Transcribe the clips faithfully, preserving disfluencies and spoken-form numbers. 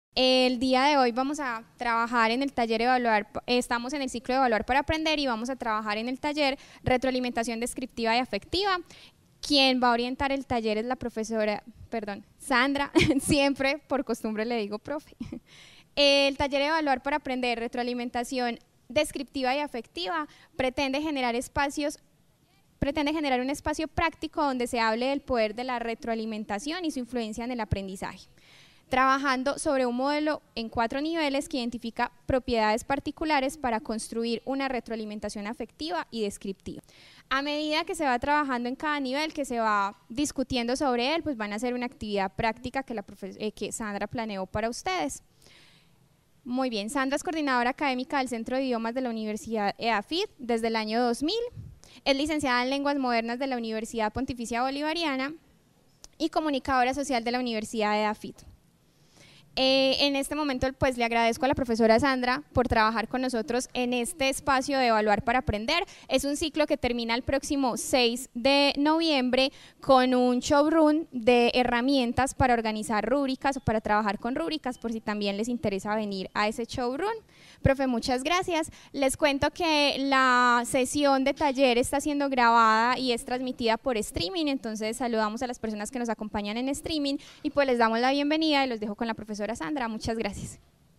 El día de hoy vamos a trabajar en el taller Evaluar, estamos en el ciclo de Evaluar para Aprender y vamos a trabajar en el taller Retroalimentación Descriptiva y Afectiva. Quien va a orientar el taller es la profesora, perdón, Sandra, siempre por costumbre le digo profe. El taller Evaluar para Aprender, Retroalimentación Descriptiva y Afectiva, pretende generar espacios pretende generar un espacio práctico donde se hable del poder de la retroalimentación y su influencia en el aprendizaje, trabajando sobre un modelo en cuatro niveles que identifica propiedades particulares para construir una retroalimentación afectiva y descriptiva. A medida que se va trabajando en cada nivel, que se va discutiendo sobre él, pues van a hacer una actividad práctica que, la eh, que Sandra planeó para ustedes. Muy bien, Sandra es coordinadora académica del Centro de Idiomas de la Universidad EAFIT desde el año dos mil, es licenciada en Lenguas Modernas de la Universidad Pontificia Bolivariana y comunicadora social de la Universidad EAFIT. Eh, en este momento pues le agradezco a la profesora Sandra por trabajar con nosotros en este espacio de Evaluar para Aprender. Es un ciclo que termina el próximo seis de noviembre con un showroom de herramientas para organizar rúbricas o para trabajar con rúbricas, por si también les interesa venir a ese showroom. Profe, muchas gracias. Les cuento que la sesión de taller está siendo grabada y es transmitida por streaming, entonces saludamos a las personas que nos acompañan en streaming y pues les damos la bienvenida y los dejo con la profesora Sandra. Muchas gracias.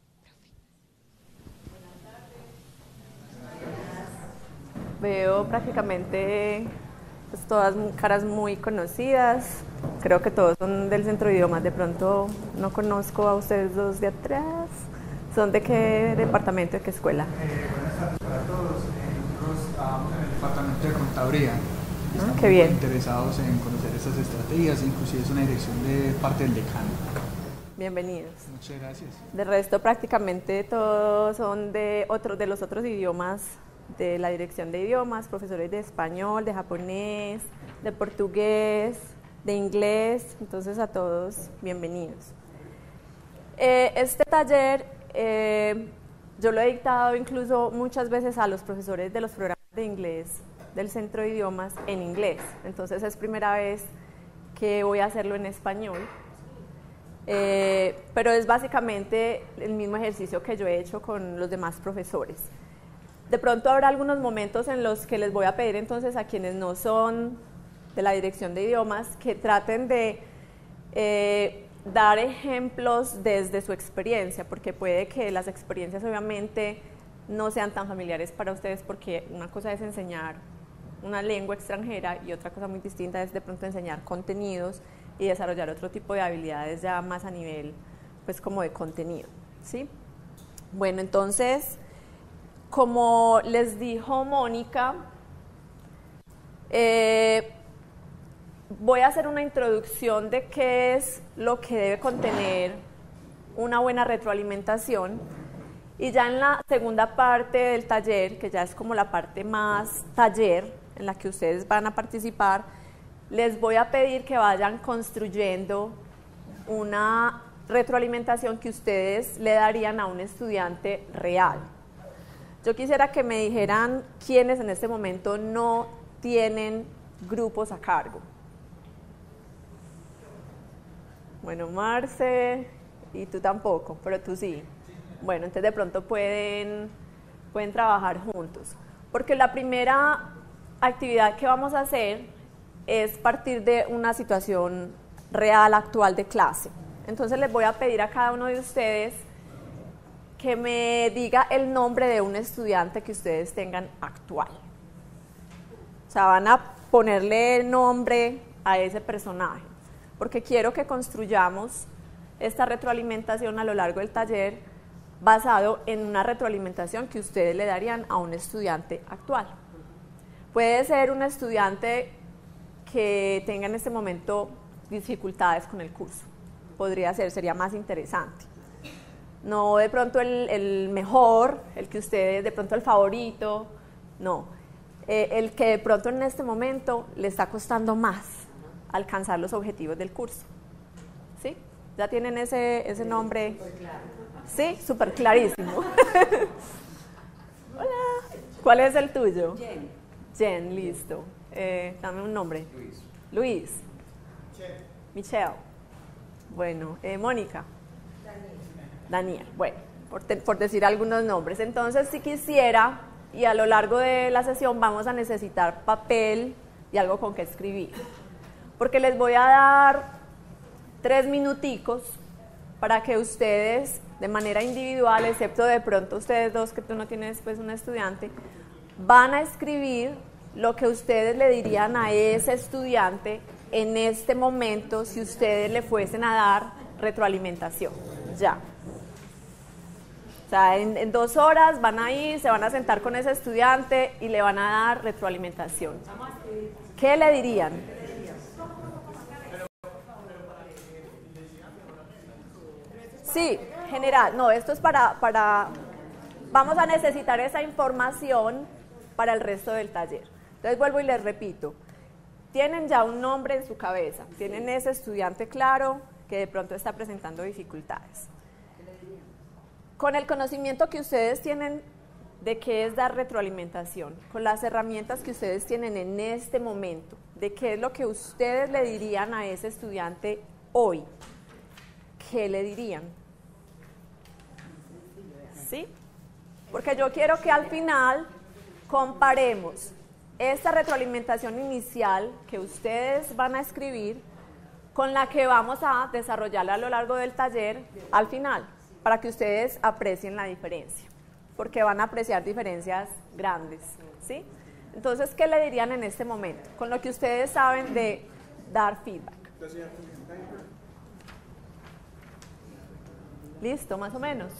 Veo prácticamente pues, todas caras muy conocidas. Creo que todos son del Centro de Idiomas. De pronto no conozco a ustedes dos de atrás. ¿Son de qué departamento, de qué escuela? Eh, buenas tardes para todos. Eh, nosotros trabajamos en el departamento de contaduría. Ah, Estamos qué bien. interesados en conocer estas estrategias, inclusive es una dirección de parte del decano. Bienvenidos. Muchas gracias. De resto, prácticamente todos son de, otros, de los otros idiomas de la dirección de idiomas, profesores de español, de japonés, de portugués, de inglés. Entonces, a todos, bienvenidos. Eh, este taller Eh, yo lo he dictado incluso muchas veces a los profesores de los programas de inglés del Centro de Idiomas en inglés, entonces es primera vez que voy a hacerlo en español, eh, pero es básicamente el mismo ejercicio que yo he hecho con los demás profesores. De pronto habrá algunos momentos en los que les voy a pedir entonces a quienes no son de la dirección de idiomas que traten de eh, dar ejemplos desde su experiencia, porque puede que las experiencias obviamente no sean tan familiares para ustedes, porque una cosa es enseñar una lengua extranjera y otra cosa muy distinta es de pronto enseñar contenidos y desarrollar otro tipo de habilidades ya más a nivel pues como de contenido, ¿sí? Bueno, entonces, como les dijo Mónica, eh, voy a hacer una introducción de qué es lo que debe contener una buena retroalimentación y ya en la segunda parte del taller, que ya es como la parte más taller en la que ustedes van a participar, les voy a pedir que vayan construyendo una retroalimentación que ustedes le darían a un estudiante real. Yo quisiera que me dijeran quiénes en este momento no tienen grupos a cargo. Bueno, Marce, y tú tampoco, pero tú sí. Bueno, entonces de pronto pueden, pueden trabajar juntos. Porque la primera actividad que vamos a hacer es partir de una situación real, actual de clase. Entonces les voy a pedir a cada uno de ustedes que me diga el nombre de un estudiante que ustedes tengan actual. O sea, van a ponerle nombre a ese personaje, porque quiero que construyamos esta retroalimentación a lo largo del taller basado en una retroalimentación que ustedes le darían a un estudiante actual. Puede ser un estudiante que tenga en este momento dificultades con el curso, podría ser, sería más interesante. No de pronto el, el mejor, el que ustedes, de pronto el favorito, no. Eh, el que de pronto en este momento le está costando más alcanzar los objetivos del curso. ¿Sí? ¿Ya tienen ese, ese nombre? Sí, súper clarísimo. Hola. ¿Cuál es el tuyo? Jen. Jen, listo. Eh, dame un nombre. Luis. Luis. Michelle. Michelle. Bueno, eh, Mónica. Daniel, bueno, por, te, por decir algunos nombres. Entonces, si quisiera, y a lo largo de la sesión vamos a necesitar papel y algo con que escribir, porque les voy a dar tres minuticos para que ustedes, de manera individual, excepto de pronto ustedes dos, que tú no tienes pues un estudiante, van a escribir lo que ustedes le dirían a ese estudiante en este momento si ustedes le fuesen a dar retroalimentación, ya. O sea, en, en dos horas van a ir, se van a sentar con ese estudiante y le van a dar retroalimentación. ¿Qué le dirían? Sí, general, no, esto es para, para, vamos a necesitar esa información para el resto del taller. Entonces vuelvo y les repito, tienen ya un nombre en su cabeza, tienen ese estudiante claro que de pronto está presentando dificultades. Con el conocimiento que ustedes tienen de qué es dar retroalimentación, con las herramientas que ustedes tienen en este momento, de qué es lo que ustedes le dirían a ese estudiante hoy, ¿qué le dirían? ¿Sí? Porque yo quiero que al final comparemos esta retroalimentación inicial que ustedes van a escribir con la que vamos a desarrollar a lo largo del taller al final, para que ustedes aprecien la diferencia, porque van a apreciar diferencias grandes, ¿sí? Entonces, ¿qué le dirían en este momento? Con lo que ustedes saben de dar feedback. ¿Listo? Más o menos.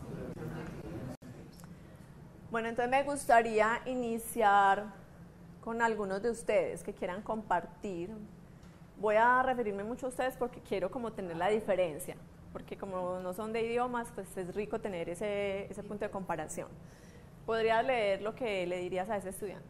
Bueno, entonces me gustaría iniciar con algunos de ustedes que quieran compartir. Voy a referirme mucho a ustedes porque quiero como tener la diferencia, porque como no son de idiomas, pues es rico tener ese, ese punto de comparación. ¿Podrías leer lo que le dirías a ese estudiante?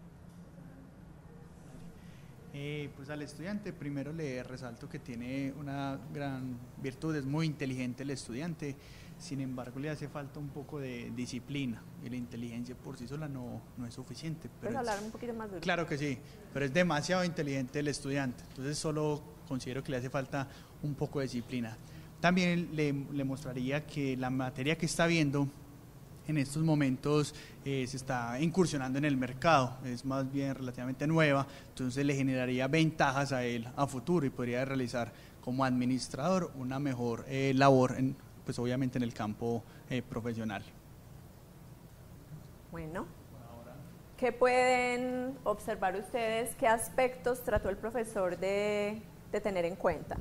Eh, pues al estudiante primero le resalto que tiene una gran virtud, es muy inteligente el estudiante, sin embargo le hace falta un poco de disciplina y la inteligencia por sí sola no, no es suficiente. Pero ¿Puedes hablar es, un poquito más duro? Claro que sí, pero es demasiado inteligente el estudiante, entonces solo considero que le hace falta un poco de disciplina. También le, le mostraría que la materia que está viendo en estos momentos eh, se está incursionando en el mercado, es más bien relativamente nueva, entonces le generaría ventajas a él a futuro y podría realizar como administrador una mejor eh, labor, en, pues obviamente en el campo eh, profesional. Bueno, ¿qué pueden observar ustedes? ¿Qué aspectos trató el profesor de, de tener en cuenta?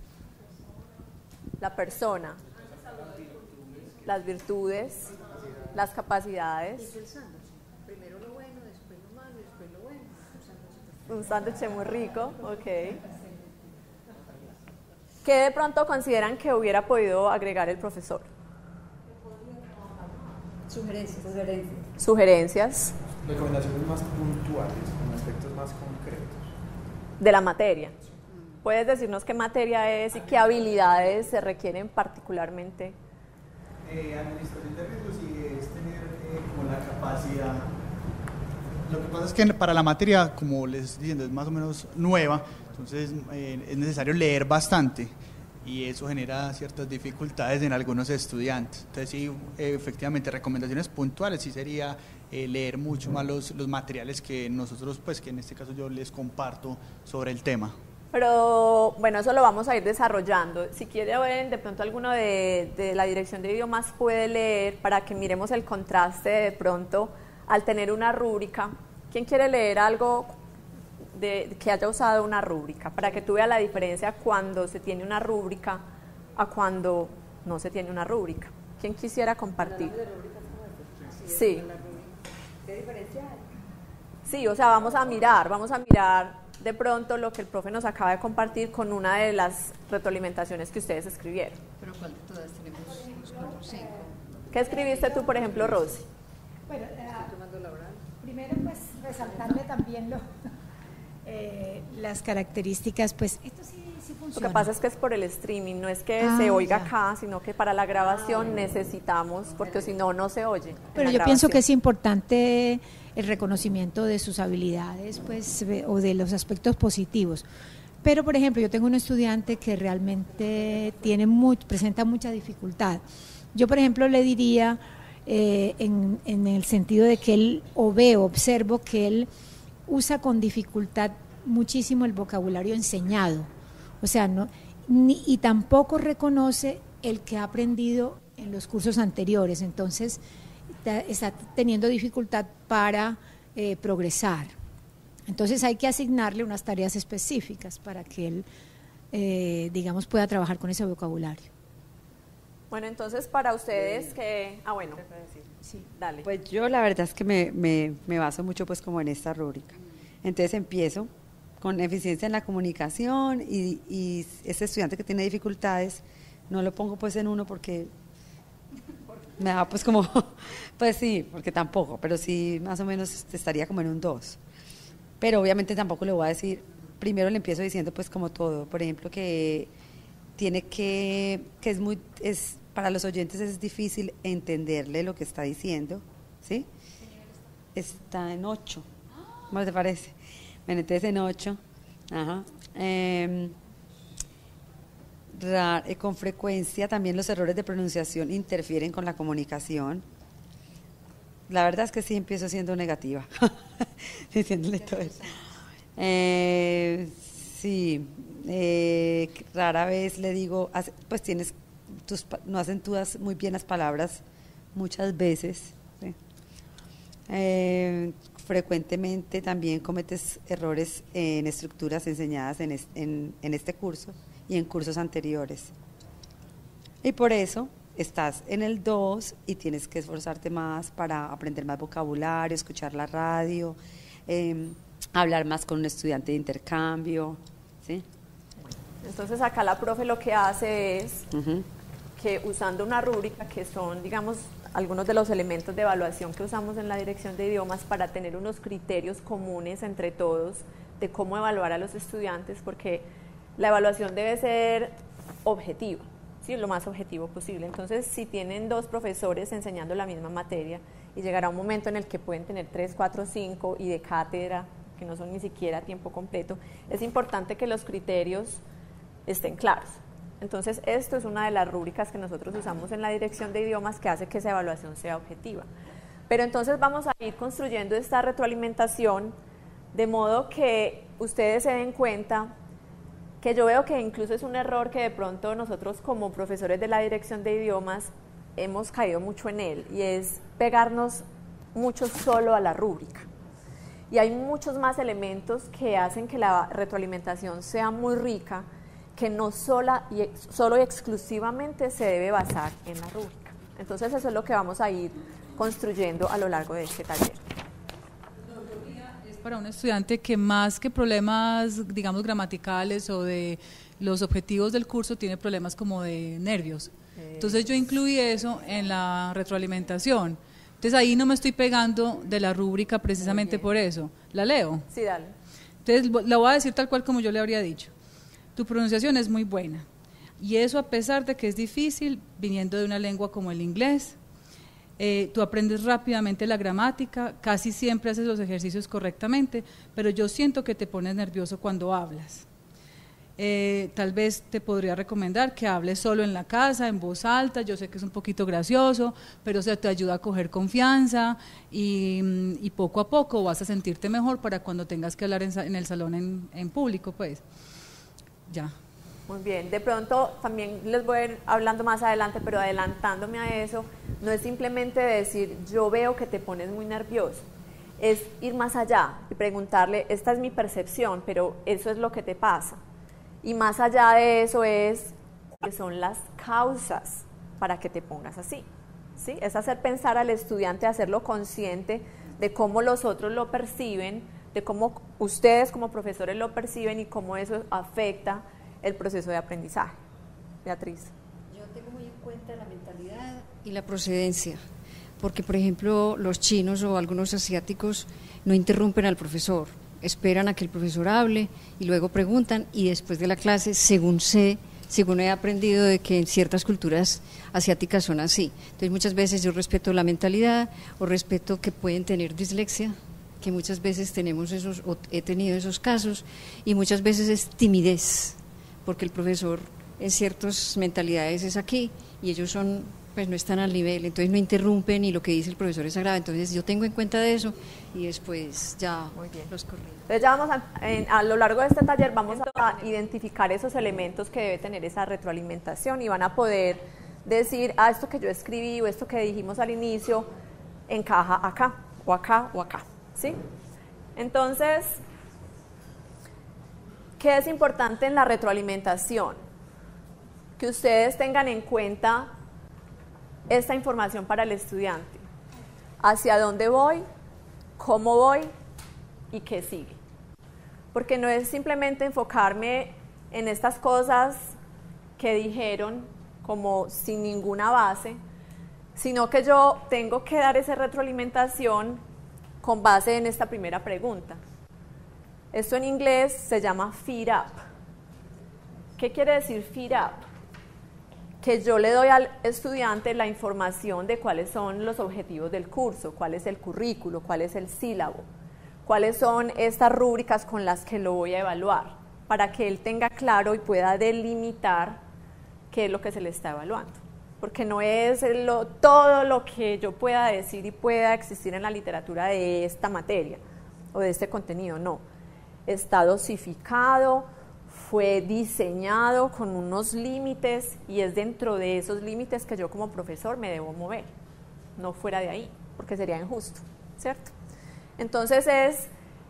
La persona, las virtudes, las capacidades. Primero lo bueno, después lo malo, después lo bueno. Un sándwich muy rico, ok. ¿Qué de pronto consideran que hubiera podido agregar el profesor? Sugerencias. Sugerencias. Sugerencias. Recomendaciones más puntuales, con aspectos más concretos. De la materia. ¿Puedes decirnos qué materia es y qué habilidades se requieren particularmente? Eh, administración de riesgos y es tener eh, como la capacidad. Lo que pasa es que para la materia, como les estoy diciendo, es más o menos nueva, entonces eh, es necesario leer bastante y eso genera ciertas dificultades en algunos estudiantes. Entonces sí, eh, efectivamente, recomendaciones puntuales sí sería eh, leer mucho más los, los materiales que nosotros, pues que en este caso yo les comparto sobre el tema. Pero bueno, eso lo vamos a ir desarrollando. Si quieren, de pronto alguno de, de la dirección de idiomas puede leer para que miremos el contraste de pronto al tener una rúbrica. ¿Quién quiere leer algo de, que haya usado una rúbrica? Para que tú veas la diferencia cuando se tiene una rúbrica a cuando no se tiene una rúbrica. ¿Quién quisiera compartir? Sí. ¿Qué diferencia hay? Sí, o sea, vamos a mirar, vamos a mirar de pronto lo que el profe nos acaba de compartir con una de las retroalimentaciones que ustedes escribieron. Pero ¿cuál de todas tenemos los cuatro o cinco? ¿Qué escribiste tú, por ejemplo, Rosy? Bueno, eh, primero pues resaltarle también lo, eh, las características, pues esto sí, sí funciona. Lo que pasa es que es por el streaming, no es que Ah, se oiga ya. acá, sino que para la grabación necesitamos, porque si no, no se oye. en Pero la yo pienso que es grabación. importante el reconocimiento de sus habilidades, pues, o de los aspectos positivos. Pero, por ejemplo, yo tengo un estudiante que realmente tiene muy, presenta mucha dificultad. Yo, por ejemplo, le diría, eh, en, en el sentido de que él, o veo, observo que él usa con dificultad muchísimo el vocabulario enseñado. O sea, no, ni, y tampoco reconoce el que ha aprendido en los cursos anteriores. Entonces, está teniendo dificultad para eh, progresar. Entonces hay que asignarle unas tareas específicas para que él, eh, digamos, pueda trabajar con ese vocabulario. Bueno, entonces para ustedes que... Ah, bueno, Sí. dale. Pues yo la verdad es que me, me, me baso mucho pues como en esta rúbrica. Entonces empiezo con eficiencia en la comunicación y, y ese estudiante que tiene dificultades, no lo pongo pues en uno porque me da pues como, pues sí, porque tampoco, pero sí más o menos estaría como en un dos. Pero obviamente tampoco le voy a decir, primero le empiezo diciendo pues como todo, por ejemplo que tiene que, que es muy, es para los oyentes es difícil entenderle lo que está diciendo, ¿sí? Está en ocho, ¿cómo te parece? Bueno, entonces en ocho, ajá. Eh, rar, eh, con frecuencia también los errores de pronunciación interfieren con la comunicación. La verdad es que sí empiezo siendo negativa, diciéndole todo eso. Eh, sí, eh, rara vez le digo, pues tienes, tus, no acentúas muy bien las palabras muchas veces. ¿Sí? Eh, frecuentemente también cometes errores en estructuras enseñadas en, es, en, en este curso y en cursos anteriores. Y por eso estás en el dos y tienes que esforzarte más para aprender más vocabulario, escuchar la radio, eh, hablar más con un estudiante de intercambio, ¿sí? Entonces acá la profe lo que hace es Uh-huh. que usando una rúbrica que son, digamos, algunos de los elementos de evaluación que usamos en la dirección de idiomas para tener unos criterios comunes entre todos de cómo evaluar a los estudiantes, porque la evaluación debe ser objetiva, ¿sí? Lo más objetivo posible. Entonces, si tienen dos profesores enseñando la misma materia y llegará un momento en el que pueden tener tres, cuatro, cinco y de cátedra, que no son ni siquiera a tiempo completo, es importante que los criterios estén claros. Entonces, esto es una de las rúbricas que nosotros usamos en la dirección de idiomas que hace que esa evaluación sea objetiva. Pero entonces vamos a ir construyendo esta retroalimentación de modo que ustedes se den cuenta que yo veo que incluso es un error que de pronto nosotros como profesores de la dirección de idiomas hemos caído mucho en él, y es pegarnos mucho solo a la rúbrica. Y hay muchos más elementos que hacen que la retroalimentación sea muy rica, que no sola y ex, solo y exclusivamente se debe basar en la rúbrica. Entonces eso es lo que vamos a ir construyendo a lo largo de este taller. Es para un estudiante que más que problemas, digamos, gramaticales o de los objetivos del curso, tiene problemas como de nervios. Entonces yo incluí eso en la retroalimentación. Entonces ahí no me estoy pegando de la rúbrica precisamente por eso. ¿La leo? Sí, dale. Entonces la voy a decir tal cual como yo le habría dicho. Tu pronunciación es muy buena, y eso a pesar de que es difícil, viniendo de una lengua como el inglés. Eh, tú aprendes rápidamente la gramática, casi siempre haces los ejercicios correctamente, pero yo siento que te pones nervioso cuando hablas. Eh, tal vez te podría recomendar que hables solo en la casa, en voz alta. Yo sé que es un poquito gracioso, pero o sea, te ayuda a coger confianza y, y poco a poco vas a sentirte mejor para cuando tengas que hablar en, en el salón en, en público, pues. Ya. Muy bien, de pronto también les voy a ir hablando más adelante, pero adelantándome a eso, no es simplemente decir yo veo que te pones muy nervioso, es ir más allá y preguntarle, esta es mi percepción, pero eso es lo que te pasa. Y más allá de eso es, ¿cuáles son las causas para que te pongas así? ¿Sí? Es hacer pensar al estudiante, hacerlo consciente de cómo los otros lo perciben, de cómo ustedes como profesores lo perciben y cómo eso afecta el proceso de aprendizaje. Beatriz. Yo tengo muy en cuenta la mentalidad y la procedencia, porque por ejemplo los chinos o algunos asiáticos no interrumpen al profesor, esperan a que el profesor hable y luego preguntan, y después de la clase, según sé, según he aprendido de que en ciertas culturas asiáticas son así. Entonces muchas veces yo respeto la mentalidad o respeto que pueden tener dislexia, que muchas veces tenemos esos, o he tenido esos casos, y muchas veces es timidez, porque el profesor en ciertas mentalidades es aquí, y ellos son, pues no están al nivel, entonces no interrumpen y lo que dice el profesor es sagrado. Entonces yo tengo en cuenta de eso y después ya Muy bien. los corrijo. Entonces ya vamos a, en, a lo largo de este taller vamos a identificar esos elementos que debe tener esa retroalimentación y van a poder decir, ah, esto que yo escribí o esto que dijimos al inicio encaja acá o acá o acá, ¿sí? Entonces, ¿qué es importante en la retroalimentación? Que ustedes tengan en cuenta esta información para el estudiante. ¿Hacia dónde voy? ¿Cómo voy? ¿Y qué sigue? Porque no es simplemente enfocarme en estas cosas que dijeron como sin ninguna base, sino que yo tengo que dar esa retroalimentación con base en esta primera pregunta. Esto en inglés se llama feed up. ¿Qué quiere decir feed up? Que yo le doy al estudiante la información de cuáles son los objetivos del curso, cuál es el currículo, cuál es el sílabo, cuáles son estas rúbricas con las que lo voy a evaluar, para que él tenga claro y pueda delimitar qué es lo que se le está evaluando. Porque no es lo, todo lo que yo pueda decir y pueda existir en la literatura de esta materia o de este contenido, no. Está dosificado, fue diseñado con unos límites y es dentro de esos límites que yo como profesor me debo mover, no fuera de ahí, porque sería injusto, ¿cierto? Entonces es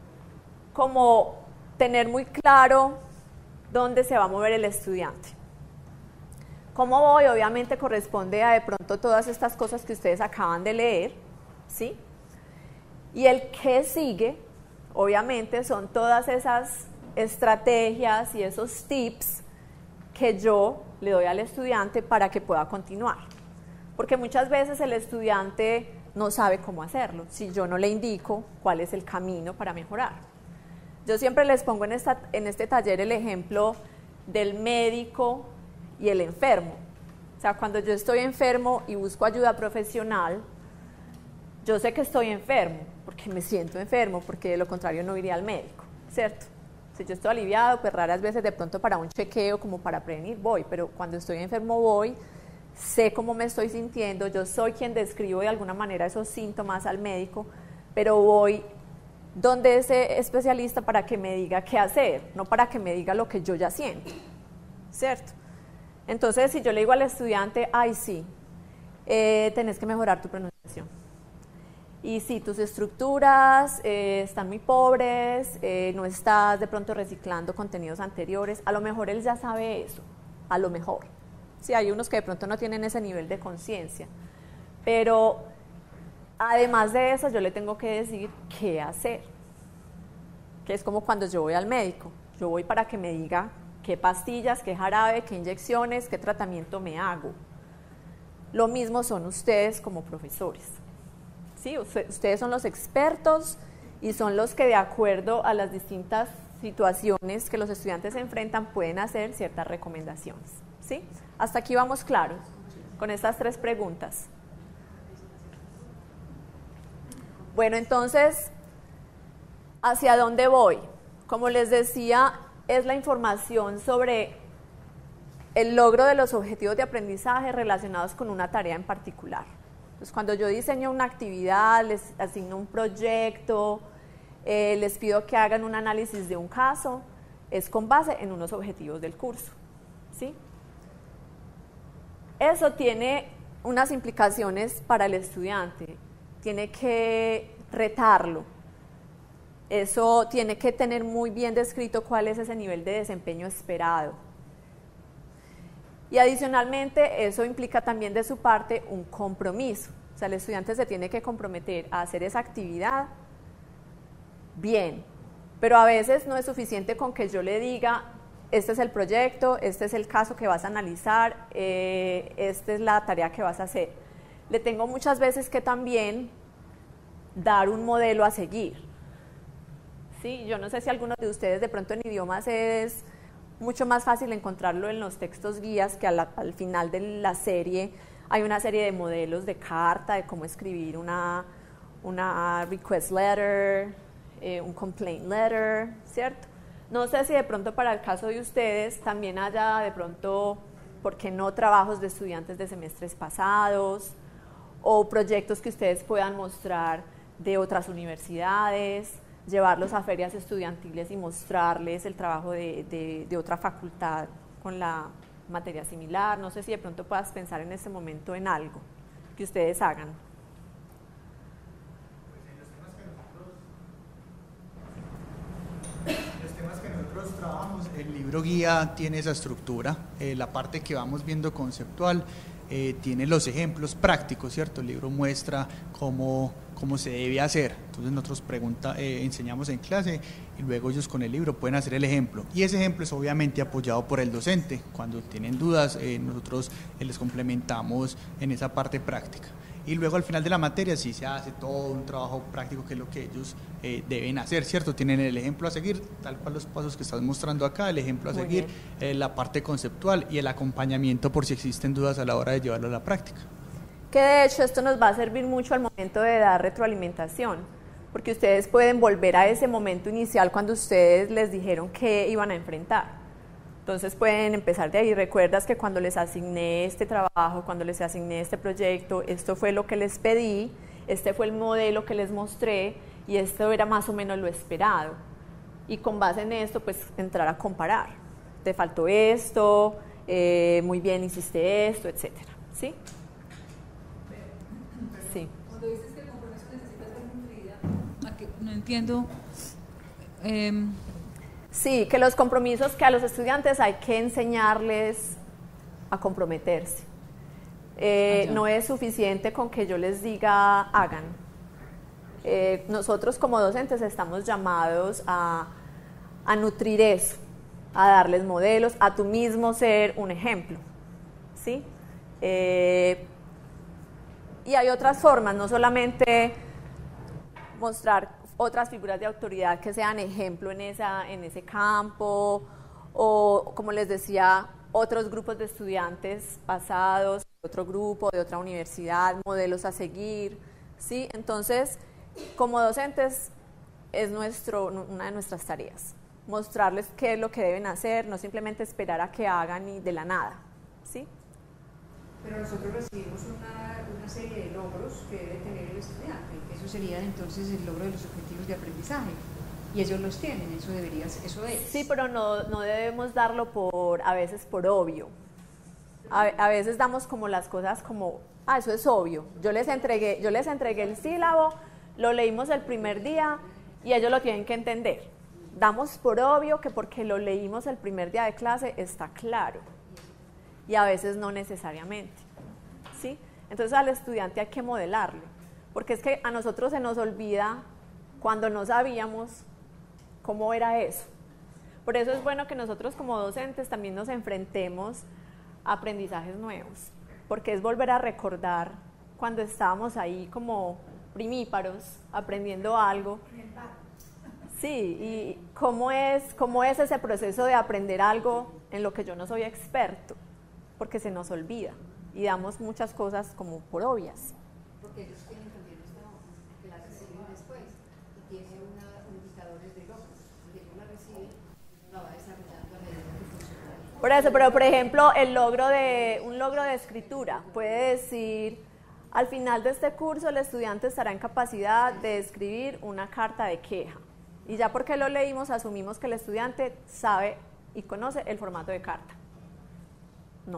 como tener muy claro dónde se va a mover el estudiante. ¿Cómo voy? Obviamente corresponde a de pronto todas estas cosas que ustedes acaban de leer, ¿sí? Y el qué sigue, obviamente son todas esas estrategias y esos tips que yo le doy al estudiante para que pueda continuar. Porque muchas veces el estudiante no sabe cómo hacerlo, si yo no le indico cuál es el camino para mejorar. Yo siempre les pongo en, esta, en este taller el ejemplo del médico y el enfermo. O sea, cuando yo estoy enfermo y busco ayuda profesional, yo sé que estoy enfermo, porque me siento enfermo, porque de lo contrario no iría al médico, ¿cierto? Si yo estoy aliviado, pues raras veces de pronto para un chequeo, como para prevenir, voy, pero cuando estoy enfermo voy, sé cómo me estoy sintiendo, yo soy quien describo de alguna manera esos síntomas al médico, pero voy donde ese especialista para que me diga qué hacer, no para que me diga lo que yo ya siento, ¿cierto? Entonces, si yo le digo al estudiante, ay, sí, eh, tenés que mejorar tu pronunciación. Y si tus estructuras eh, están muy pobres, eh, no estás de pronto reciclando contenidos anteriores, a lo mejor él ya sabe eso, a lo mejor. Sí, hay unos que de pronto no tienen ese nivel de conciencia, pero además de eso yo le tengo que decir qué hacer, que es como cuando yo voy al médico, yo voy para que me diga qué pastillas, qué jarabe, qué inyecciones, qué tratamiento me hago. Lo mismo son ustedes como profesores. ¿Sí? Ustedes son los expertos y son los que de acuerdo a las distintas situaciones que los estudiantes se enfrentan pueden hacer ciertas recomendaciones. ¿Sí? Hasta aquí vamos claros con estas tres preguntas. Bueno, entonces, ¿hacia dónde voy? Como les decía, es la información sobre el logro de los objetivos de aprendizaje relacionados con una tarea en particular. Entonces, cuando yo diseño una actividad, les asigno un proyecto, eh, les pido que hagan un análisis de un caso, es con base en unos objetivos del curso, ¿sí? Eso tiene unas implicaciones para el estudiante, tiene que retarlo, eso tiene que tener muy bien descrito cuál es ese nivel de desempeño esperado. Y adicionalmente eso implica también de su parte un compromiso, o sea, el estudiante se tiene que comprometer a hacer esa actividad bien, pero a veces no es suficiente con que yo le diga, este es el proyecto, este es el caso que vas a analizar, eh, esta es la tarea que vas a hacer. Le tengo muchas veces que también dar un modelo a seguir. ¿Sí? Yo no sé si algunos de ustedes de pronto en idiomas es mucho más fácil encontrarlo en los textos guías, que al, al final de la serie hay una serie de modelos de carta, de cómo escribir una, una request letter, eh, un complaint letter, ¿cierto? No sé si de pronto para el caso de ustedes también haya de pronto, ¿por qué no trabajos de estudiantes de semestres pasados o proyectos que ustedes puedan mostrar de otras universidades, llevarlos a ferias estudiantiles y mostrarles el trabajo de, de, de otra facultad con la materia similar? No sé si de pronto puedas pensar en este momento en algo que ustedes hagan. Trabajamos, el libro guía tiene esa estructura, eh, la parte que vamos viendo conceptual eh, tiene los ejemplos prácticos, ¿cierto? El libro muestra cómo, cómo se debe hacer, entonces nosotros pregunta, eh, enseñamos en clase y luego ellos con el libro pueden hacer el ejemplo, y ese ejemplo es obviamente apoyado por el docente. Cuando tienen dudas eh, nosotros eh, les complementamos en esa parte práctica. Y luego al final de la materia sí se hace todo un trabajo práctico que es lo que ellos eh, deben hacer, ¿cierto? Tienen el ejemplo a seguir, tal cual los pasos que estás mostrando acá, el ejemplo a Muy seguir, eh, la parte conceptual y el acompañamiento por si existen dudas a la hora de llevarlo a la práctica. Que de hecho esto nos va a servir mucho al momento de dar retroalimentación, porque ustedes pueden volver a ese momento inicial cuando ustedes les dijeron que iban a enfrentar. Entonces pueden empezar de ahí. Recuerdas que cuando les asigné este trabajo, cuando les asigné este proyecto, esto fue lo que les pedí, este fue el modelo que les mostré y esto era más o menos lo esperado. Y con base en esto, pues entrar a comparar. Te faltó esto, eh, muy bien hiciste esto, etcétera. ¿Sí? Sí. Cuando dices que el compromiso necesita ser cumplida, no entiendo. Eh, Sí, que los compromisos, que a los estudiantes hay que enseñarles a comprometerse. Eh, no es suficiente con que yo les diga hagan. Eh, nosotros como docentes estamos llamados a, a nutrir eso, a darles modelos, a tú mismo ser un ejemplo, ¿sí? Eh, y hay otras formas, no solamente mostrar otras figuras de autoridad que sean ejemplo en, esa, en ese campo, o como les decía, otros grupos de estudiantes pasados, otro grupo de otra universidad, modelos a seguir, ¿sí? Entonces, como docentes es nuestro, una de nuestras tareas, mostrarles qué es lo que deben hacer, no simplemente esperar a que hagan y de la nada, ¿sí? Pero nosotros recibimos una, una serie de logros que debe tener el estudiante. Eso sería entonces el logro de los objetivos de aprendizaje. Y ellos los tienen, eso debería ser, eso es. Sí, pero no, no debemos darlo por, a veces por obvio. A, a veces damos como las cosas como, ah, eso es obvio. Yo les entregué, yo les entregué el sílabo, lo leímos el primer día y ellos lo tienen que entender. Damos por obvio que porque lo leímos el primer día de clase está claro. Y a veces no necesariamente, ¿sí? Entonces al estudiante hay que modelarlo, porque es que a nosotros se nos olvida cuando no sabíamos cómo era eso. Por eso es bueno que nosotros como docentes también nos enfrentemos a aprendizajes nuevos, porque es volver a recordar cuando estábamos ahí como primíparos, aprendiendo algo. Sí, y cómo es, cómo es ese proceso de aprender algo en lo que yo no soy experto, porque se nos olvida y damos muchas cosas como por obvias. Porque ellos tienen también esta hoja, que la reciben después y tiene una, indicadores de logros, que ellos la reciben y la va desarrollando a medida que funciona. Por eso, pero por ejemplo, el logro de, un logro de escritura puede decir, al final de este curso el estudiante estará en capacidad de escribir una carta de queja. Y ya porque lo leímos, asumimos que el estudiante sabe y conoce el formato de carta. No.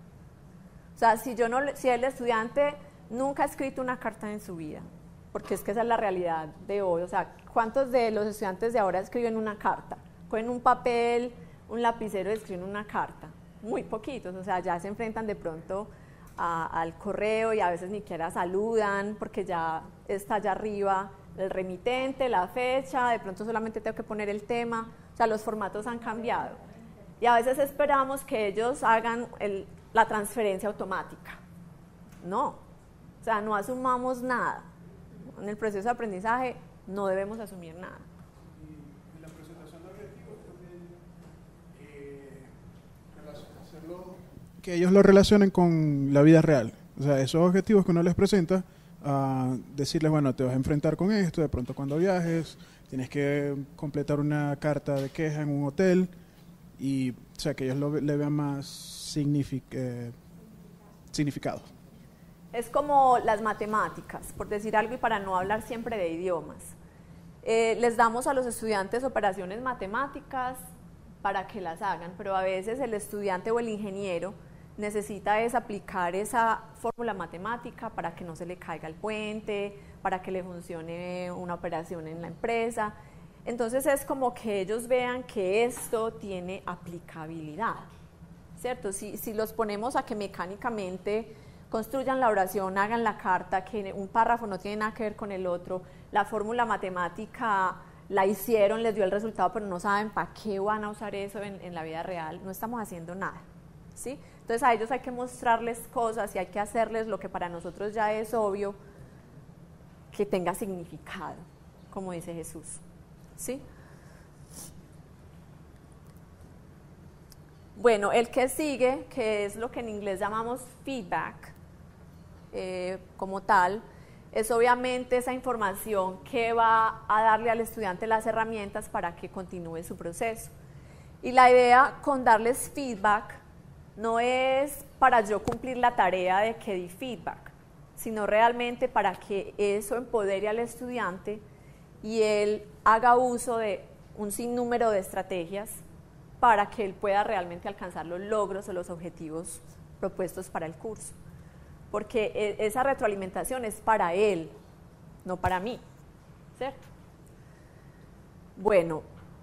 O sea, si, yo no, si el estudiante nunca ha escrito una carta en su vida, porque es que esa es la realidad de hoy, o sea, ¿cuántos de los estudiantes de ahora escriben una carta? Cogen un papel, un lapicero y escriben una carta. Muy poquitos, o sea, ya se enfrentan de pronto a, al correo y a veces ni siquiera saludan, porque ya está allá arriba el remitente, la fecha, de pronto solamente tengo que poner el tema, o sea, los formatos han cambiado. Y a veces esperamos que ellos hagan el, la transferencia automática. No, o sea, no asumamos nada. En el proceso de aprendizaje no debemos asumir nada. Y en la presentación de objetivos también, eh, hacerlo, que ellos lo relacionen con la vida real. O sea, esos objetivos que uno les presenta, uh, decirles, bueno, te vas a enfrentar con esto, de pronto cuando viajes, tienes que completar una carta de queja en un hotel, y, o sea, que ellos lo, le vean más signific, eh, significado. Es como las matemáticas, por decir algo y para no hablar siempre de idiomas. Eh, les damos a los estudiantes operaciones matemáticas para que las hagan, pero a veces el estudiante o el ingeniero necesita es aplicar esa fórmula matemática para que no se le caiga el puente, para que le funcione una operación en la empresa. Entonces es como que ellos vean que esto tiene aplicabilidad, ¿cierto? Si, si los ponemos a que mecánicamente construyan la oración, hagan la carta, que un párrafo no tiene nada que ver con el otro, la fórmula matemática la hicieron, les dio el resultado, pero no saben para qué van a usar eso en, en la vida real, no estamos haciendo nada, ¿sí? Entonces a ellos hay que mostrarles cosas y hay que hacerles lo que para nosotros ya es obvio, que tenga significado, como dice Jesús, ¿sí? Bueno, el que sigue, que es lo que en inglés llamamos feedback, eh, como tal, es obviamente esa información que va a darle al estudiante las herramientas para que continúe su proceso. Y la idea con darles feedback no es para yo cumplir la tarea de que di feedback, sino realmente para que eso empodere al estudiante y él haga uso de un sinnúmero de estrategias para que él pueda realmente alcanzar los logros o los objetivos propuestos para el curso. Porque esa retroalimentación es para él, no para mí, ¿cierto? Bueno,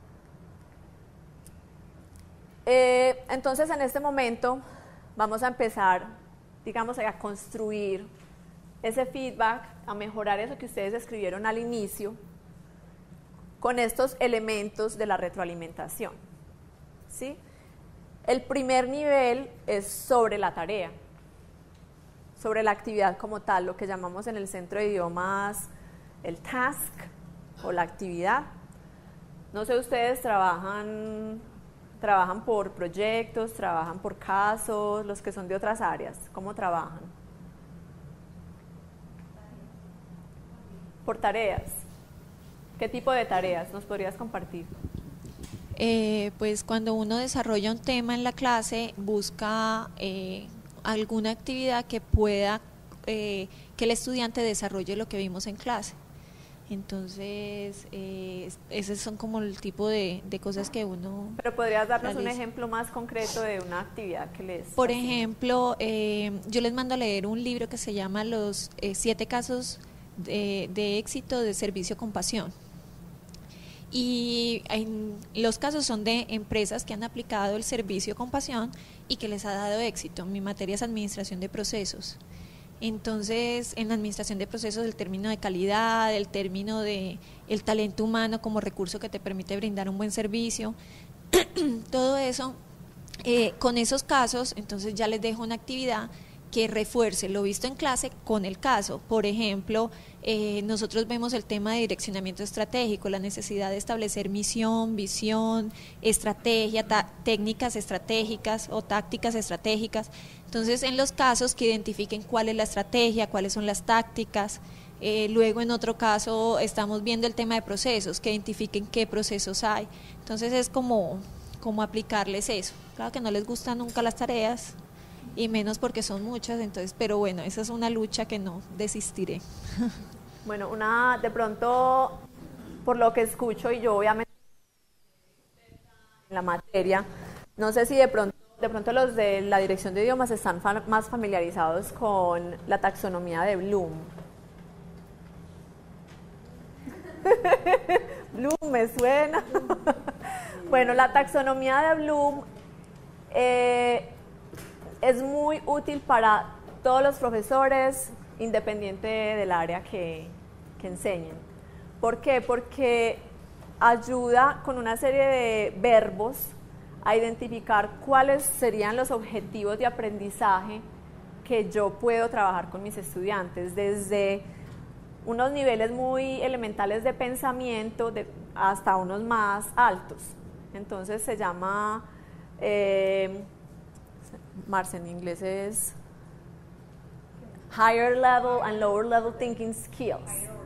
eh, entonces en este momento vamos a empezar, digamos, a construir ese feedback, a mejorar eso que ustedes escribieron al inicio, con estos elementos de la retroalimentación, ¿sí? El primer nivel es sobre la tarea, sobre la actividad como tal, lo que llamamos en el centro de idiomas el task o la actividad. No sé, ustedes trabajan, trabajan por proyectos, trabajan por casos, los que son de otras áreas, ¿cómo trabajan? Por tareas. ¿Qué tipo de tareas nos podrías compartir? Eh, pues cuando uno desarrolla un tema en la clase, busca eh, alguna actividad que pueda, eh, que el estudiante desarrolle lo que vimos en clase. Entonces, eh, esos son como el tipo de, de cosas que uno... Pero podrías darnos realiza. Un ejemplo más concreto de una actividad que les... Por ejemplo, eh, yo les mando a leer un libro que se llama Los eh, siete casos de, de éxito de servicio con pasión. Y en, los casos son de empresas que han aplicado el servicio con pasión y que les ha dado éxito. Mi materia es administración de procesos. Entonces, en la administración de procesos, el término de calidad, el término de el talento humano como recurso que te permite brindar un buen servicio, todo eso, eh, con esos casos, entonces ya les dejo una actividad que refuerce lo visto en clase con el caso. Por ejemplo, eh, nosotros vemos el tema de direccionamiento estratégico, la necesidad de establecer misión, visión, estrategia, técnicas estratégicas o tácticas estratégicas. Entonces, en los casos que identifiquen cuál es la estrategia, cuáles son las tácticas. Eh, luego, en otro caso, estamos viendo el tema de procesos, que identifiquen qué procesos hay. Entonces, es como, como aplicarles eso. Claro que no les gustan nunca las tareas, y menos porque son muchas, entonces, pero bueno, esa es una lucha que no desistiré. Bueno, una, de pronto, por lo que escucho, y yo obviamente en la materia, no sé si de pronto, de pronto los de la dirección de idiomas están fa más familiarizados con la taxonomía de Bloom. Bloom me suena. Bueno, la taxonomía de Bloom eh, es muy útil para todos los profesores, independiente del área que, que enseñen. ¿Por qué? Porque ayuda con una serie de verbos a identificar cuáles serían los objetivos de aprendizaje que yo puedo trabajar con mis estudiantes, desde unos niveles muy elementales de pensamiento de, hasta unos más altos. Entonces se llama... Eh, Marce, en inglés es Higher Level and Lower Level Thinking Skills.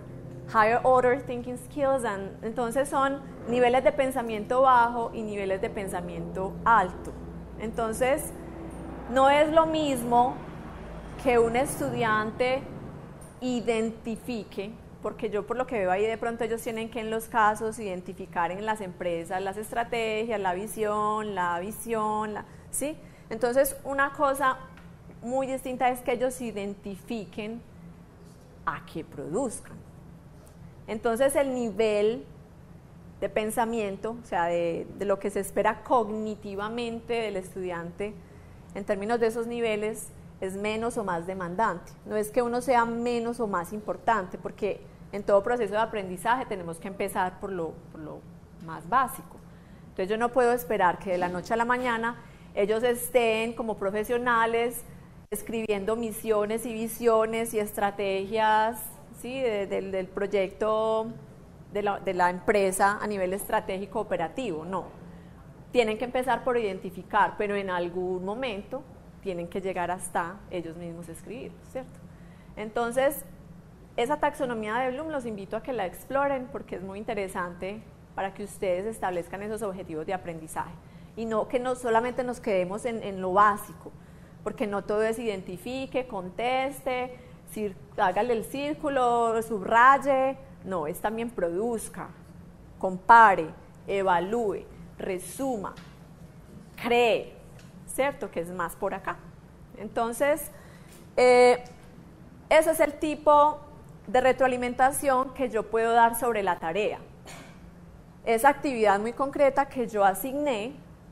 Higher Order Thinking Skills, and, entonces son niveles de pensamiento bajo y niveles de pensamiento alto. Entonces, no es lo mismo que un estudiante identifique, porque yo por lo que veo ahí de pronto ellos tienen que en los casos identificar en las empresas las estrategias, la visión, la visión, la, ¿sí? Entonces, una cosa muy distinta es que ellos identifiquen a qué produzcan. Entonces el nivel de pensamiento, o sea, de, de lo que se espera cognitivamente del estudiante, en términos de esos niveles, es menos o más demandante. No es que uno sea menos o más importante, porque en todo proceso de aprendizaje tenemos que empezar por lo, por lo más básico. Entonces yo no puedo esperar que de la noche a la mañana ellos estén como profesionales escribiendo misiones y visiones y estrategias, ¿sí? de, de, del proyecto de la, de la empresa a nivel estratégico operativo, no. Tienen que empezar por identificar, pero en algún momento tienen que llegar hasta ellos mismos escribir, ¿cierto? Entonces, esa taxonomía de Bloom los invito a que la exploren porque es muy interesante para que ustedes establezcan esos objetivos de aprendizaje y no que no solamente nos quedemos en, en lo básico, porque no todo es identifique, conteste, cir, hágale el círculo, subraye, no, es también produzca, compare, evalúe, resuma, cree, ¿cierto? Que es más por acá. Entonces, eh, ese es el tipo de retroalimentación que yo puedo dar sobre la tarea. Esa actividad muy concreta que yo asigné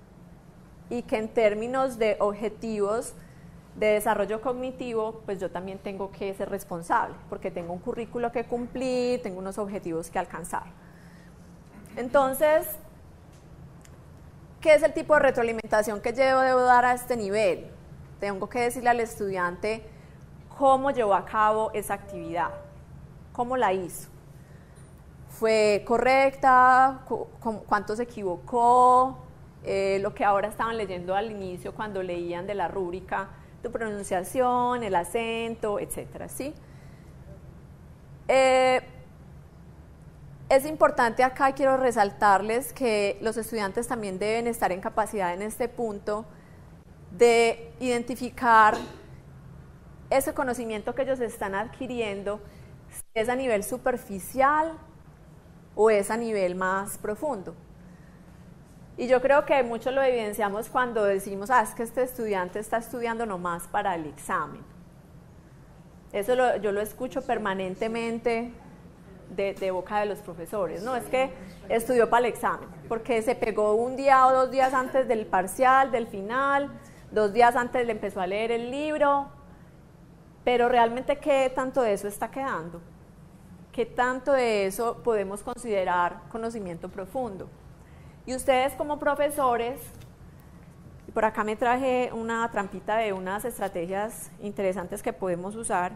y que en términos de objetivos de desarrollo cognitivo, pues yo también tengo que ser responsable, porque tengo un currículo que cumplir, tengo unos objetivos que alcanzar. Entonces, ¿qué es el tipo de retroalimentación que yo debo dar a este nivel? Tengo que decirle al estudiante cómo llevó a cabo esa actividad, cómo la hizo. ¿Fue correcta? ¿Cuánto se equivocó? Eh, lo que ahora estaban leyendo al inicio cuando leían de la rúbrica, tu pronunciación, el acento, etcétera, ¿sí? Eh, es importante acá, quiero resaltarles que los estudiantes también deben estar en capacidad en este punto de identificar ese conocimiento que ellos están adquiriendo, si es a nivel superficial o es a nivel más profundo. Y yo creo que mucho lo evidenciamos cuando decimos, ah, es que este estudiante está estudiando nomás para el examen. Eso lo, yo lo escucho permanentemente de, de boca de los profesores, no, es que estudió para el examen, porque se pegó un día o dos días antes del parcial, del final, dos días antes le empezó a leer el libro, pero realmente ¿qué tanto de eso está quedando? ¿Qué tanto de eso podemos considerar conocimiento profundo? Y ustedes como profesores, y por acá me traje una trampita de unas estrategias interesantes que podemos usar,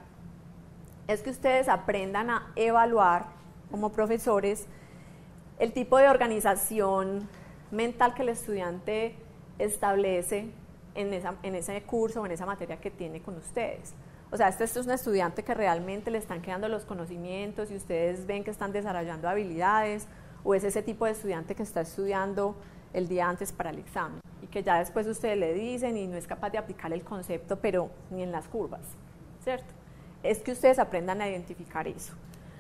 es que ustedes aprendan a evaluar como profesores el tipo de organización mental que el estudiante establece en, esa, en ese curso o en esa materia que tiene con ustedes. O sea, este, este es un estudiante que realmente le están quedando los conocimientos y ustedes ven que están desarrollando habilidades, o es ese tipo de estudiante que está estudiando el día antes para el examen y que ya después ustedes le dicen y no es capaz de aplicar el concepto, pero ni en las curvas, ¿cierto? Es que ustedes aprendan a identificar eso.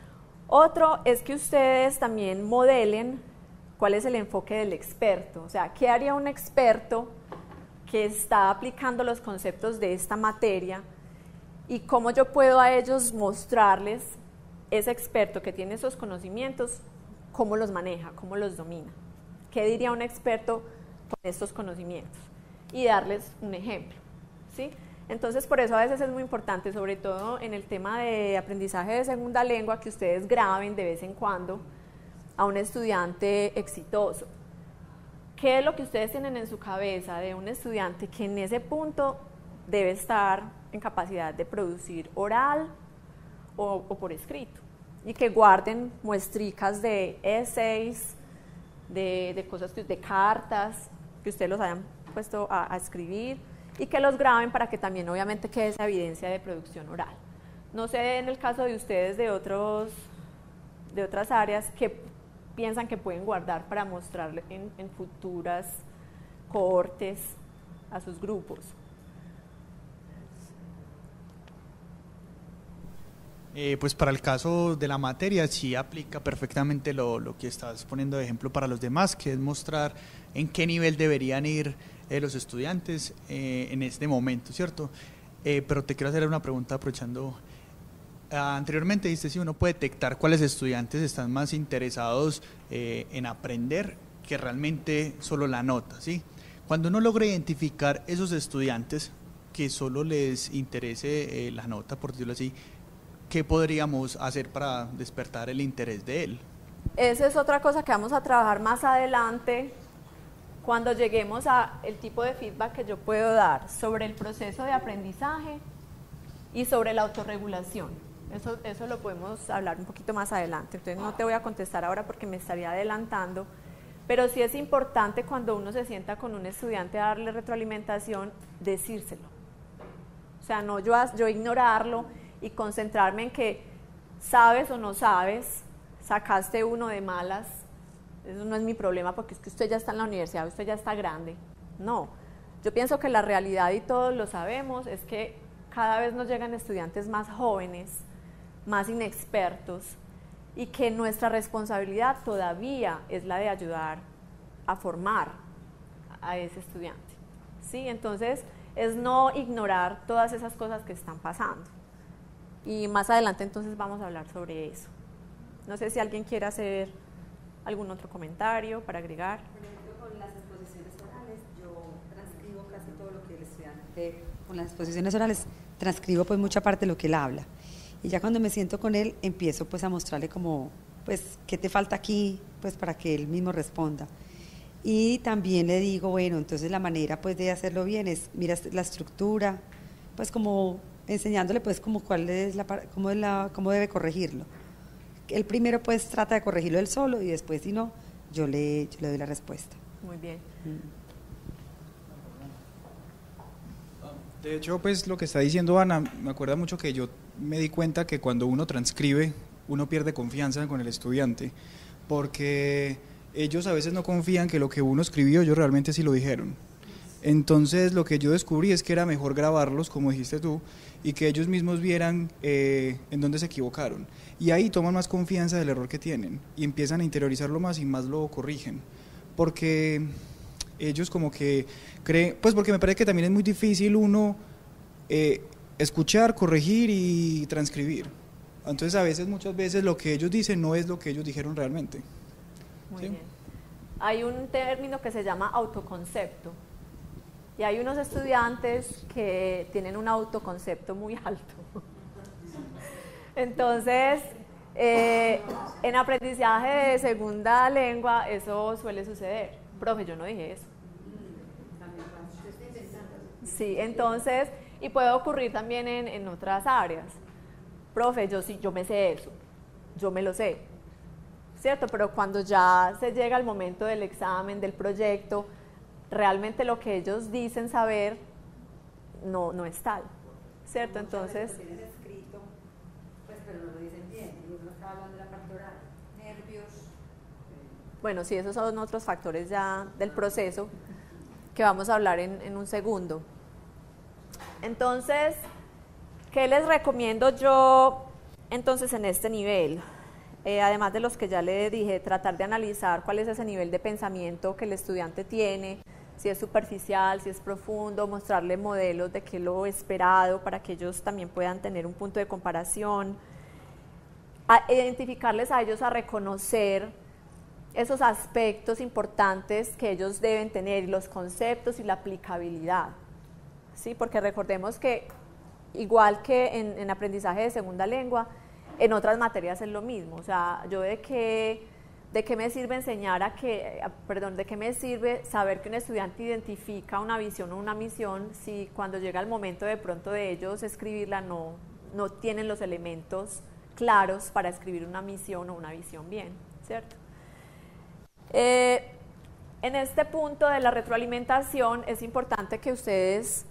Otro es que ustedes también modelen cuál es el enfoque del experto, o sea, ¿qué haría un experto que está aplicando los conceptos de esta materia y cómo yo puedo a ellos mostrarles ese experto que tiene esos conocimientos, cómo los maneja, cómo los domina? ¿Qué diría un experto con estos conocimientos? Y darles un ejemplo, ¿sí? Entonces, por eso a veces es muy importante, sobre todo en el tema de aprendizaje de segunda lengua, que ustedes graben de vez en cuando a un estudiante exitoso. ¿Qué es lo que ustedes tienen en su cabeza de un estudiante que en ese punto debe estar en capacidad de producir oral o, o por escrito? Y que guarden muestricas de essays, de, de cosas, que, de cartas, que ustedes los hayan puesto a, a escribir y que los graben para que también obviamente quede esa evidencia de producción oral. No sé en el caso de ustedes de otros de otras áreas que piensan que pueden guardar para mostrarle en, en futuras cohortes a sus grupos. Eh, pues para el caso de la materia sí aplica perfectamente lo, lo que estás poniendo de ejemplo para los demás, que es mostrar en qué nivel deberían ir eh, los estudiantes eh, en este momento, ¿cierto? Eh, pero te quiero hacer una pregunta aprovechando, uh, anteriormente dijiste si uno puede detectar cuáles estudiantes están más interesados eh, en aprender que realmente solo la nota, ¿sí? Cuando uno logra identificar esos estudiantes que solo les interese eh, la nota, por decirlo así, ¿qué podríamos hacer para despertar el interés de él? Esa es otra cosa que vamos a trabajar más adelante cuando lleguemos a el tipo de feedback que yo puedo dar sobre el proceso de aprendizaje y sobre la autorregulación. Eso, eso lo podemos hablar un poquito más adelante, entonces no te voy a contestar ahora porque me estaría adelantando, pero sí es importante cuando uno se sienta con un estudiante a darle retroalimentación, decírselo. O sea, no yo, yo ignorarlo y concentrarme en que sabes o no sabes, sacaste uno de malas, eso no es mi problema porque es que usted ya está en la universidad, usted ya está grande. No, yo pienso que la realidad, y todos lo sabemos, es que cada vez nos llegan estudiantes más jóvenes, más inexpertos, y que nuestra responsabilidad todavía es la de ayudar a formar a ese estudiante, ¿sí? Entonces es no ignorar todas esas cosas que están pasando, y más adelante entonces vamos a hablar sobre eso. No sé si alguien quiere hacer algún otro comentario para agregar. Por ejemplo, con las exposiciones orales yo transcribo casi todo lo que el estudiante, con las exposiciones orales transcribo pues mucha parte de lo que él habla, y ya cuando me siento con él empiezo pues a mostrarle como pues qué te falta aquí, pues para que él mismo responda. Y también le digo, bueno, entonces la manera pues de hacerlo bien es, mira la estructura, pues como enseñándole pues como cuál es la, cómo, es la, cómo debe corregirlo. El primero pues trata de corregirlo él solo, y después si no, yo le, yo le doy la respuesta. Muy bien. Mm. De hecho, pues lo que está diciendo Ana, me acuerda mucho que yo me di cuenta que cuando uno transcribe, uno pierde confianza con el estudiante, porque ellos a veces no confían que lo que uno escribió, ellos realmente sí lo dijeron. Entonces lo que yo descubrí es que era mejor grabarlos, como dijiste tú, y que ellos mismos vieran eh, en dónde se equivocaron. Y ahí toman más confianza del error que tienen, y empiezan a interiorizarlo más y más lo corrigen. Porque ellos como que creen, pues porque me parece que también es muy difícil uno eh, escuchar, corregir y transcribir. Entonces a veces, muchas veces lo que ellos dicen no es lo que ellos dijeron realmente. Muy ¿Sí? bien. Hay un término que se llama autoconcepto, y hay unos estudiantes que tienen un autoconcepto muy alto. Entonces, eh, en aprendizaje de segunda lengua eso suele suceder. Profe, yo no dije eso. Sí, entonces, y puede ocurrir también en, en otras áreas. Profe, yo sí, yo me sé eso, yo me lo sé, ¿cierto? Pero cuando ya se llega al momento del examen, del proyecto, realmente lo que ellos dicen saber no, no es tal, ¿cierto? Entonces, escrito, pues, pero no lo dicen bien, uno está hablando de la parte oral, nervios. Bueno, sí, esos son otros factores ya del proceso que vamos a hablar en, en un segundo. Entonces, ¿qué les recomiendo yo entonces en este nivel? Eh, además de los que ya le dije, tratar de analizar cuál es ese nivel de pensamiento que el estudiante tiene, si es superficial, si es profundo, mostrarle modelos de qué es lo esperado para que ellos también puedan tener un punto de comparación, a identificarles a ellos, a reconocer esos aspectos importantes que ellos deben tener, los conceptos y la aplicabilidad, ¿sí? Porque recordemos que igual que en, en aprendizaje de segunda lengua, en otras materias es lo mismo. O sea, yo de qué, de qué me sirve enseñar a que, perdón, de qué me sirve saber que un estudiante identifica una visión o una misión si cuando llega el momento de pronto de ellos escribirla no, no tienen los elementos claros para escribir una misión o una visión bien, ¿cierto? Eh, en este punto de la retroalimentación es importante que ustedes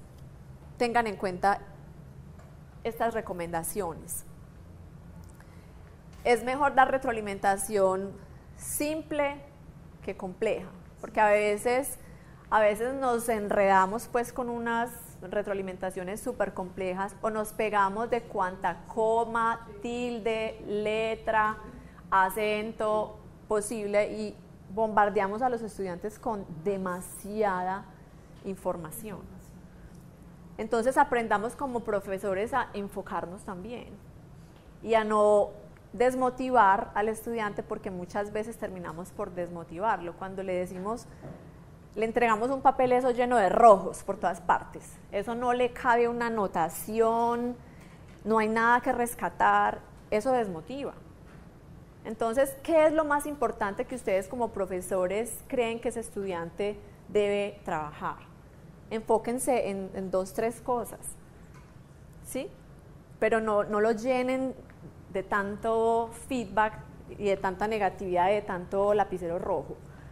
tengan en cuenta estas recomendaciones. es mejor dar retroalimentación simple que compleja, porque a veces, a veces nos enredamos pues con unas retroalimentaciones súper complejas o nos pegamos de cuanta coma, tilde, letra, acento posible y bombardeamos a los estudiantes con demasiada información. Entonces aprendamos como profesores a enfocarnos también y a no desmotivar al estudiante, porque muchas veces terminamos por desmotivarlo cuando le decimos, le entregamos un papel eso lleno de rojos por todas partes, eso no le cabe una anotación, no hay nada que rescatar, eso desmotiva. Entonces, ¿qué es lo más importante que ustedes como profesores creen que ese estudiante debe trabajar? Enfóquense en, en dos, tres cosas, ¿sí? Pero no, no lo llenen de tanto feedback y de tanta negatividad, de tanto lapicero rojo.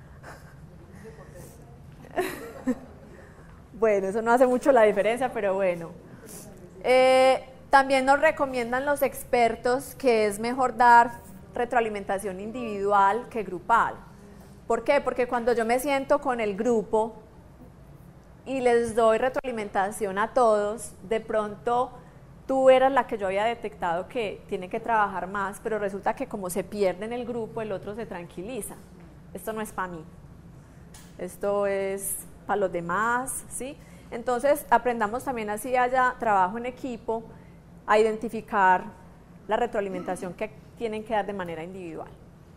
Bueno, eso no hace mucho la diferencia, pero bueno. Eh, también nos recomiendan los expertos que es mejor dar retroalimentación individual que grupal. ¿Por qué? Porque cuando yo me siento con el grupo y les doy retroalimentación a todos, de pronto tú eras la que yo había detectado que tiene que trabajar más, pero resulta que como se pierde en el grupo, el otro se tranquiliza. Esto no es para mí, esto es para los demás, ¿sí? Entonces, aprendamos también así haya trabajo en equipo, a identificar la retroalimentación que tienen que dar de manera individual.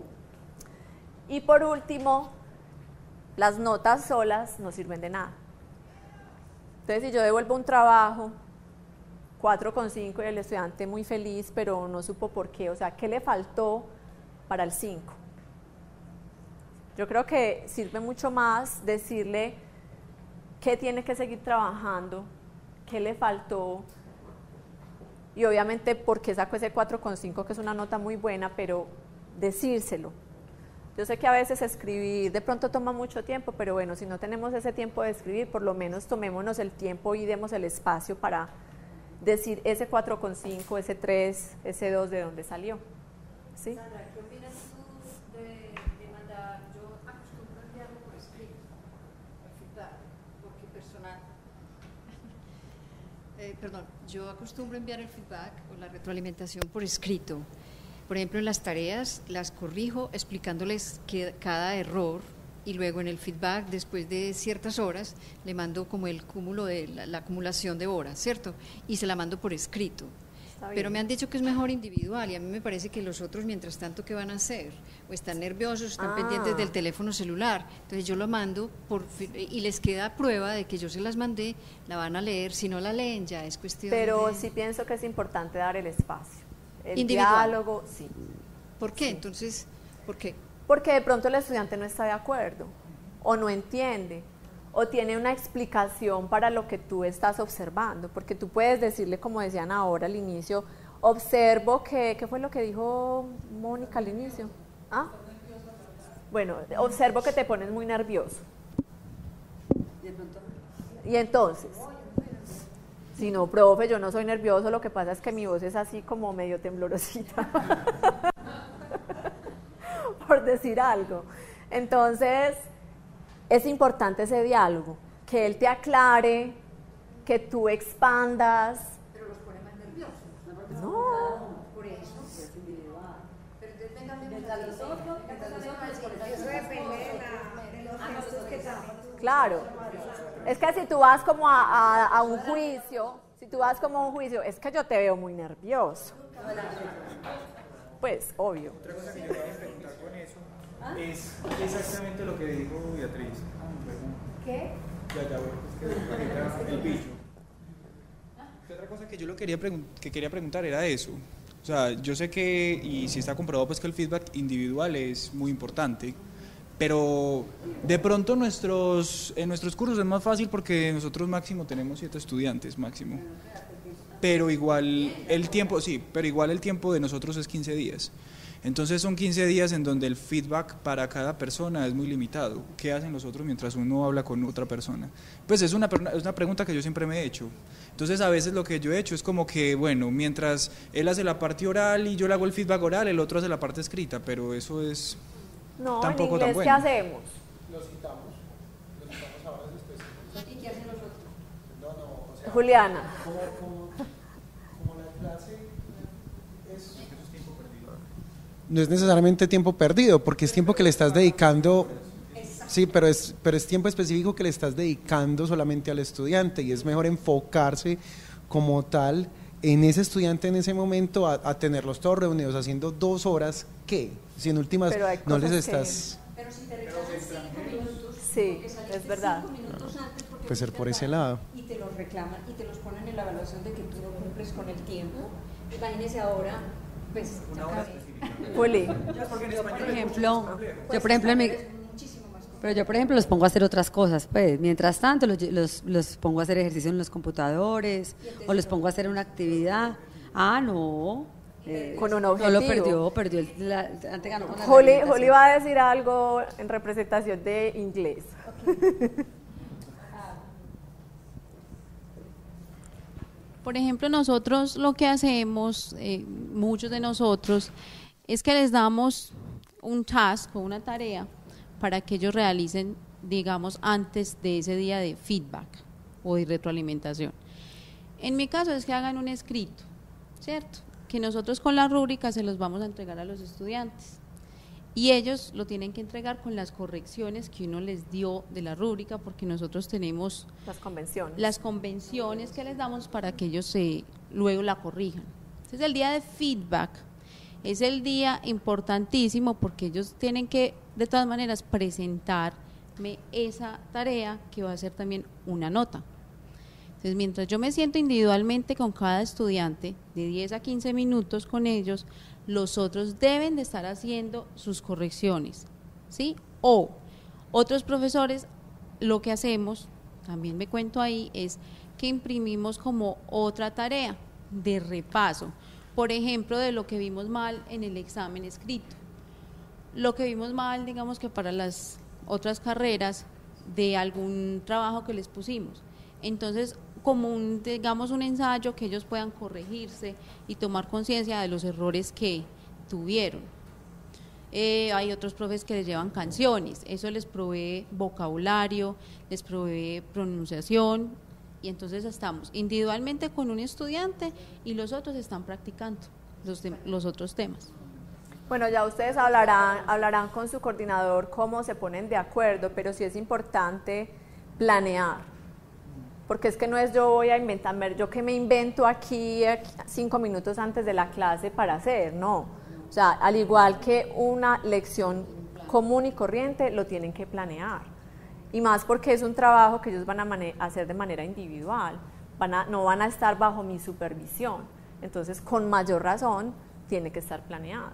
Y por último, las notas solas no sirven de nada. Entonces, si yo devuelvo un trabajo cuatro coma cinco y el estudiante muy feliz, pero no supo por qué, o sea, ¿qué le faltó para el cinco? Yo creo que sirve mucho más decirle qué tiene que seguir trabajando, qué le faltó, y obviamente por qué sacó ese cuatro coma cinco, que es una nota muy buena, pero decírselo. Yo sé que a veces escribir de pronto toma mucho tiempo, pero bueno, si no tenemos ese tiempo de escribir, por lo menos tomémonos el tiempo y demos el espacio para decir ese cuatro coma cinco, ese tres, ese dos, de dónde salió. ¿Sí? Sandra, ¿qué opinas tú de, de mandar? Yo acostumbro a enviarlo por escrito, el feedback, porque personal. Eh, perdón, yo acostumbro a enviar el feedback o la retroalimentación por escrito. Por ejemplo, en las tareas las corrijo explicándoles que cada error, y luego en el feedback, después de ciertas horas, le mando como el cúmulo de la, la acumulación de horas, ¿cierto? Y se la mando por escrito. Pero me han dicho que es mejor individual, y a mí me parece que los otros, mientras tanto, ¿qué van a hacer? O están nerviosos, están ah. pendientes del teléfono celular. Entonces yo lo mando por, y les queda prueba de que yo se las mandé, la van a leer. Si no la leen, ya es cuestión Pero de... sí pienso que es importante dar el espacio, el individual. diálogo, sí. ¿Por qué? Sí. Entonces, ¿por qué? Porque de pronto el estudiante no está de acuerdo, o no entiende, o tiene una explicación para lo que tú estás observando, porque tú puedes decirle, como decían ahora al inicio, observo que, ¿qué fue lo que dijo Mónica al inicio? ¿Ah? Bueno, observo que te pones muy nervioso. Y entonces, si no, profe, yo no soy nervioso, lo que pasa es que mi voz es así como medio temblorosita, por decir algo. Entonces, es importante ese diálogo, que él te aclare, que tú expandas. Pero los pone más nerviosos. No. Por eso. Es individual. Pero entonces vengan de los otros, eso depende de los gestos que también. Claro. Es que si tú vas como a, a, a un juicio, si tú vas como a un juicio, es que yo te veo muy nervioso. Pues, obvio. Otra cosa que yo quería preguntar con eso es exactamente lo que dijo Beatriz. ¿Qué? Ya, ya, bueno, es que el bicho. Otra cosa que yo lo quería que quería preguntar era eso. O sea, yo sé que, y si está comprobado, pues que el feedback individual es muy importante, pero de pronto nuestros, en nuestros cursos es más fácil porque nosotros máximo tenemos siete estudiantes, máximo. Pero igual el tiempo, sí, pero igual el tiempo de nosotros es quince días. Entonces son quince días en donde el feedback para cada persona es muy limitado. ¿Qué hacen los otros mientras uno habla con otra persona? Pues es una, es una pregunta que yo siempre me he hecho. Entonces a veces lo que yo he hecho es como que, bueno, mientras él hace la parte oral y yo le hago el feedback oral, el otro hace la parte escrita, pero eso es no, tampoco en inglés, tan bueno. ¿qué hacemos? Los quitamos, los quitamos a horas específicas. ¿Y qué hacen los otros? No, no, o sea, Juliana. Como, como, como la clase es, no es necesariamente tiempo perdido, porque es tiempo que le estás dedicando, sí, pero es, pero es tiempo específico que le estás dedicando solamente al estudiante, y es mejor enfocarse como tal en ese estudiante en ese momento a, a tenerlos todos reunidos haciendo dos horas, ¿qué? Si en últimas no les estás... Que... Pero si te rechazan cinco minutos, sí, es verdad. Puede ser por ese lado. Y te los reclaman y te los ponen en la evaluación de que tú no cumples con el tiempo. Imagínese ahora, pues, una hora específica. Juli. Yo, por ejemplo, yo, por ejemplo, en mi, pero yo, por ejemplo, los pongo a hacer otras cosas, pues, mientras tanto, los, los, los pongo a hacer ejercicio en los computadores, o los pongo a hacer una actividad. Ah, no. Eh, con un objetivo. No lo perdió, perdió el, la, antes ganó con la Juli, Juli va a decir algo en representación de inglés. Okay. Por ejemplo, nosotros lo que hacemos, eh, muchos de nosotros, es que les damos un task o una tarea para que ellos realicen, digamos, antes de ese día de feedback o de retroalimentación. En mi caso es que hagan un escrito, ¿cierto? Que nosotros con la rúbrica se los vamos a entregar a los estudiantes y ellos lo tienen que entregar con las correcciones que uno les dio de la rúbrica, porque nosotros tenemos las convenciones, las convenciones que les damos para que ellos se, luego la corrijan. Entonces el día de feedback es el día importantísimo porque ellos tienen que de todas maneras presentarme esa tarea que va a ser también una nota. Entonces, mientras yo me siento individualmente con cada estudiante, de diez a quince minutos con ellos, los otros deben de estar haciendo sus correcciones, ¿sí? O otros profesores, lo que hacemos, también me cuento ahí, es que imprimimos como otra tarea de repaso, por ejemplo, de lo que vimos mal en el examen escrito. Lo que vimos mal, digamos que para las otras carreras, de algún trabajo que les pusimos. Entonces, como un, digamos, un ensayo que ellos puedan corregirse y tomar conciencia de los errores que tuvieron. Eh, hay otros profes que les llevan canciones, eso les provee vocabulario, les provee pronunciación, y entonces estamos individualmente con un estudiante y los otros están practicando los, de, los otros temas. Bueno, ya ustedes hablarán, hablarán con su coordinador cómo se ponen de acuerdo, pero sí es importante planear. Porque es que no es yo voy a inventar, yo que me invento aquí cinco minutos antes de la clase para hacer, no. O sea, al igual que una lección común y corriente, lo tienen que planear. Y más porque es un trabajo que ellos van a hacer de manera individual, van a, no van a estar bajo mi supervisión. Entonces, con mayor razón, tiene que estar planeado.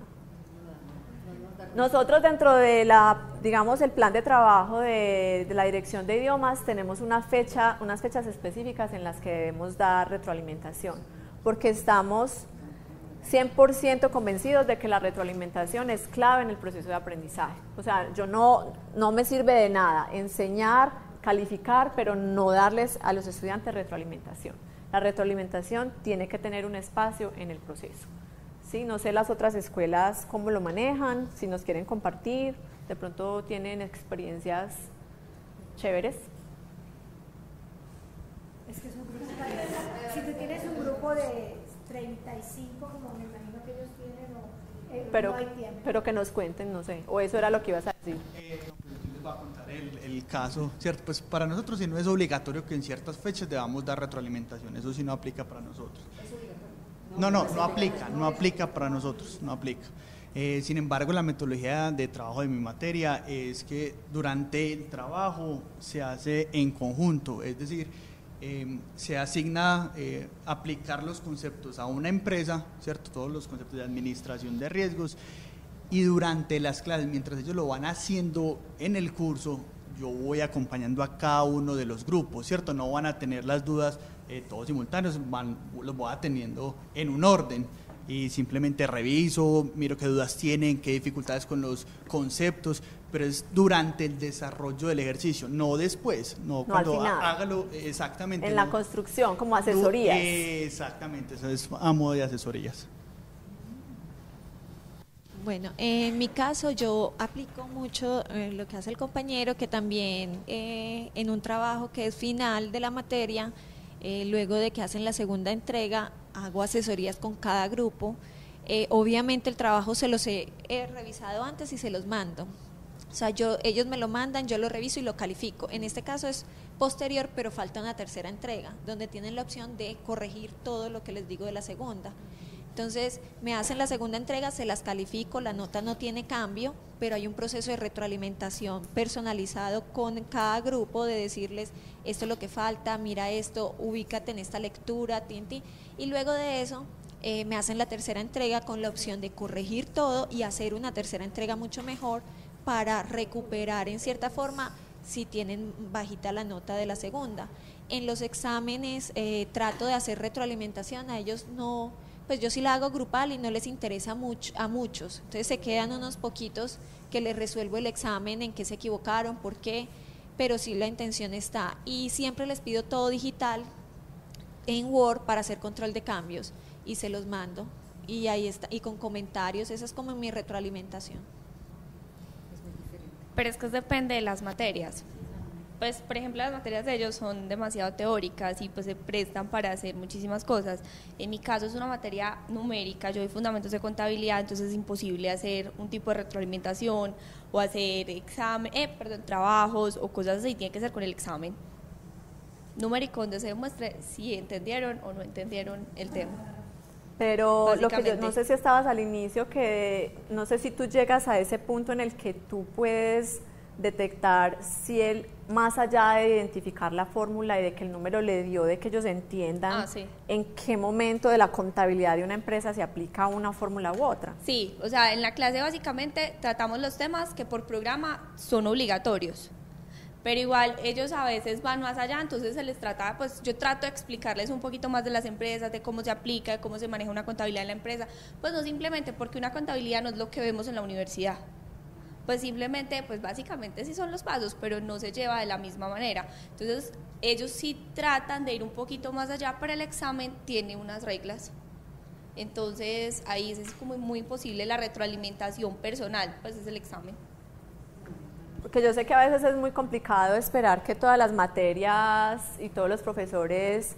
Nosotros dentro de la, digamos, el plan de trabajo de, de la Dirección de Idiomas tenemos una fecha, unas fechas específicas en las que debemos dar retroalimentación, porque estamos cien por ciento convencidos de que la retroalimentación es clave en el proceso de aprendizaje. O sea, yo no, no me sirve de nada enseñar, calificar, pero no darles a los estudiantes retroalimentación. La retroalimentación tiene que tener un espacio en el proceso. Sí, no sé las otras escuelas cómo lo manejan, si nos quieren compartir, de pronto tienen experiencias chéveres. Es que es un grupo, si tú tienes un grupo de treinta y cinco, como me imagino que ellos tienen, o, eh, pero, no hay tiempo. Pero que nos cuenten, no sé, o eso era lo que ibas a decir. Eh, no, pues yo les voy a contar el, el caso, ¿cierto? Pues para nosotros sí no es obligatorio que en ciertas fechas debamos dar retroalimentación, eso sí no aplica para nosotros. No, no, no aplica, no aplica para nosotros, no aplica. Eh, sin embargo, la metodología de trabajo de mi materia es que durante el trabajo se hace en conjunto, es decir, eh, se asigna eh, aplicar los conceptos a una empresa, ¿cierto? Todos los conceptos de administración de riesgos, y durante las clases, mientras ellos lo van haciendo en el curso, yo voy acompañando a cada uno de los grupos, ¿cierto? No van a tener las dudas eh, todos simultáneos, van, los voy atendiendo en un orden. y simplemente reviso, miro qué dudas tienen, qué dificultades con los conceptos, pero es durante el desarrollo del ejercicio, no después, no, no cuando al final. hágalo exactamente. En no, la construcción, como asesorías. Exactamente, eso es a modo de asesorías. Bueno, en mi caso yo aplico mucho eh, lo que hace el compañero, que también eh, en un trabajo que es final de la materia, eh, luego de que hacen la segunda entrega, hago asesorías con cada grupo. Eh, obviamente el trabajo se los he, he revisado antes y se los mando. O sea, yo, ellos me lo mandan, yo lo reviso y lo califico. En este caso es posterior, pero falta una tercera entrega, donde tienen la opción de corregir todo lo que les digo de la segunda. Entonces, me hacen la segunda entrega, se las califico, la nota no tiene cambio, pero hay un proceso de retroalimentación personalizado con cada grupo, de decirles, esto es lo que falta, mira esto, ubícate en esta lectura, tinti, y luego de eso eh, me hacen la tercera entrega con la opción de corregir todo y hacer una tercera entrega mucho mejor para recuperar en cierta forma si tienen bajita la nota de la segunda. En los exámenes eh, trato de hacer retroalimentación, a ellos no... pues yo sí la hago grupal y no les interesa mucho a muchos, entonces se quedan unos poquitos que les resuelvo el examen, en qué se equivocaron, por qué, pero sí la intención está, y siempre les pido todo digital en Word para hacer control de cambios y se los mando, y ahí está, y con comentarios, esa es como mi retroalimentación. Pero es que depende de las materias. Pues, por ejemplo, las materias de ellos son demasiado teóricas y pues se prestan para hacer muchísimas cosas. En mi caso es una materia numérica, yo doy fundamentos de contabilidad, entonces es imposible hacer un tipo de retroalimentación o hacer examen, eh, perdón, trabajos o cosas así, tiene que ser con el examen numérico donde se demuestre si entendieron o no entendieron el tema. Pero lo que yo, no sé si estabas al inicio, que no sé si tú llegas a ese punto en el que tú puedes detectar si él, más allá de identificar la fórmula y de que el número le dio, de que ellos entiendan ah, sí. en qué momento de la contabilidad de una empresa se aplica una fórmula u otra. Sí, o sea, en la clase básicamente tratamos los temas que por programa son obligatorios, pero igual ellos a veces van más allá, entonces se les trata, pues yo trato de explicarles un poquito más de las empresas, de cómo se aplica, de cómo se maneja una contabilidad en la empresa, pues no simplemente porque una contabilidad no es lo que vemos en la universidad, pues simplemente, pues básicamente sí son los pasos, pero no se lleva de la misma manera. Entonces, ellos sí tratan de ir un poquito más allá, pero el examen tiene unas reglas. Entonces, ahí es como muy imposible la retroalimentación personal, pues es el examen. Porque yo sé que a veces es muy complicado esperar que todas las materias y todos los profesores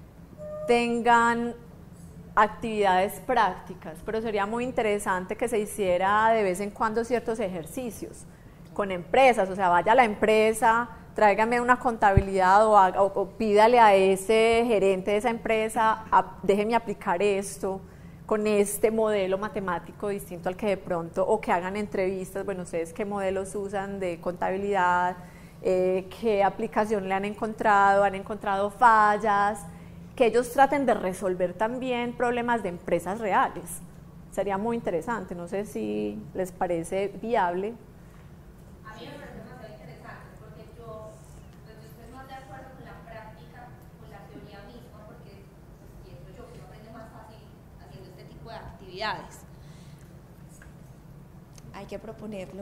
tengan actividades prácticas, pero sería muy interesante que se hiciera de vez en cuando ciertos ejercicios con empresas, o sea, vaya a la empresa, tráigame una contabilidad o, haga, o, o pídale a ese gerente de esa empresa, a, déjeme aplicar esto con este modelo matemático distinto al que de pronto, o que hagan entrevistas, bueno, ustedes qué modelos usan de contabilidad, eh, qué aplicación le han encontrado, han encontrado fallas, que ellos traten de resolver también problemas de empresas reales. Sería muy interesante, no sé si les parece viable. A mí me parece demasiado interesante, porque yo, pues yo estoy más de acuerdo con la práctica, con la teoría misma, porque pues, pienso yo que uno aprende más fácil haciendo este tipo de actividades. Hay que proponerlo.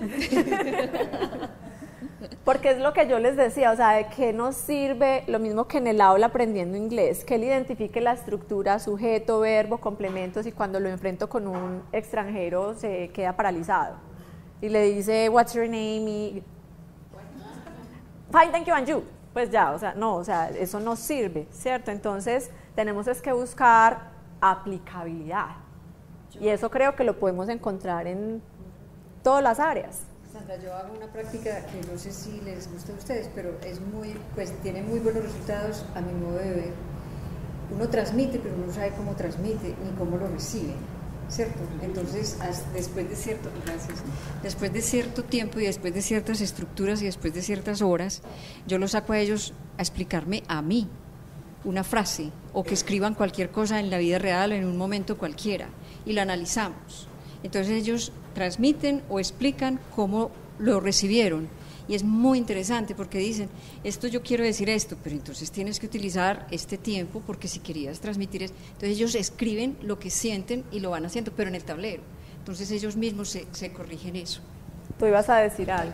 Porque es lo que yo les decía, o sea, de qué nos sirve lo mismo que en el aula aprendiendo inglés, que él identifique la estructura, sujeto, verbo, complementos, y cuando lo enfrento con un extranjero se queda paralizado y le dice what's your name y fine, thank you, and you, pues ya, o sea, no, o sea, eso no sirve, ¿cierto? Entonces tenemos es que buscar aplicabilidad, y eso creo que lo podemos encontrar en todas las áreas. Sandra, yo hago una práctica que no sé si les gusta a ustedes, pero es muy, pues tiene muy buenos resultados a mi modo de ver. Uno transmite, pero no sabe cómo transmite ni cómo lo recibe, ¿cierto? Entonces, después de cierto, gracias, después de cierto tiempo y después de ciertas estructuras y después de ciertas horas, yo los saco a ellos a explicarme a mí una frase, o que escriban cualquier cosa en la vida real en un momento cualquiera, y la analizamos. Entonces ellos transmiten o explican cómo lo recibieron, y es muy interesante porque dicen, esto yo quiero decir esto, pero entonces tienes que utilizar este tiempo porque si querías transmitir esto, entonces ellos escriben lo que sienten y lo van haciendo, pero en el tablero, entonces ellos mismos se, se corrigen eso. Tú ibas a decir algo.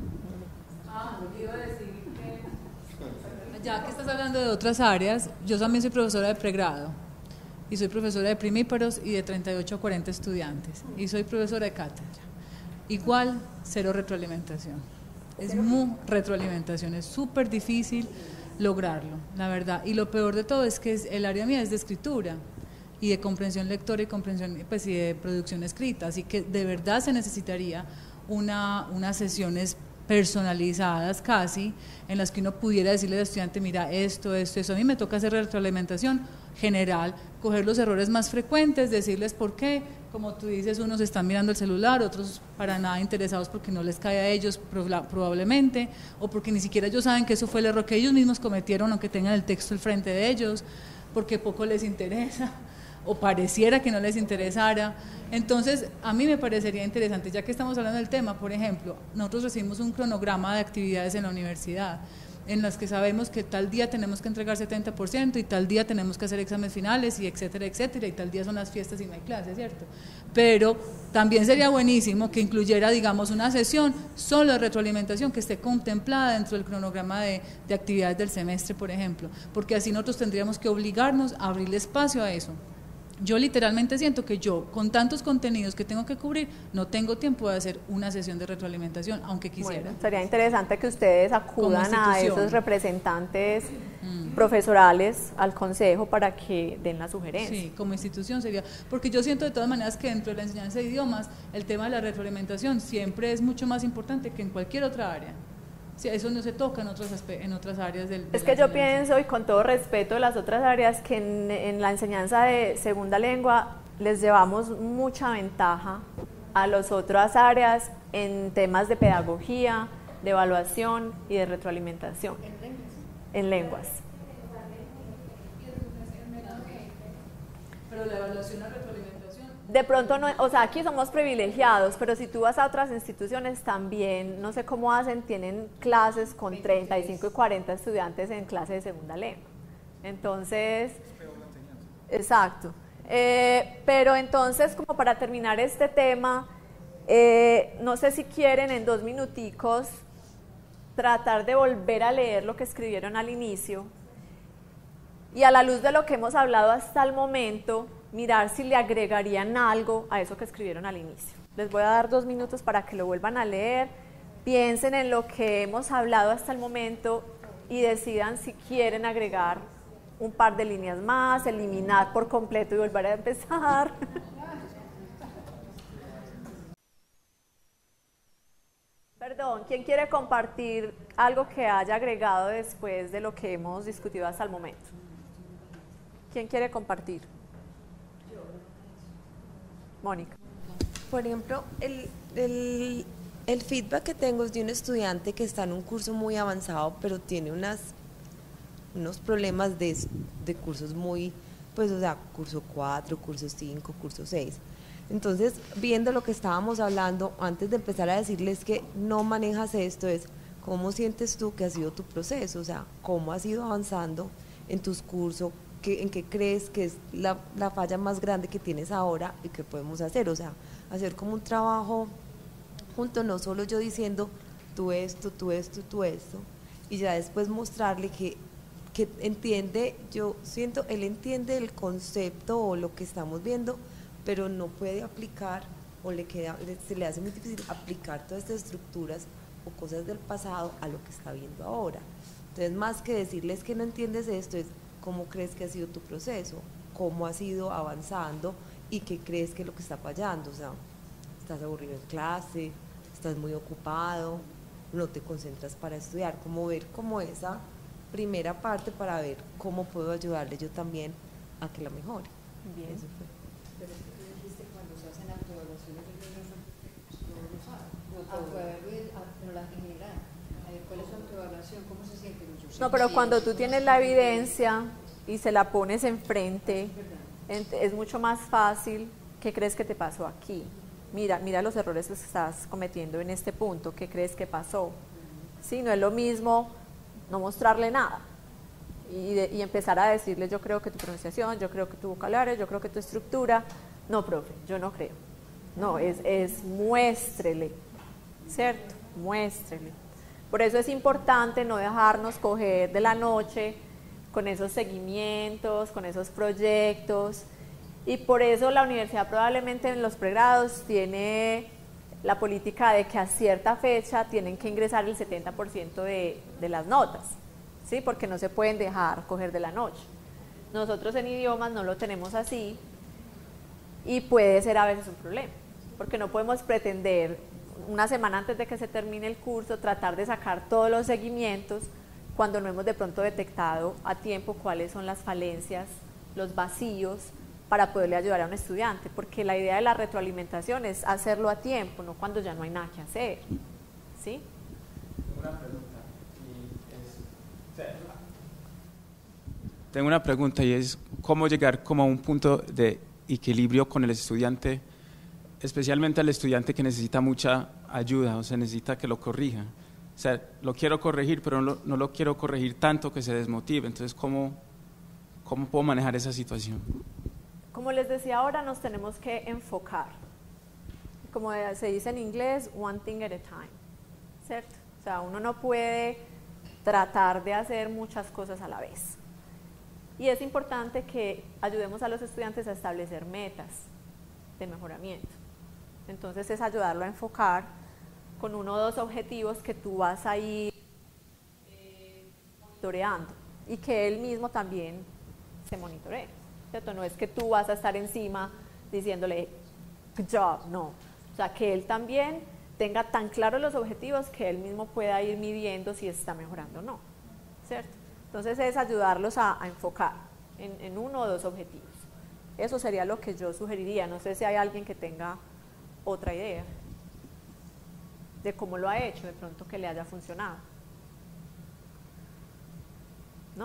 Ah, yo iba a decir que, ya que estás hablando de otras áreas, yo también soy profesora de pregrado y soy profesora de primíparos y de treinta y ocho a cuarenta estudiantes y soy profesora de cátedra. Igual, cero retroalimentación. Es muy retroalimentación, es súper difícil lograrlo, la verdad. Y lo peor de todo es que es, el área mía es de escritura y de comprensión lectora y comprensión, pues, y de producción escrita, así que de verdad se necesitaría una, unas sesiones personalizadas casi, en las que uno pudiera decirle al estudiante, mira, esto, esto, eso. A mí me toca hacer retroalimentación general, coger los errores más frecuentes, decirles por qué, como tú dices, unos están mirando el celular, otros para nada interesados porque no les cae a ellos probablemente, o porque ni siquiera ellos saben que eso fue el error que ellos mismos cometieron, aunque tengan el texto al frente de ellos, porque poco les interesa, o pareciera que no les interesara. Entonces, a mí me parecería interesante, ya que estamos hablando del tema, por ejemplo, nosotros recibimos un cronograma de actividades en la universidad, en las que sabemos que tal día tenemos que entregar setenta por ciento y tal día tenemos que hacer exámenes finales y etcétera, etcétera, y tal día son las fiestas y no hay clases, ¿cierto? Pero también sería buenísimo que incluyera, digamos, una sesión solo de retroalimentación que esté contemplada dentro del cronograma de, de actividades del semestre, por ejemplo, porque así nosotros tendríamos que obligarnos a abrirle espacio a eso. Yo literalmente siento que yo, con tantos contenidos que tengo que cubrir, no tengo tiempo de hacer una sesión de retroalimentación, aunque quisiera. Bueno, sería interesante que ustedes acudan a esos representantes mm. profesorales al consejo para que den la sugerencia. Sí, como institución sería, porque yo siento de todas maneras que dentro de la enseñanza de idiomas, el tema de la retroalimentación siempre es mucho más importante que en cualquier otra área. Sí, eso no se toca en otras, en otras áreas del... Es que yo pienso, y con todo respeto de las otras áreas, que en, en la enseñanza de segunda lengua les llevamos mucha ventaja a las otras áreas en temas de pedagogía, de evaluación y de retroalimentación. ¿En lenguas? En lenguas. Pero la evaluación a retroalimentación... De pronto, no, o sea, aquí somos privilegiados, pero si tú vas a otras instituciones también, no sé cómo hacen, tienen clases con treinta y cinco y cuarenta estudiantes en clase de segunda lengua. Entonces, exacto. Eh, pero entonces, como para terminar este tema, eh, no sé si quieren en dos minuticos tratar de volver a leer lo que escribieron al inicio y a la luz de lo que hemos hablado hasta el momento, mirar si le agregarían algo a eso que escribieron al inicio. Les voy a dar dos minutos para que lo vuelvan a leer, piensen en lo que hemos hablado hasta el momento y decidan si quieren agregar un par de líneas más, eliminar por completo y volver a empezar. Perdón, ¿quién quiere compartir algo que haya agregado después de lo que hemos discutido hasta el momento? ¿Quién quiere compartir? Mónica. Por ejemplo, el, el, el feedback que tengo es de un estudiante que está en un curso muy avanzado, pero tiene unas, unos problemas de, de cursos muy, pues, o sea, curso cuatro, curso cinco, curso seis. Entonces, viendo lo que estábamos hablando, antes de empezar a decirles que no manejas esto, es cómo sientes tú que ha sido tu proceso, o sea, cómo has ido avanzando en tus cursos, ¿Qué, ¿en qué crees que es la, la falla más grande que tienes ahora y qué podemos hacer? O sea, hacer como un trabajo junto, no solo yo diciendo tú esto, tú esto, tú esto, y ya después mostrarle que, que entiende, yo siento, él entiende el concepto o lo que estamos viendo, pero no puede aplicar o le queda, se le hace muy difícil aplicar todas estas estructuras o cosas del pasado a lo que está viendo ahora. Entonces, más que decirles que no entiendes esto, es cómo crees que ha sido tu proceso, cómo has ido avanzando y qué crees que es lo que está fallando. O sea, estás aburrido en clase, estás muy ocupado, no te concentras para estudiar, como ver como esa primera parte para ver cómo puedo ayudarle yo también a que la mejore. Bien. Eso fue. Pero es que tú dijiste cuando se hacen autoevaluaciones, no lo saben. Pero la en general, ¿cuál es su autoevaluación? ¿Cómo se siente? No, pero cuando tú tienes la evidencia y se la pones enfrente, es mucho más fácil. ¿Qué crees que te pasó aquí? Mira, mira los errores que estás cometiendo en este punto. ¿Qué crees que pasó? ¿sí? No es lo mismo no mostrarle nada y, de, y empezar a decirle yo creo que tu pronunciación, yo creo que tu vocabulario, yo creo que tu estructura. No, profe, yo no creo. No, es, es muéstrele, ¿cierto? Muéstrele. Por eso es importante no dejarnos coger de la noche con esos seguimientos, con esos proyectos, y por eso la universidad probablemente en los pregrados tiene la política de que a cierta fecha tienen que ingresar el setenta por ciento de, de las notas, ¿sí? Porque no se pueden dejar coger de la noche. Nosotros en idiomas no lo tenemos así y puede ser a veces un problema, porque no podemos pretender una semana antes de que se termine el curso tratar de sacar todos los seguimientos cuando no hemos de pronto detectado a tiempo cuáles son las falencias, los vacíos, para poderle ayudar a un estudiante, porque la idea de la retroalimentación es hacerlo a tiempo, no cuando ya no hay nada que hacer, ¿sí? Una pregunta, y es, tengo una pregunta y es cómo llegar como a un punto de equilibrio con el estudiante, especialmente el estudiante que necesita mucha ayuda, o sea, necesita que lo corrija. O sea, lo quiero corregir, pero no lo, no lo quiero corregir tanto que se desmotive. Entonces, ¿cómo, cómo puedo manejar esa situación? Como les decía ahora, nos tenemos que enfocar. Como se dice en inglés, one thing at a time, ¿cierto? O sea, uno no puede tratar de hacer muchas cosas a la vez. Y es importante que ayudemos a los estudiantes a establecer metas de mejoramiento. Entonces es ayudarlo a enfocar con uno o dos objetivos que tú vas a ir eh, monitoreando y que él mismo también se monitoree, ¿cierto? No es que tú vas a estar encima diciéndole good job, no. O sea, que él también tenga tan claros los objetivos que él mismo pueda ir midiendo si está mejorando o no, ¿cierto? Entonces es ayudarlos a, a enfocar en, en uno o dos objetivos. Eso sería lo que yo sugeriría. No sé si hay alguien que tenga otra idea de cómo lo ha hecho, de pronto que le haya funcionado. ¿No?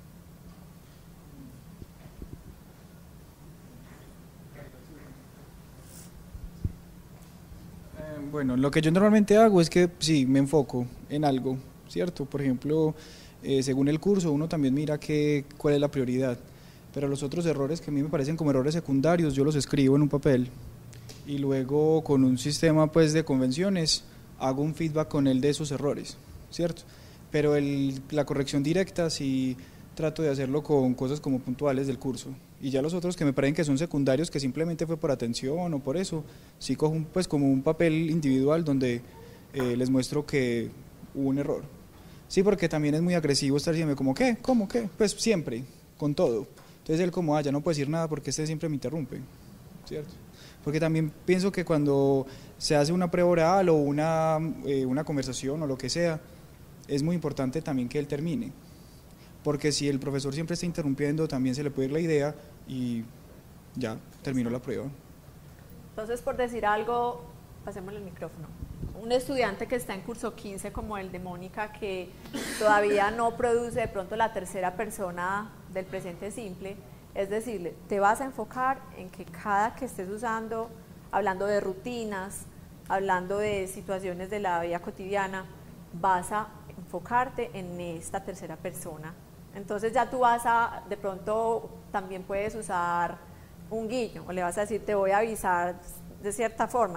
Eh, bueno, lo que yo normalmente hago es que sí, me enfoco en algo, ¿cierto? Por ejemplo, eh, según el curso, uno también mira que, cuál es la prioridad. Pero los otros errores que a mí me parecen como errores secundarios, yo los escribo en un papel y luego con un sistema pues de convenciones hago un feedback con él de esos errores, ¿cierto? Pero el, la corrección directa sí trato de hacerlo con cosas como puntuales del curso. Y ya los otros que me parecen que son secundarios, que simplemente fue por atención o por eso, sí cojo un, pues como un papel individual donde eh, les muestro que hubo un error. Sí, porque también es muy agresivo estar diciendo como, ¿qué? ¿Cómo? ¿Qué? Pues siempre, con todo. Entonces él como, ah, ya no puedo decir nada porque este siempre me interrumpe, ¿cierto? Porque también pienso que cuando se hace una prueba oral o una, eh, una conversación o lo que sea, es muy importante también que él termine. Porque si el profesor siempre está interrumpiendo, también se le puede ir la idea y ya terminó la prueba. Entonces, por decir algo, pasémosle el micrófono. Un estudiante que está en curso quince como el de Mónica, que todavía no produce de pronto la tercera persona del presente simple, es decirle, te vas a enfocar en que cada que estés usando, hablando de rutinas, hablando de situaciones de la vida cotidiana, vas a enfocarte en esta tercera persona. Entonces ya tú vas a, de pronto también puedes usar un guiño, o le vas a decir, te voy a avisar de cierta forma,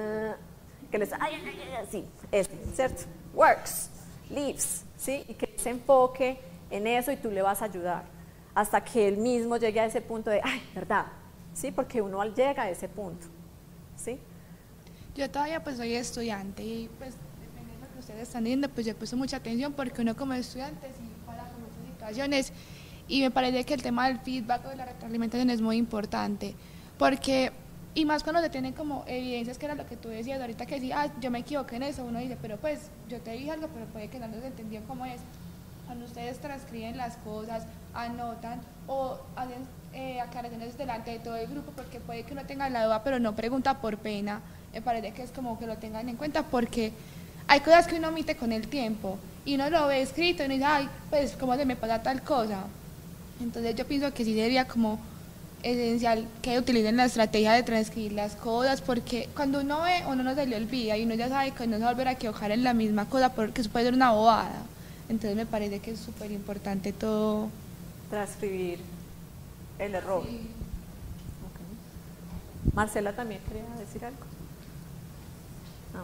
uh, que les, ay, ay, ay, sí, este, ¿cierto? Works, lives, ¿sí? Y que se enfoque en eso y tú le vas a ayudar hasta que él mismo llegue a ese punto de, ay, verdad, ¿sí? Porque uno llega a ese punto, ¿sí? Yo todavía pues soy estudiante y pues dependiendo de lo que ustedes están diciendo, pues yo he puesto mucha atención porque uno como estudiante sí para con muchas situaciones y me parece que el tema del feedback o de la retroalimentación es muy importante porque, y más cuando se tienen como evidencias, que era lo que tú decías ahorita, que sí, ah, yo me equivoqué en eso, uno dice, pero pues yo te dije algo, pero puede que no se entendió cómo es. Cuando ustedes transcriben las cosas, anotan o hacen eh, aclaraciones delante de todo el grupo, porque puede que uno tenga la duda, pero no pregunta por pena, me parece que es como que lo tengan en cuenta, porque hay cosas que uno omite con el tiempo, y uno lo ve escrito y uno dice, ay, pues cómo se me pasa tal cosa. Entonces yo pienso que sí debería como esencial que utilicen la estrategia de transcribir las cosas, porque cuando uno ve, uno no se le olvida y uno ya sabe que no se va a volver a equivocar en la misma cosa, porque eso puede ser una bobada. Entonces me parece que es súper importante todo. Transcribir el error. Sí. Okay. Marcela también quería decir algo. Ah,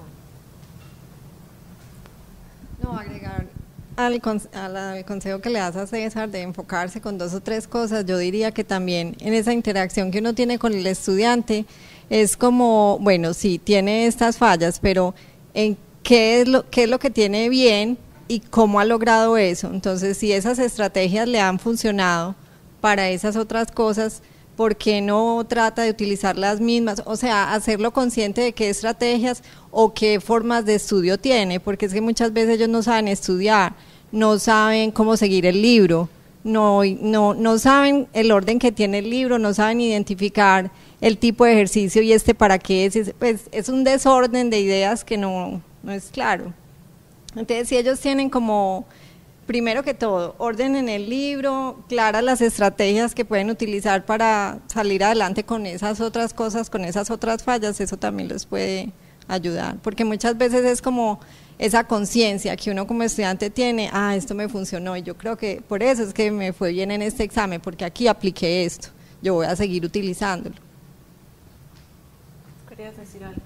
bueno. No, agregar al, al, al consejo que le das a César de enfocarse con dos o tres cosas, yo diría que también en esa interacción que uno tiene con el estudiante es como, bueno, sí, tiene estas fallas, pero en qué es lo, qué es lo que tiene bien y cómo ha logrado eso. Entonces, si esas estrategias le han funcionado para esas otras cosas, ¿por qué no trata de utilizar las mismas? O sea, hacerlo consciente de qué estrategias o qué formas de estudio tiene, porque es que muchas veces ellos no saben estudiar, no saben cómo seguir el libro, no, no, no saben el orden que tiene el libro, no saben identificar el tipo de ejercicio y este para qué es, pues es un desorden de ideas que no, no es claro. Entonces, si ellos tienen como, primero que todo, orden en el libro, claras las estrategias que pueden utilizar para salir adelante con esas otras cosas, con esas otras fallas, eso también les puede ayudar, porque muchas veces es como esa conciencia que uno como estudiante tiene, ah, esto me funcionó, y yo creo que por eso es que me fue bien en este examen, porque aquí apliqué esto, yo voy a seguir utilizándolo. ¿Querías decir algo?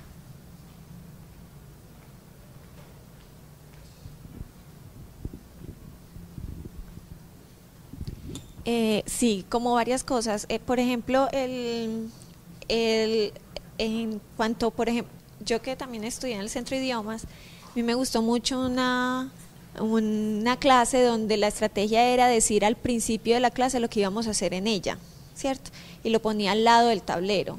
Eh, sí, como varias cosas. Eh, por ejemplo, el, el, en cuanto, por ejemplo, yo que también estudié en el Centro de Idiomas, a mí me gustó mucho una, una clase donde la estrategia era decir al principio de la clase lo que íbamos a hacer en ella, ¿cierto? Y lo ponía al lado del tablero.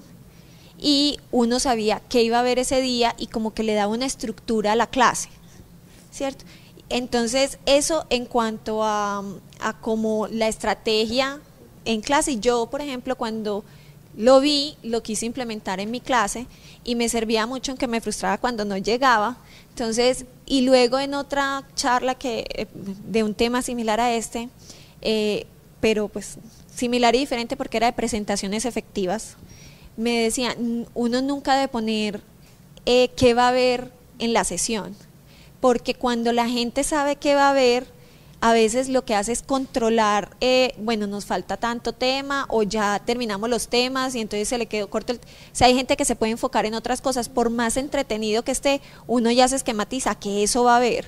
Y uno sabía qué iba a ver ese día y como que le daba una estructura a la clase, ¿cierto? Entonces, eso en cuanto a, a como la estrategia en clase, yo, por ejemplo, cuando lo vi, lo quise implementar en mi clase y me servía mucho, aunque me frustraba cuando no llegaba. Entonces, y luego en otra charla que de un tema similar a este, eh, pero pues similar y diferente porque era de presentaciones efectivas, me decía, uno nunca debe poner eh, qué va a haber en la sesión, porque cuando la gente sabe qué va a haber, a veces lo que hace es controlar, eh, bueno, nos falta tanto tema o ya terminamos los temas y entonces se le quedó corto. El, o sea, hay gente que se puede enfocar en otras cosas, por más entretenido que esté, uno ya se esquematiza que eso va a haber.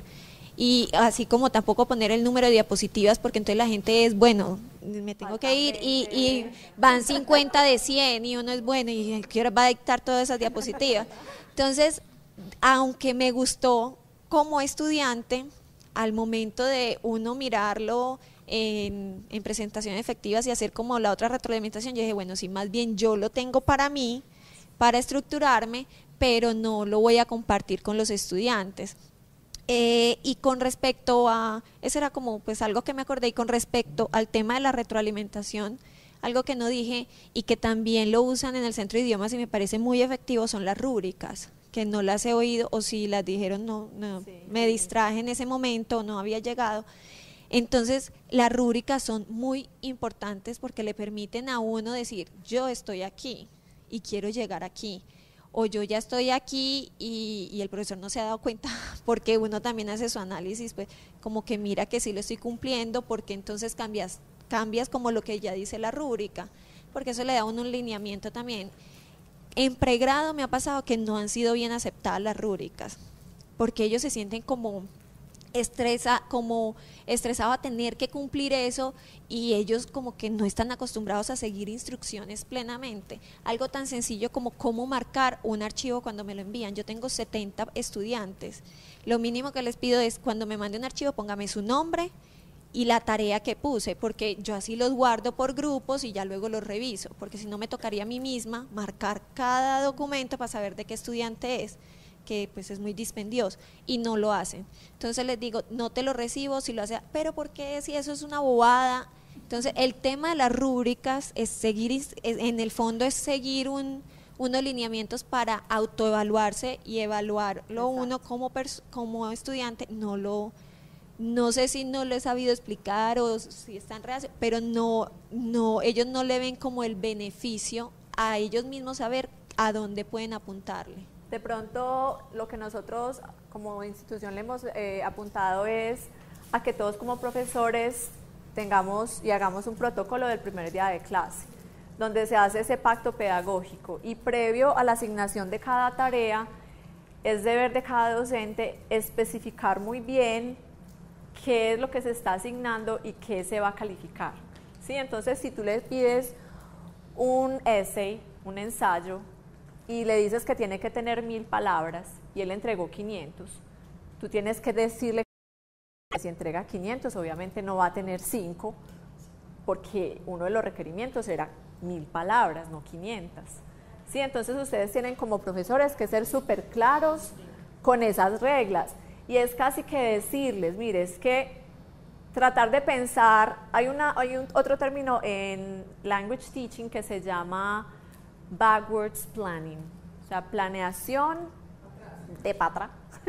Y así como tampoco poner el número de diapositivas, porque entonces la gente es, bueno, me tengo que ir y, y van cincuenta de cien y uno es bueno y ¿qué hora va a dictar todas esas diapositivas? Entonces, aunque me gustó como estudiante, al momento de uno mirarlo en, en presentaciones efectivas y hacer como la otra retroalimentación, yo dije, bueno, sí, más bien yo lo tengo para mí, para estructurarme, pero no lo voy a compartir con los estudiantes. Eh, y con respecto a, eso era como pues algo que me acordé, y con respecto al tema de la retroalimentación, algo que no dije y que también lo usan en el Centro de Idiomas y me parece muy efectivo son las rúbricas, que no las he oído o si las dijeron no, no sí, me distraje en ese momento, no había llegado. Entonces las rúbricas son muy importantes porque le permiten a uno decir yo estoy aquí y quiero llegar aquí, o yo ya estoy aquí y, y el profesor no se ha dado cuenta, porque uno también hace su análisis, pues como que mira que sí lo estoy cumpliendo, porque entonces cambias, cambias como lo que ya dice la rúbrica, porque eso le da a uno un lineamiento también. En pregrado me ha pasado que no han sido bien aceptadas las rúbricas, porque ellos se sienten como estresa, como estresado a tener que cumplir eso y ellos como que no están acostumbrados a seguir instrucciones plenamente. Algo tan sencillo como cómo marcar un archivo cuando me lo envían. Yo tengo setenta estudiantes. Lo mínimo que les pido es cuando me mande un archivo póngame su nombre y la tarea que puse, porque yo así los guardo por grupos y ya luego los reviso, porque si no me tocaría a mí misma marcar cada documento para saber de qué estudiante es, que pues es muy dispendioso y no lo hacen. Entonces les digo, no te lo recibo si lo hace, pero ¿por qué? Si eso es una bobada. Entonces el tema de las rúbricas es seguir, es, en el fondo es seguir un, unos lineamientos para autoevaluarse y evaluarlo. Exacto. Uno como, como estudiante no lo no sé si no lo he sabido explicar o si están reacios, pero no, no, ellos no le ven como el beneficio a ellos mismos saber a dónde pueden apuntarle. De pronto lo que nosotros como institución le hemos eh, apuntado es a que todos como profesores tengamos y hagamos un protocolo del primer día de clase, donde se hace ese pacto pedagógico y previo a la asignación de cada tarea es deber de cada docente especificar muy bien qué es lo que se está asignando y qué se va a calificar. ¿Sí? Entonces, si tú le pides un essay, un ensayo, y le dices que tiene que tener mil palabras y él entregó quinientos, tú tienes que decirle que si entrega quinientos, obviamente no va a tener cinco, porque uno de los requerimientos era mil palabras, no quinientas. ¿Sí? Entonces, ustedes tienen como profesores que ser súper claros con esas reglas. Y es casi que decirles, mire, es que tratar de pensar, hay, una, hay un, otro término en language teaching que se llama backwards planning, o sea, planeación de patra.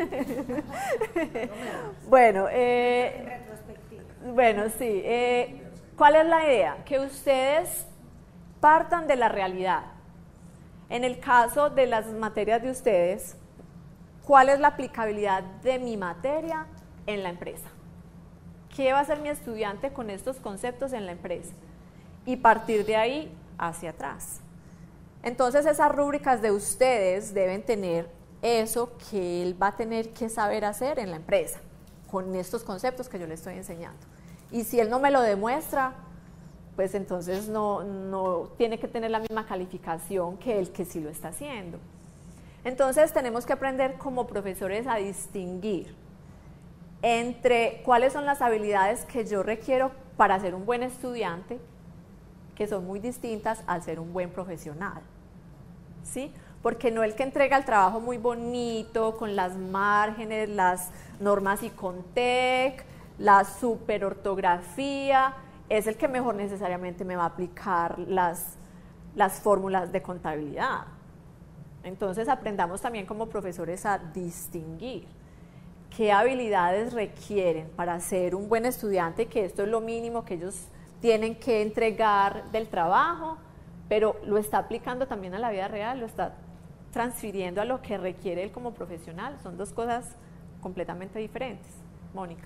bueno, eh, bueno, sí. Eh, ¿Cuál es la idea? Que ustedes partan de la realidad. En el caso de las materias de ustedes, ¿cuál es la aplicabilidad de mi materia en la empresa? ¿Qué va a hacer mi estudiante con estos conceptos en la empresa? Y partir de ahí hacia atrás. Entonces, esas rúbricas de ustedes deben tener eso que él va a tener que saber hacer en la empresa, con estos conceptos que yo le estoy enseñando. Y si él no me lo demuestra, pues entonces no, no tiene que tener la misma calificación que el que sí lo está haciendo. Entonces tenemos que aprender como profesores a distinguir entre cuáles son las habilidades que yo requiero para ser un buen estudiante, que son muy distintas al ser un buen profesional, ¿sí? Porque no el que entrega el trabajo muy bonito, con las márgenes, las normas ICONTEC, la super ortografía, es el que mejor necesariamente me va a aplicar las, las fórmulas de contabilidad. Entonces aprendamos también como profesores a distinguir qué habilidades requieren para ser un buen estudiante, que esto es lo mínimo que ellos tienen que entregar del trabajo, pero lo está aplicando también a la vida real, lo está transfiriendo a lo que requiere él como profesional. Son dos cosas completamente diferentes. Mónica.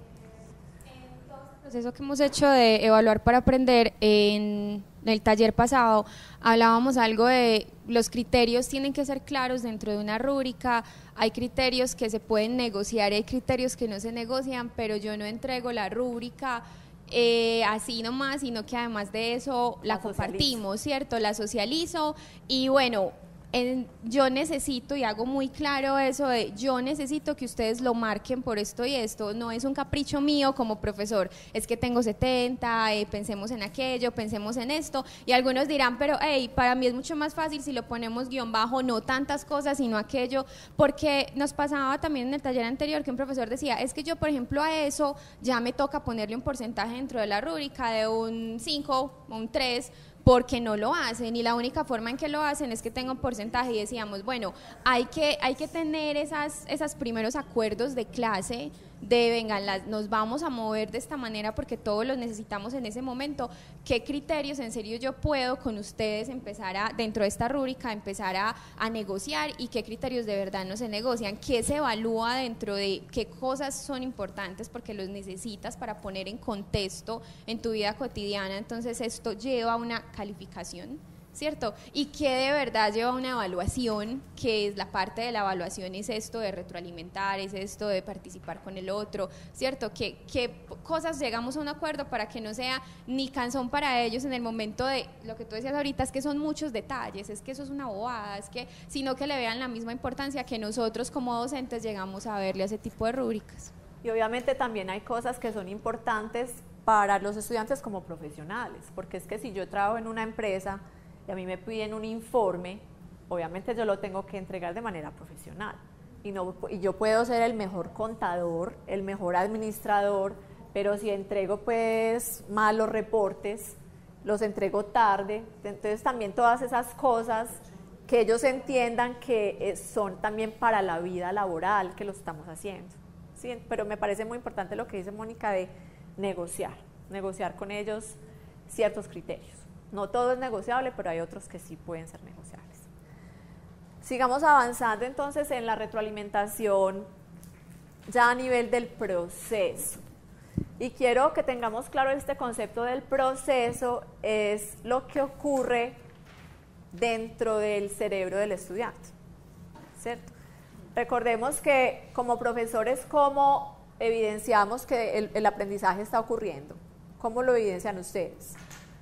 El proceso que hemos hecho de evaluar para aprender, en el taller pasado hablábamos algo de los criterios tienen que ser claros dentro de una rúbrica, hay criterios que se pueden negociar, hay criterios que no se negocian, pero yo no entrego la rúbrica eh, así nomás, sino que además de eso la, la compartimos, ¿cierto? La socializo y bueno, En, yo necesito, y hago muy claro eso de yo necesito que ustedes lo marquen por esto y esto, no es un capricho mío como profesor, es que tengo setenta, eh, pensemos en aquello, pensemos en esto, y algunos dirán, pero hey, para mí es mucho más fácil si lo ponemos guión bajo, no tantas cosas, sino aquello, porque nos pasaba también en el taller anterior que un profesor decía, es que yo por ejemplo a eso ya me toca ponerle un porcentaje dentro de la rúbrica de un cinco, un tres, porque no lo hacen y la única forma en que lo hacen es que tenga un porcentaje y decíamos, bueno, hay que, hay que tener esas, esos primeros acuerdos de clase de vengan, las, nos vamos a mover de esta manera porque todos los necesitamos en ese momento, qué criterios en serio yo puedo con ustedes empezar a, dentro de esta rúbrica, empezar a, a negociar y qué criterios de verdad no se negocian, qué se evalúa dentro de qué cosas son importantes porque los necesitas para poner en contexto en tu vida cotidiana, entonces esto lleva a una calificación, ¿cierto? Y que de verdad lleva una evaluación, que es la parte de la evaluación, es esto de retroalimentar, es esto de participar con el otro, ¿cierto? Que, que cosas llegamos a un acuerdo para que no sea ni cansón para ellos en el momento de, lo que tú decías ahorita, es que son muchos detalles, es que eso es una bobada, es que, sino que le vean la misma importancia que nosotros como docentes llegamos a verle a ese tipo de rúbricas. Y obviamente también hay cosas que son importantes para los estudiantes como profesionales, porque es que si yo trabajo en una empresa y a mí me piden un informe, obviamente yo lo tengo que entregar de manera profesional y, no, y yo puedo ser el mejor contador, el mejor administrador, pero si entrego pues malos reportes, los entrego tarde, entonces también todas esas cosas que ellos entiendan que son también para la vida laboral que lo estamos haciendo, ¿sí? Pero me parece muy importante lo que dice Mónica de negociar, negociar con ellos ciertos criterios. No todo es negociable, pero hay otros que sí pueden ser negociables. Sigamos avanzando entonces en la retroalimentación ya a nivel del proceso. Y quiero que tengamos claro este concepto del proceso, es lo que ocurre dentro del cerebro del estudiante, ¿cierto? Recordemos que como profesores, ¿cómo evidenciamos que el, el aprendizaje está ocurriendo? ¿Cómo lo evidencian ustedes?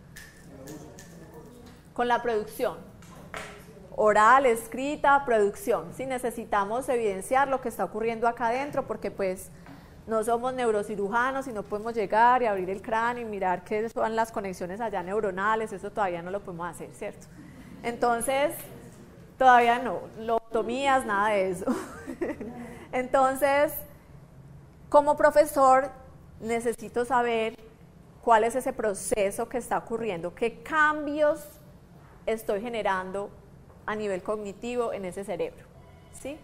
Con la producción. Oral, escrita, producción. Sí, necesitamos evidenciar lo que está ocurriendo acá adentro porque pues no somos neurocirujanos y no podemos llegar y abrir el cráneo y mirar qué son las conexiones allá neuronales, eso todavía no lo podemos hacer, ¿cierto? Entonces, todavía no, lobotomías, nada de eso. Entonces, como profesor, necesito saber cuál es ese proceso que está ocurriendo, qué cambios estoy generando a nivel cognitivo en ese cerebro, ¿sí?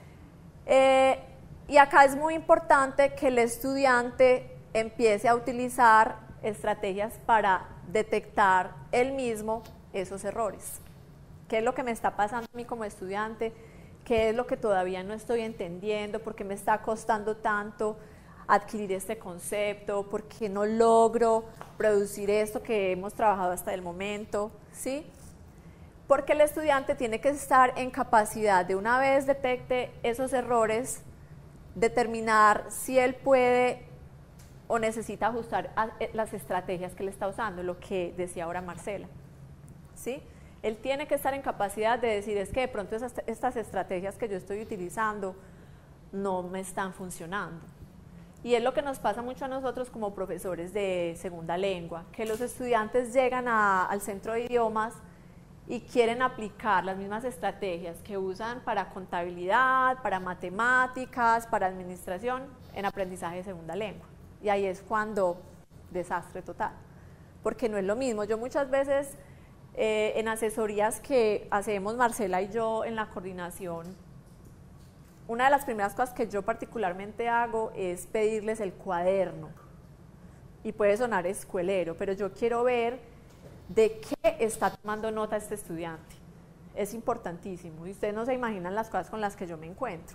Eh, y acá es muy importante que el estudiante empiece a utilizar estrategias para detectar él mismo esos errores. ¿Qué es lo que me está pasando a mí como estudiante? ¿Qué es lo que todavía no estoy entendiendo? ¿Por qué me está costando tanto adquirir este concepto? ¿Por qué no logro producir esto que hemos trabajado hasta el momento? ¿Sí? Porque el estudiante tiene que estar en capacidad de, una vez detecte esos errores, determinar si él puede o necesita ajustar a las estrategias que él está usando, lo que decía ahora Marcela, ¿sí? Él tiene que estar en capacidad de decir, es que de pronto esas, estas estrategias que yo estoy utilizando no me están funcionando. Y es lo que nos pasa mucho a nosotros como profesores de segunda lengua, que los estudiantes llegan a, al centro de idiomas y quieren aplicar las mismas estrategias que usan para contabilidad, para matemáticas, para administración, en aprendizaje de segunda lengua. Y ahí es cuando desastre total, porque no es lo mismo. Yo muchas veces eh, en asesorías que hacemos Marcela y yo en la coordinación, una de las primeras cosas que yo particularmente hago es pedirles el cuaderno. Y puede sonar escuelero, pero yo quiero ver de qué está tomando nota este estudiante. Es importantísimo y ustedes no se imaginan las cosas con las que yo me encuentro.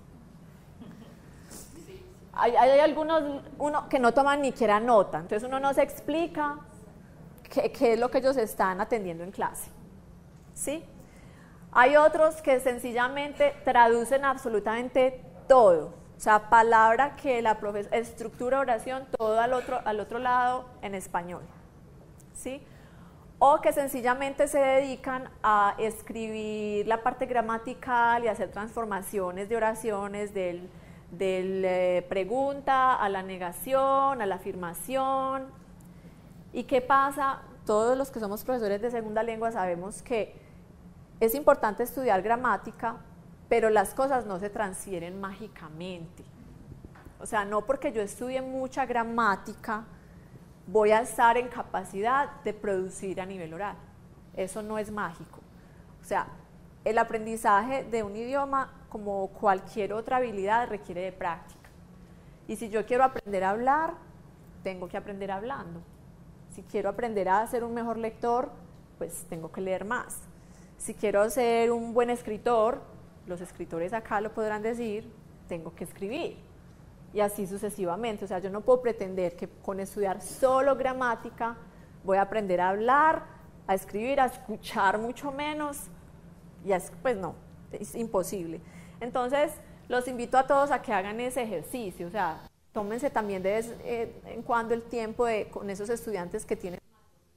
Hay, hay algunos uno, que no toman ni siquiera nota, entonces uno no se explica qué, qué es lo que ellos están atendiendo en clase, ¿sí? Hay otros que sencillamente traducen absolutamente todo, o sea, palabra que la profesora, estructura, oración, todo al otro, al otro lado en español, ¿sí? O que sencillamente se dedican a escribir la parte gramatical y hacer transformaciones de oraciones del, del eh, pregunta a la negación, a la afirmación. ¿Y qué pasa? Todos los que somos profesores de segunda lengua sabemos que es importante estudiar gramática, pero las cosas no se transfieren mágicamente. O sea, no porque yo estudie mucha gramática voy a estar en capacidad de producir a nivel oral. Eso no es mágico. O sea, el aprendizaje de un idioma, como cualquier otra habilidad, requiere de práctica. Y si yo quiero aprender a hablar, tengo que aprender hablando. Si quiero aprender a ser un mejor lector, pues tengo que leer más. Si quiero ser un buen escritor, los escritores acá lo podrán decir, tengo que escribir. Y así sucesivamente. O sea, yo no puedo pretender que con estudiar solo gramática voy a aprender a hablar, a escribir, a escuchar mucho menos, y es, pues no, es imposible. Entonces, los invito a todos a que hagan ese ejercicio, o sea, tómense también de vez eh, en cuando el tiempo de, con esos estudiantes que tienen...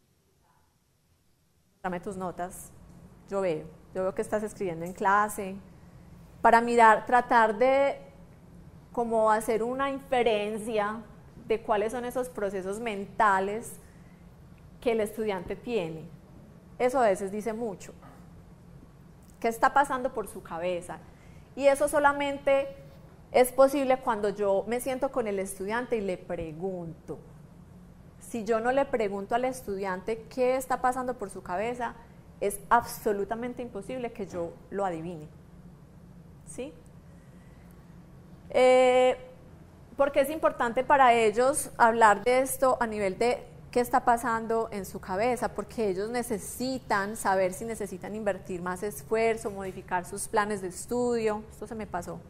Dame tus notas, yo veo, yo veo que estás escribiendo en clase, para mirar, tratar de como hacer una inferencia de cuáles son esos procesos mentales que el estudiante tiene. Eso a veces dice mucho. ¿Qué está pasando por su cabeza? Y eso solamente es posible cuando yo me siento con el estudiante y le pregunto. Si yo no le pregunto al estudiante qué está pasando por su cabeza, es absolutamente imposible que yo lo adivine. ¿Sí? Eh, porque es importante para ellos hablar de esto a nivel de qué está pasando en su cabeza, porque ellos necesitan saber si necesitan invertir más esfuerzo, modificar sus planes de estudio. Esto se me pasó.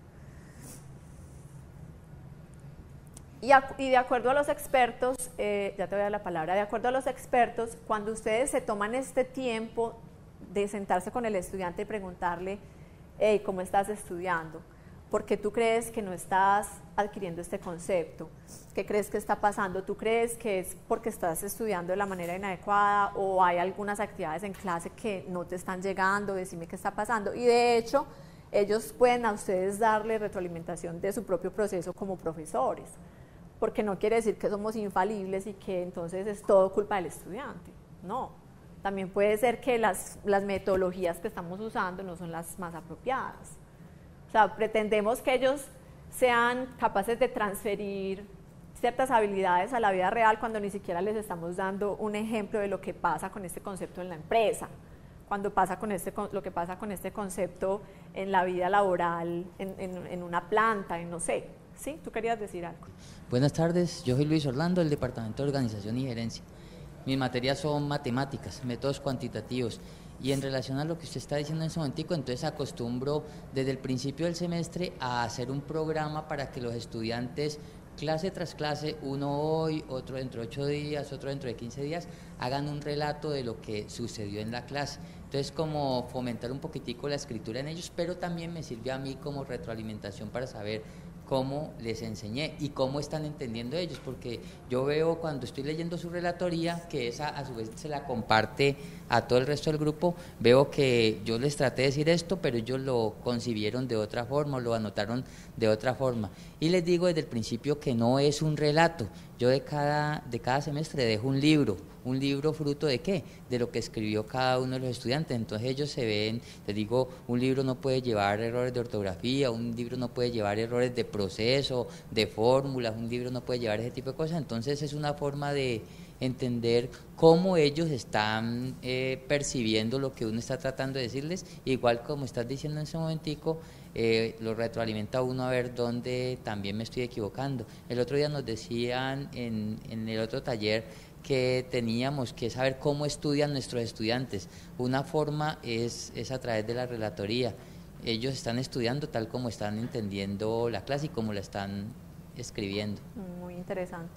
Y, a, y de acuerdo a los expertos, eh, ya te voy a dar la palabra, de acuerdo a los expertos, cuando ustedes se toman este tiempo de sentarse con el estudiante y preguntarle, hey, ¿cómo estás estudiando? ¿Por qué tú crees que no estás adquiriendo este concepto? ¿Qué crees que está pasando? ¿Tú crees que es porque estás estudiando de la manera inadecuada o hay algunas actividades en clase que no te están llegando? Decime qué está pasando. Y de hecho, ellos pueden a ustedes darle retroalimentación de su propio proceso como profesores, porque no quiere decir que somos infalibles y que entonces es todo culpa del estudiante. No, también puede ser que las, las metodologías que estamos usando no son las más apropiadas. O sea, pretendemos que ellos sean capaces de transferir ciertas habilidades a la vida real cuando ni siquiera les estamos dando un ejemplo de lo que pasa con este concepto en la empresa, cuando pasa con este, lo que pasa con este concepto en la vida laboral, en, en, en una planta, en no sé. ¿Sí? ¿Tú querías decir algo? Buenas tardes, yo soy Luis Orlando, del Departamento de Organización y Gerencia. Mis materias son matemáticas, métodos cuantitativos. Y en relación a lo que usted está diciendo en ese momentico, entonces acostumbro desde el principio del semestre a hacer un programa para que los estudiantes, clase tras clase, uno hoy, otro dentro de ocho días, otro dentro de quince días, hagan un relato de lo que sucedió en la clase. Entonces, como fomentar un poquitico la escritura en ellos, pero también me sirve a mí como retroalimentación para saber cómo les enseñé y cómo están entendiendo ellos, porque yo veo cuando estoy leyendo su relatoría, que esa a su vez se la comparte a todo el resto del grupo, veo que yo les traté de decir esto, pero ellos lo concibieron de otra forma, o lo anotaron de otra forma. Y les digo desde el principio que no es un relato, yo de cada, de cada semestre dejo un libro, un libro fruto de qué, de lo que escribió cada uno de los estudiantes. Entonces ellos se ven, les digo, un libro no puede llevar errores de ortografía, un libro no puede llevar errores de proceso, de fórmulas, un libro no puede llevar ese tipo de cosas. Entonces es una forma de entender cómo ellos están eh, percibiendo lo que uno está tratando de decirles, igual como estás diciendo en ese momentico, eh, lo retroalimenta uno a ver dónde también me estoy equivocando. El otro día nos decían en, en el otro taller que teníamos que saber cómo estudian nuestros estudiantes. Una forma es, es a través de la relatoría. Ellos están estudiando tal como están entendiendo la clase y como la están escribiendo. Muy interesante.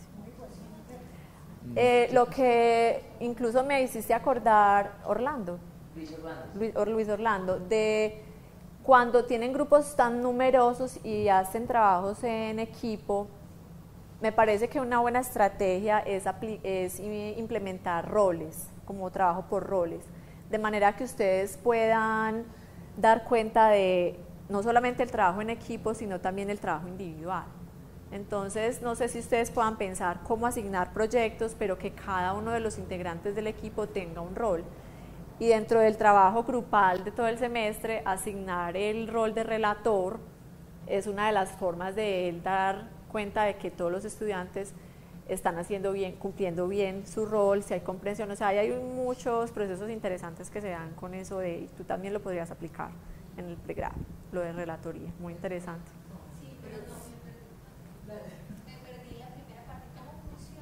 Eh, lo que incluso me hiciste acordar, Orlando, Luis Orlando. Luis, or, Luis Orlando, de cuando tienen grupos tan numerosos y hacen trabajos en equipo, me parece que una buena estrategia es, es implementar roles, como trabajo por roles, de manera que ustedes puedan dar cuenta de no solamente el trabajo en equipo, sino también el trabajo individual. Entonces, no sé si ustedes puedan pensar cómo asignar proyectos, pero que cada uno de los integrantes del equipo tenga un rol. Y dentro del trabajo grupal de todo el semestre, asignar el rol de relator es una de las formas de él dar cuenta de que todos los estudiantes están haciendo bien, cumpliendo bien su rol, si hay comprensión. O sea, hay muchos procesos interesantes que se dan con eso de, y tú también lo podrías aplicar en el pregrado, lo de relatoría, muy interesante. Sí, pero no. Me perdí la primera parte. ¿Cómo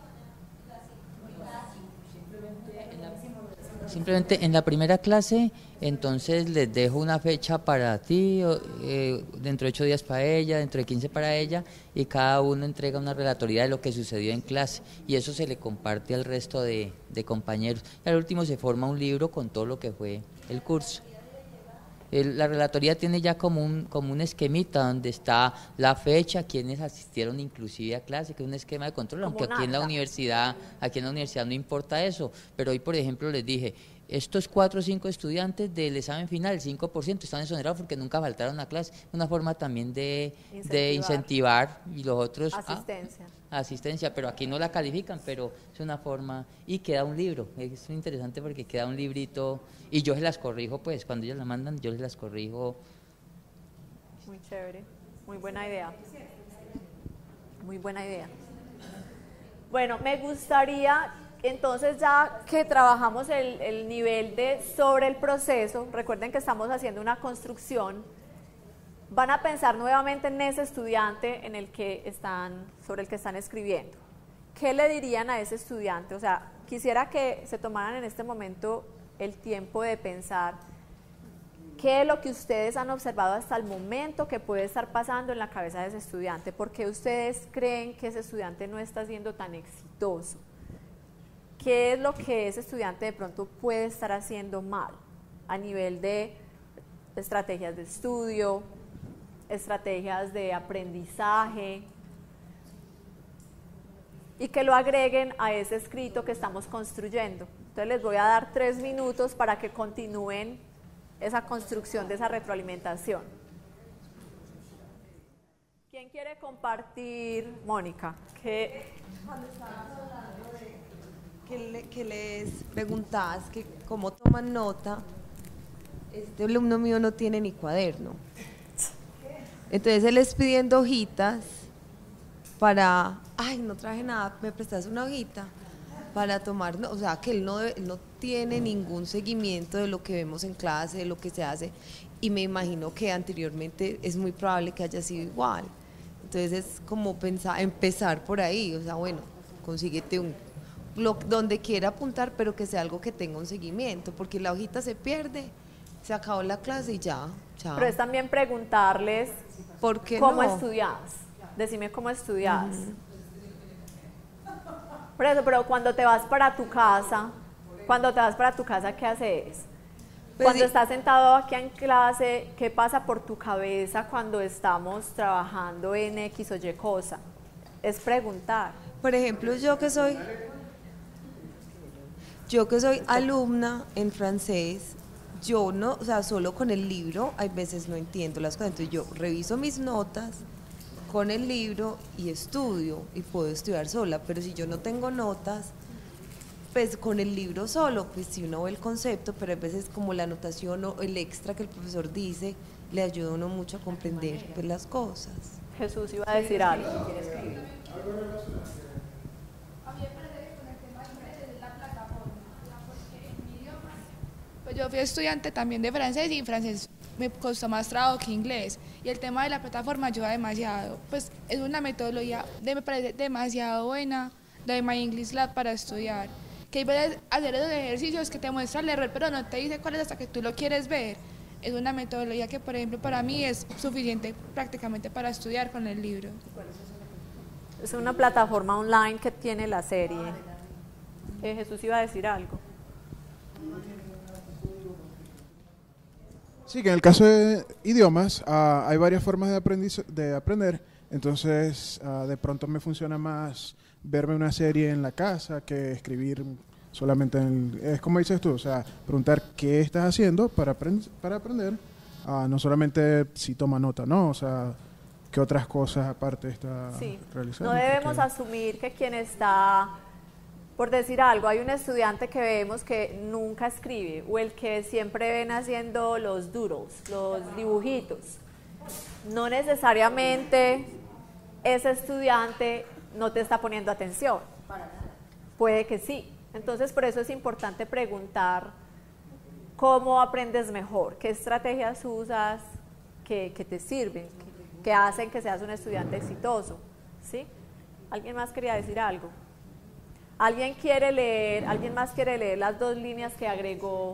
funciona la sincronización? Simplemente en la primera clase, entonces les dejo una fecha para ti, eh, dentro de ocho días para ella, dentro de quince para ella, y cada uno entrega una relatoría de lo que sucedió en clase, y eso se le comparte al resto de, de compañeros. Y al último se forma un libro con todo lo que fue el curso. El, la relatoría tiene ya como un, como un esquemita donde está la fecha, quienes asistieron inclusive a clase, que es un esquema de control, aunque aquí en la universidad, aquí en la universidad no importa eso, pero hoy por ejemplo les dije, estos cuatro o cinco estudiantes del examen final, el cinco por ciento están exonerados porque nunca faltaron a clase, una forma también de incentivar, de incentivar y los otros asistencia. Ah, asistencia, pero aquí no la califican, pero es una forma, y queda un libro, es muy interesante porque queda un librito, y yo se las corrijo, pues, cuando ellos la mandan, yo les las corrijo. Muy chévere, muy buena idea, muy buena idea. Bueno, me gustaría... Entonces, ya que trabajamos el, el nivel de sobre el proceso, recuerden que estamos haciendo una construcción, van a pensar nuevamente en ese estudiante en el que están, sobre el que están escribiendo. ¿Qué le dirían a ese estudiante? O sea, quisiera que se tomaran en este momento el tiempo de pensar qué es lo que ustedes han observado hasta el momento que puede estar pasando en la cabeza de ese estudiante. ¿Por qué ustedes creen que ese estudiante no está siendo tan exitoso? ¿Qué es lo que ese estudiante de pronto puede estar haciendo mal a nivel de estrategias de estudio, estrategias de aprendizaje? Y que lo agreguen a ese escrito que estamos construyendo. Entonces les voy a dar tres minutos para que continúen esa construcción de esa retroalimentación. ¿Quién quiere compartir? Mónica. ¿Qué? Cuando estabas hablando de que, le, que les preguntabas que cómo toman nota, este alumno mío no tiene ni cuaderno. Entonces él es pidiendo hojitas para, ay, no traje nada, me prestas una hojita para tomar, no, o sea, que él no, él no tiene ningún seguimiento de lo que vemos en clase, de lo que se hace, y me imagino que anteriormente es muy probable que haya sido igual. Entonces es como pensar, empezar por ahí, o sea, bueno, consíguete un blog donde quiera apuntar, pero que sea algo que tenga un seguimiento, porque la hojita se pierde, se acabó la clase y ya, chao. Pero es también preguntarles ¿por qué cómo no? estudias. Decime cómo estudias. Uh-huh. Por eso, pero cuando te vas para tu casa, cuando te vas para tu casa, ¿qué haces? Pues cuando sí. Estás sentado aquí en clase, ¿qué pasa por tu cabeza cuando estamos trabajando en X o Y cosa? Es preguntar. Por ejemplo, yo que soy, yo que soy alumna en francés, yo no, o sea, solo con el libro, hay veces no entiendo las cosas, entonces yo reviso mis notas con el libro y estudio, y puedo estudiar sola, pero si yo no tengo notas, pues con el libro solo, pues si uno ve el concepto, pero a veces como la anotación o el extra que el profesor dice, le ayuda a uno mucho a comprender pues, las cosas. Jesús iba a decir algo. Pues yo fui estudiante también de francés y francés me costó más trabajo que inglés, y el tema de la plataforma ayuda demasiado, pues es una metodología de, me parece demasiado buena, la de My English Lab para estudiar, que hay veces hacer esos ejercicios que te muestra el error pero no te dice cuál es hasta que tú lo quieres ver. Es una metodología que por ejemplo para mí es suficiente prácticamente para estudiar con el libro. Es una plataforma online que tiene la serie. Eh, Jesús iba a decir algo. Sí, que en el caso de idiomas uh, hay varias formas de, aprendiz de aprender, entonces uh, de pronto me funciona más verme una serie en la casa que escribir solamente en el, es como dices tú, o sea, preguntar qué estás haciendo para, aprend para aprender, uh, no solamente si toma nota, ¿no? O sea, qué otras cosas aparte está sí. realizando. No debemos porque... asumir que quien está... Por decir algo, hay un estudiante que vemos que nunca escribe, o el que siempre ven haciendo los doodles, los dibujitos. No necesariamente ese estudiante no te está poniendo atención. Puede que sí. Entonces, por eso es importante preguntar cómo aprendes mejor, qué estrategias usas que, que te sirven, que, que hacen que seas un estudiante exitoso. ¿Sí? ¿Alguien más quería decir algo? ¿Alguien quiere leer, alguien más quiere leer las dos líneas que agregó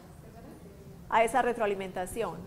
a esa retroalimentación?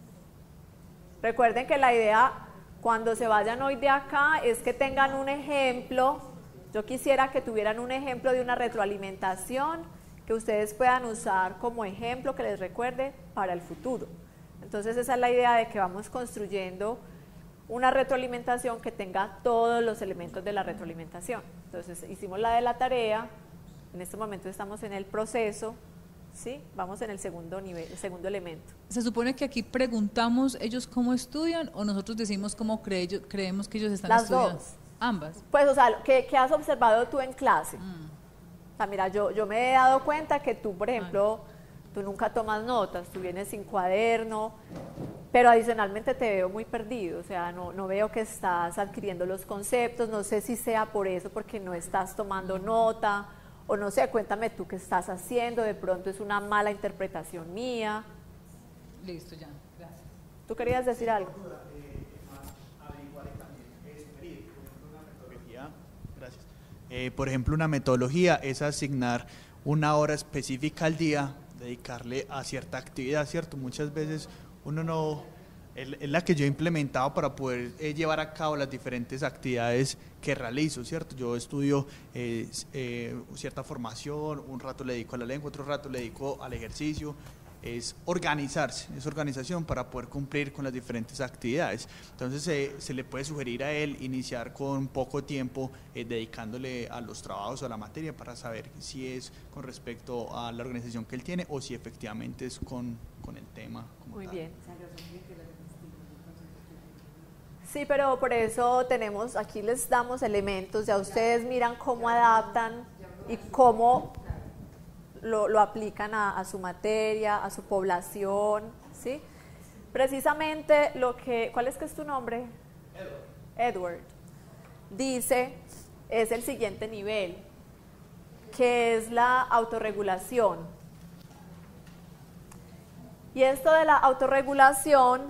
Recuerden que la idea, cuando se vayan hoy de acá, es que tengan un ejemplo. Yo quisiera que tuvieran un ejemplo de una retroalimentación que ustedes puedan usar como ejemplo, que les recuerde para el futuro. Entonces esa es la idea de que vamos construyendo una retroalimentación que tenga todos los elementos de la retroalimentación. Entonces hicimos la de la tarea, en este momento estamos en el proceso, ¿sí? Vamos en el segundo nivel, el segundo elemento. Se supone que aquí preguntamos ellos cómo estudian o nosotros decimos cómo cree, creemos que ellos están Las estudiando. Las dos. Ambas. Pues o sea, ¿qué, qué has observado tú en clase? Mm. O sea, mira, yo, yo me he dado cuenta que tú, por ejemplo, Ay. tú nunca tomas notas, tú vienes sin cuaderno, pero adicionalmente te veo muy perdido, o sea, no, no veo que estás adquiriendo los conceptos, no sé si sea por eso, porque no estás tomando nota, o no sé, cuéntame tú qué estás haciendo, de pronto es una mala interpretación mía. Listo, ya, gracias. ¿Tú querías decir algo? Gracias. Eh, por ejemplo, una metodología es asignar una hora específica al día, dedicarle a cierta actividad, ¿cierto? Muchas veces uno no, es, es la que yo he implementado para poder eh, llevar a cabo las diferentes actividades que realizo, ¿cierto? Yo estudio eh, eh, cierta formación, un rato le dedico a la lengua, otro rato le dedico al ejercicio. Es organizarse, es organización para poder cumplir con las diferentes actividades. Entonces eh, se le puede sugerir a él iniciar con poco tiempo eh, dedicándole a los trabajos o a la materia para saber si es con respecto a la organización que él tiene o si efectivamente es con, con el tema como Muy tal. bien. Sí, pero por eso tenemos, aquí les damos elementos, ya ustedes miran cómo adaptan y cómo Lo, lo aplican a, a su materia, a su población, ¿sí? Precisamente lo que, ¿cuál es que es tu nombre? Edward. Edward. Dice, es el siguiente nivel, que es la autorregulación. Y esto de la autorregulación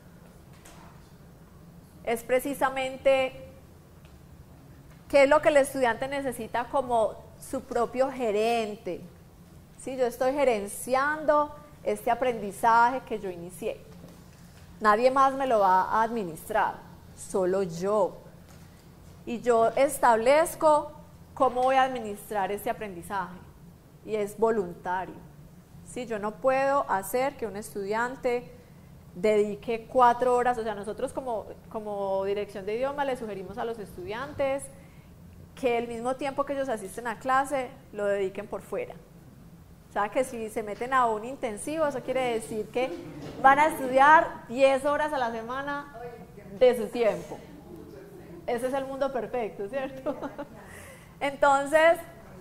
es precisamente qué es lo que el estudiante necesita como su propio gerente. Sí, yo estoy gerenciando este aprendizaje que yo inicié. Nadie más me lo va a administrar, solo yo. Y yo establezco cómo voy a administrar este aprendizaje. Y es voluntario. Sí, yo no puedo hacer que un estudiante dedique cuatro horas, o sea, nosotros como, como dirección de idioma le sugerimos a los estudiantes que el mismo tiempo que ellos asisten a clase lo dediquen por fuera. O sea, que si se meten a un intensivo, eso quiere decir que van a estudiar diez horas a la semana de su tiempo. Ese es el mundo perfecto, ¿cierto? Entonces,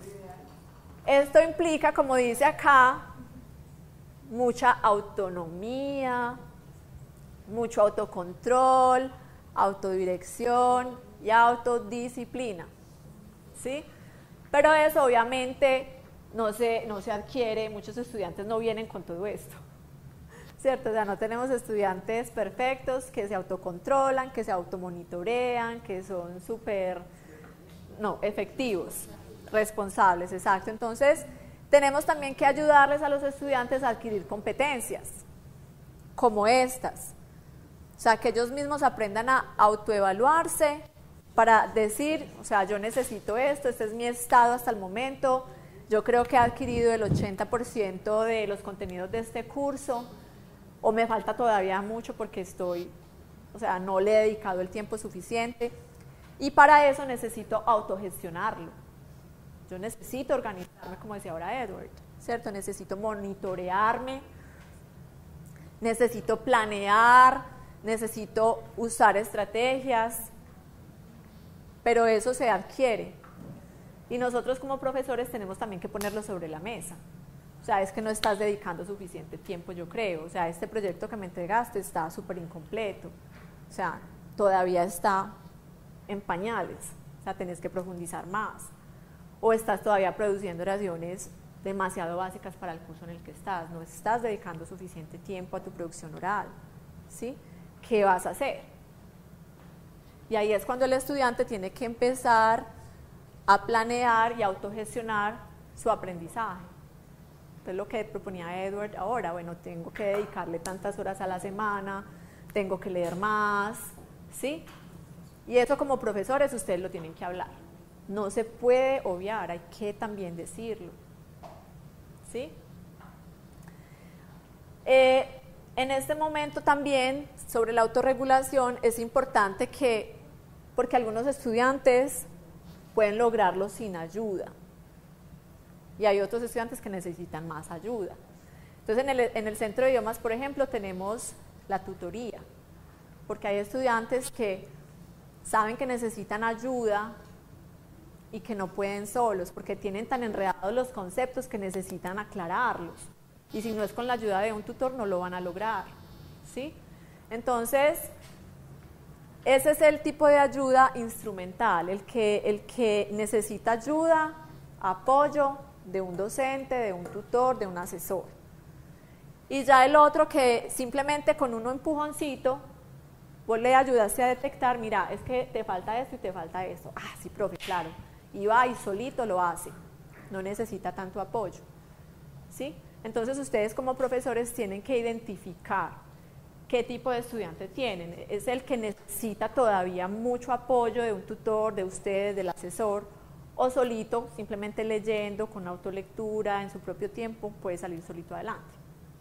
esto implica, como dice acá, mucha autonomía, mucho autocontrol, autodirección y autodisciplina, ¿sí? Pero eso obviamente no se, no se adquiere, muchos estudiantes no vienen con todo esto, ¿cierto? O sea, no tenemos estudiantes perfectos que se autocontrolan, que se automonitorean, que son súper, no, efectivos, responsables, exacto. Entonces, tenemos también que ayudarles a los estudiantes a adquirir competencias como estas. O sea, que ellos mismos aprendan a autoevaluarse para decir, o sea, yo necesito esto, este es mi estado hasta el momento, yo creo que he adquirido el ochenta por ciento de los contenidos de este curso, o me falta todavía mucho porque estoy, o sea, no le he dedicado el tiempo suficiente, y para eso necesito autogestionarlo. Yo necesito organizarme, como decía ahora Edward, ¿cierto? Necesito monitorearme, necesito planear, necesito usar estrategias, pero eso se adquiere. Y nosotros como profesores tenemos también que ponerlo sobre la mesa. O sea, es que no estás dedicando suficiente tiempo, yo creo. O sea, este proyecto que me entregaste está súper incompleto. O sea, todavía está en pañales. O sea, tenés que profundizar más. O estás todavía produciendo oraciones demasiado básicas para el curso en el que estás. No estás dedicando suficiente tiempo a tu producción oral, ¿sí? ¿Qué vas a hacer? Y ahí es cuando el estudiante tiene que empezar a planear y autogestionar su aprendizaje. Entonces, lo que proponía Edward ahora, bueno, tengo que dedicarle tantas horas a la semana, tengo que leer más, ¿sí? Y eso como profesores ustedes lo tienen que hablar. No se puede obviar, hay que también decirlo, ¿sí? Eh, en este momento también, sobre la autorregulación, es importante que, porque algunos estudiantes pueden lograrlo sin ayuda, y hay otros estudiantes que necesitan más ayuda. Entonces, en el, en el centro de idiomas, por ejemplo, tenemos la tutoría, porque hay estudiantes que saben que necesitan ayuda y que no pueden solos, porque tienen tan enredados los conceptos que necesitan aclararlos, y si no es con la ayuda de un tutor no lo van a lograr, ¿sí? Entonces, ese es el tipo de ayuda instrumental, el que, el que necesita ayuda, apoyo de un docente, de un tutor, de un asesor. Y ya el otro que simplemente con un empujoncito, vos le ayudaste a detectar, mira, es que te falta esto y te falta esto. Ah, sí, profe, claro. Y va y solito lo hace. No necesita tanto apoyo. ¿Sí? Entonces ustedes como profesores tienen que identificar qué tipo de estudiante tienen. ¿Es el que necesita todavía mucho apoyo de un tutor, de ustedes, del asesor? O solito, simplemente leyendo, con autolectura, en su propio tiempo, puede salir solito adelante.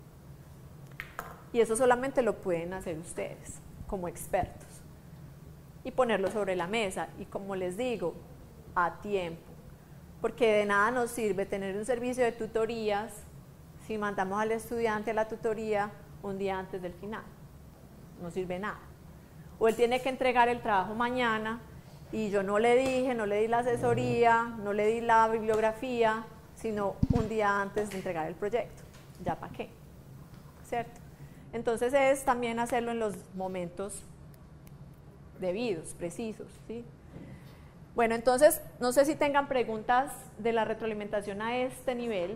Y eso solamente lo pueden hacer ustedes, como expertos. Y ponerlo sobre la mesa. Y como les digo, a tiempo. Porque de nada nos sirve tener un servicio de tutorías si mandamos al estudiante a la tutoría un día antes del final. No sirve nada. O él tiene que entregar el trabajo mañana y yo no le dije, no le di la asesoría, no le di la bibliografía, sino un día antes de entregar el proyecto. ¿Ya para qué? ¿Cierto? Entonces es también hacerlo en los momentos debidos, precisos, ¿sí? Bueno, entonces, no sé si tengan preguntas de la retroalimentación a este nivel,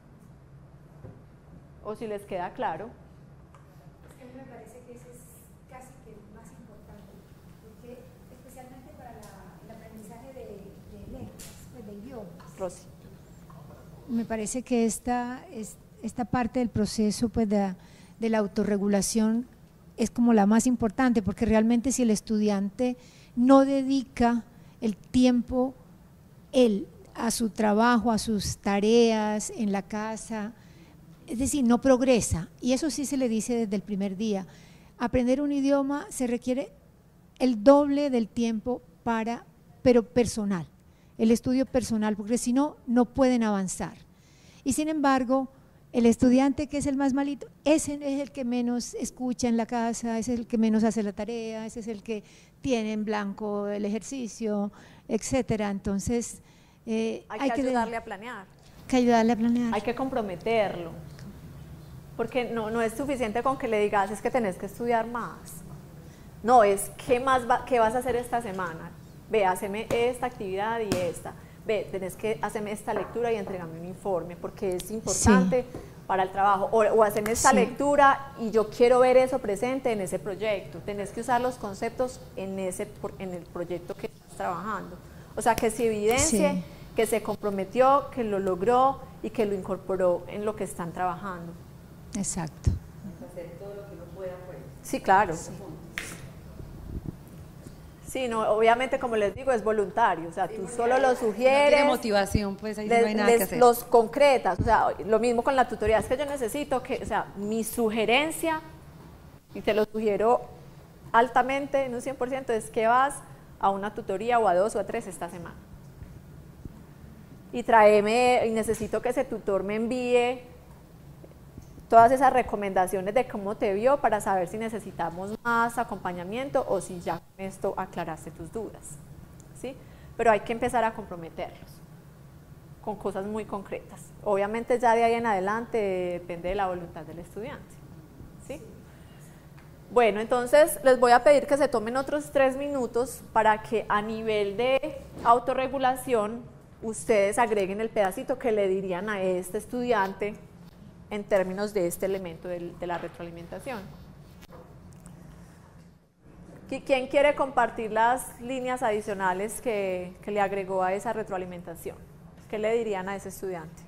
o si les queda claro. Es que a mí me parece que ese es casi que el más importante, porque especialmente para la, el aprendizaje de, de lenguas, pues de idiomas. Rosy. Me parece que esta, es, esta parte del proceso pues de, de la autorregulación es como la más importante, porque realmente si el estudiante no dedica el tiempo él a su trabajo, a sus tareas en la casa, es decir, no progresa, y eso sí se le dice desde el primer día. Aprender un idioma se requiere el doble del tiempo para, pero personal, el estudio personal, porque si no, no pueden avanzar. Y sin embargo, el estudiante que es el más malito, ese es el que menos escucha en la casa, ese es el que menos hace la tarea, ese es el que tiene en blanco el ejercicio, etcétera. Entonces, eh, hay, hay que que ayudarle a planear. Hay que ayudarle a planear. Hay que comprometerlo. Porque no, no es suficiente con que le digas, es que tenés que estudiar más. No, es qué más va, qué vas a hacer esta semana. Ve, haceme esta actividad y esta. Ve, tenés que hacerme esta lectura y entregarme un informe, porque es importante sí. para el trabajo. O, o hacerme esta sí. lectura y yo quiero ver eso presente en ese proyecto. Tenés que usar los conceptos en, ese, en el proyecto que estás trabajando. O sea, que se evidencie, sí. que se comprometió, que lo logró y que lo incorporó en lo que están trabajando. Exacto. Hacer todo lo que uno pueda, pues. Sí, claro. Sí. Sí, no, obviamente, como les digo, es voluntario, o sea, sí, tú solo lo sugieres. No tiene motivación, pues ahí les, no hay nada les, que hacer. Los concretas, o sea, lo mismo con la tutoría, es que yo necesito que, o sea, mi sugerencia, y te lo sugiero altamente, en un cien por ciento, es que vas a una tutoría o a dos o a tres esta semana. Y tráeme, y necesito que ese tutor me envíe todas esas recomendaciones de cómo te vio para saber si necesitamos más acompañamiento o si ya con esto aclaraste tus dudas, ¿sí? Pero hay que empezar a comprometerlos con cosas muy concretas. Obviamente ya de ahí en adelante depende de la voluntad del estudiante, ¿sí? Bueno, entonces les voy a pedir que se tomen otros tres minutos para que a nivel de autorregulación ustedes agreguen el pedacito que le dirían a este estudiante en términos de este elemento de, de la retroalimentación. ¿Quién quiere compartir las líneas adicionales que, que le agregó a esa retroalimentación? ¿Qué le dirían a ese estudiante?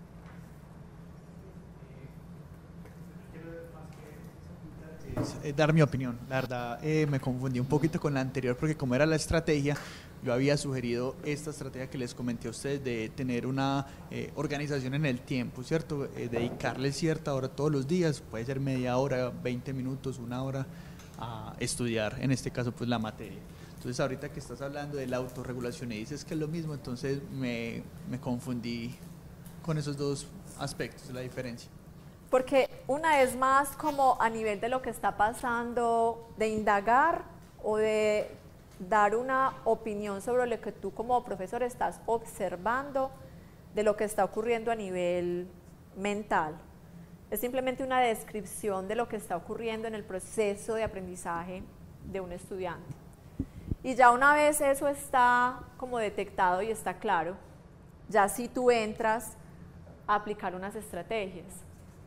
Es dar mi opinión. La verdad, eh, me confundí un poquito con la anterior porque como era la estrategia, yo había sugerido esta estrategia que les comenté a ustedes de tener una eh, organización en el tiempo, ¿cierto? Eh, dedicarle cierta hora todos los días, puede ser media hora, veinte minutos, una hora, a estudiar, en este caso, pues la materia. Entonces, ahorita que estás hablando de la autorregulación y dices que es lo mismo, entonces me, me confundí con esos dos aspectos, la diferencia. Porque una es más como a nivel de lo que está pasando, de indagar o de dar una opinión sobre lo que tú como profesor estás observando de lo que está ocurriendo a nivel mental. Es simplemente una descripción de lo que está ocurriendo en el proceso de aprendizaje de un estudiante. Y ya una vez eso está como detectado y está claro, ya si tú entras a aplicar unas estrategias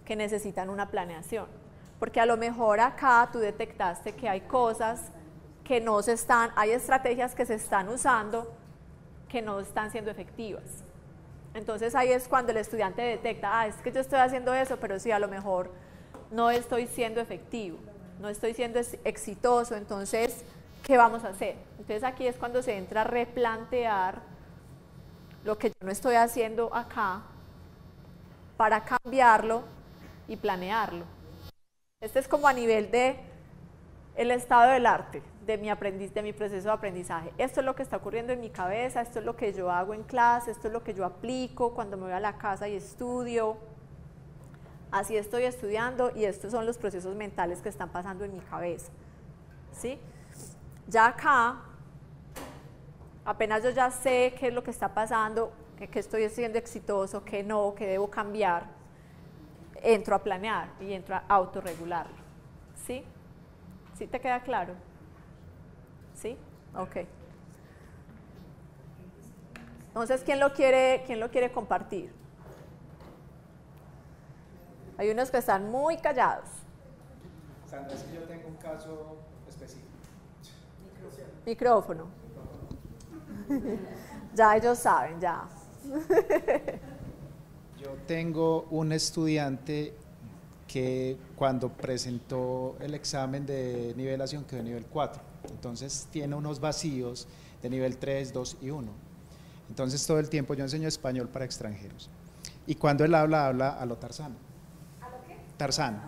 que necesitan una planeación. Porque a lo mejor acá tú detectaste que hay cosas que no se están, hay estrategias que se están usando que no están siendo efectivas. Entonces ahí es cuando el estudiante detecta, ah, es que yo estoy haciendo eso, pero sí, a lo mejor no estoy siendo efectivo, no estoy siendo exitoso, entonces, ¿qué vamos a hacer? Entonces aquí es cuando se entra a replantear lo que yo no estoy haciendo acá para cambiarlo y planearlo. Este es como a nivel de el estado del arte, de mi, aprendiz, de mi proceso de aprendizaje. Esto es lo que está ocurriendo en mi cabeza, esto es lo que yo hago en clase, esto es lo que yo aplico cuando me voy a la casa y estudio. Así estoy estudiando y estos son los procesos mentales que están pasando en mi cabeza. ¿Sí? Ya acá, apenas yo ya sé qué es lo que está pasando, que estoy siendo exitoso, que no, que debo cambiar, entro a planear y entro a autorregularlo. ¿Sí? ¿Sí te queda claro? ¿Sí? Ok. Entonces, ¿quién lo quiere, quién lo quiere compartir? Hay unos que están muy callados. Sandra, es que yo tengo un caso específico. Micrófono. Ya ellos saben, ya. Yo tengo un estudiante que cuando presentó el examen de nivelación quedó en nivel cuatro, entonces tiene unos vacíos de nivel tres, dos y uno. Entonces todo el tiempo yo enseño español para extranjeros y cuando él habla, habla a lo Tarzán. ¿A lo qué? Tarzán.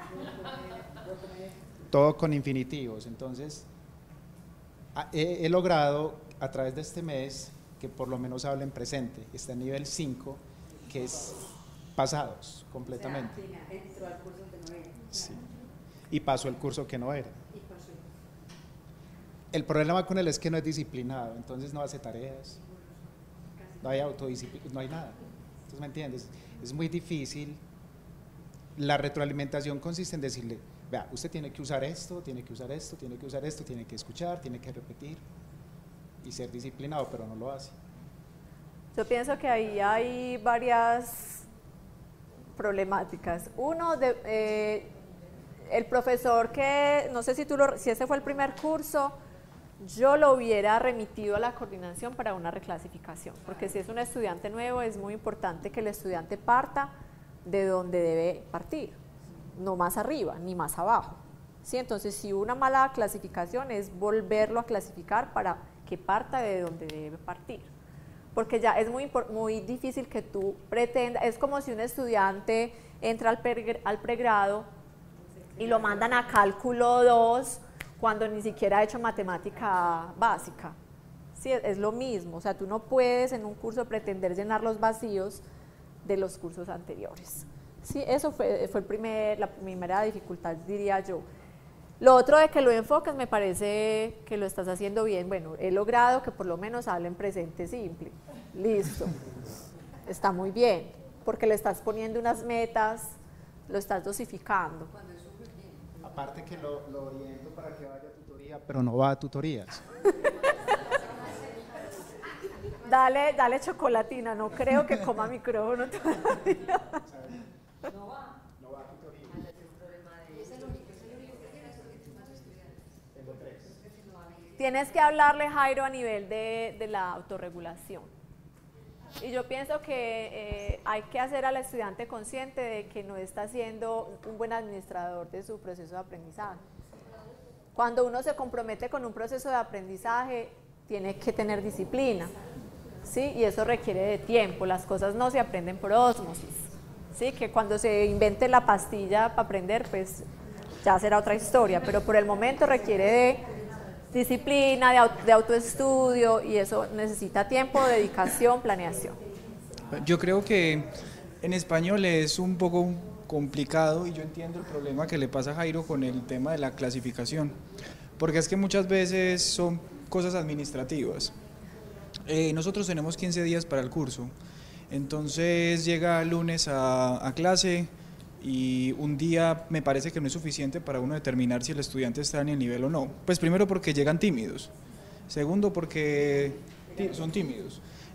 Todo con infinitivos. Entonces he, he logrado a través de este mes que por lo menos hable en presente. Está en nivel cinco, que es pasados completamente. O sea, entró al curso que no era. Sí. Y pasó el curso que no era. Y pasó. El problema con él es que no es disciplinado, entonces no hace tareas, no hay autodisciplina, no hay nada. Entonces, ¿me entiendes? Es muy difícil. La retroalimentación consiste en decirle, vea, usted tiene que usar esto, tiene que usar esto, tiene que usar esto, tiene que escuchar, tiene que repetir y ser disciplinado, pero no lo hace. Yo pienso que ahí hay varias problemáticas. Uno, de, eh, el profesor que, no sé si, tú lo, si ese fue el primer curso, yo lo hubiera remitido a la coordinación para una reclasificación, porque si es un estudiante nuevo es muy importante que el estudiante parta de donde debe partir, no más arriba ni más abajo. ¿Sí? Entonces, si una mala clasificación es volverlo a clasificar para que parta de donde debe partir. Porque ya es muy, muy difícil que tú pretendas, es como si un estudiante entra al, pre, al pregrado y lo mandan a cálculo dos cuando ni siquiera ha hecho matemática básica. Sí, es, es lo mismo, o sea, tú no puedes en un curso pretender llenar los vacíos de los cursos anteriores. Sí, eso fue, fue el primer, la primera dificultad, diría yo. Lo otro de que lo enfoques me parece que lo estás haciendo bien. Bueno, he logrado que por lo menos hable en presente simple. Listo. Está muy bien, porque le estás poniendo unas metas, lo estás dosificando. Aparte que lo, lo oriento para que vaya a tutoría, pero no va a tutorías. Dale, dale chocolatina, no creo que coma micrófono todavía. No va. No va a tutoría. Tienes que hablarle, Jairo, a nivel de, de la autorregulación. Y yo pienso que eh, hay que hacer al estudiante consciente de que no está siendo un buen administrador de su proceso de aprendizaje. Cuando uno se compromete con un proceso de aprendizaje, tiene que tener disciplina, ¿sí? Y eso requiere de tiempo, las cosas no se aprenden por ósmosis, ¿sí? Que cuando se invente la pastilla para aprender, pues ya será otra historia, pero por el momento requiere de disciplina, de, auto, de autoestudio, y eso necesita tiempo, dedicación, planeación. Yo creo que en español es un poco complicado y yo entiendo el problema que le pasa a Jairo con el tema de la clasificación, porque es que muchas veces son cosas administrativas. Eh, nosotros tenemos quince días para el curso, entonces llega el lunes a, a clase y un día me parece que no es suficiente para uno determinar si el estudiante está en el nivel o no. Pues primero porque llegan tímidos, segundo porque son tímidos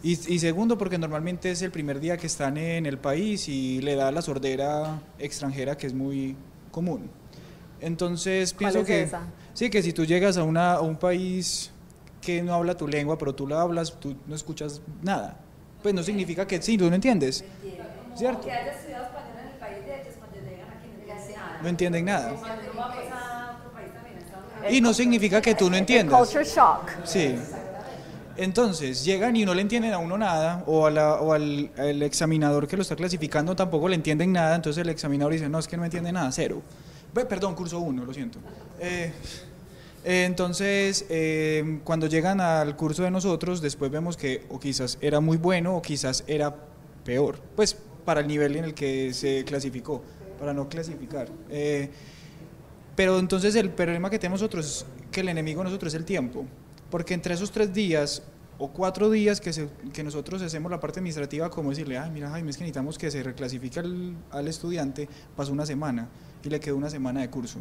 Y, y segundo, porque normalmente es el primer día que están en el país y le da la sordera extranjera, que es muy común. Entonces pienso es que esa? sí, que si tú llegas a, una, a un país que no habla tu lengua, pero tú la hablas, tú no escuchas nada, pues no significa que sí, tú no entiendes, ¿cierto? Que haya estudiado español en el país de ellos, cuando llegan aquí no entienden nada. No entienden nada. Cuando vamos a otro país también, a Estados Unidos. Y no significa que tú no entiendas. Culture shock. Sí. Entonces, llegan y no le entienden a uno nada, o, a la, o al, al examinador que lo está clasificando tampoco le entienden nada, entonces el examinador dice, no, es que no me entiende nada, cero. Be- perdón, curso uno, lo siento. Eh, eh, entonces, eh, cuando llegan al curso de nosotros, después vemos que o quizás era muy bueno o quizás era peor, pues para el nivel en el que se clasificó, para no clasificar. Eh, pero entonces el problema que tenemos nosotros es que el enemigo de nosotros es el tiempo. Porque entre esos tres días o cuatro días que, se, que nosotros hacemos la parte administrativa, como decirle, ay, mira, Jaime, es que necesitamos que se reclasifique al, al estudiante, pasó una semana y le quedó una semana de curso.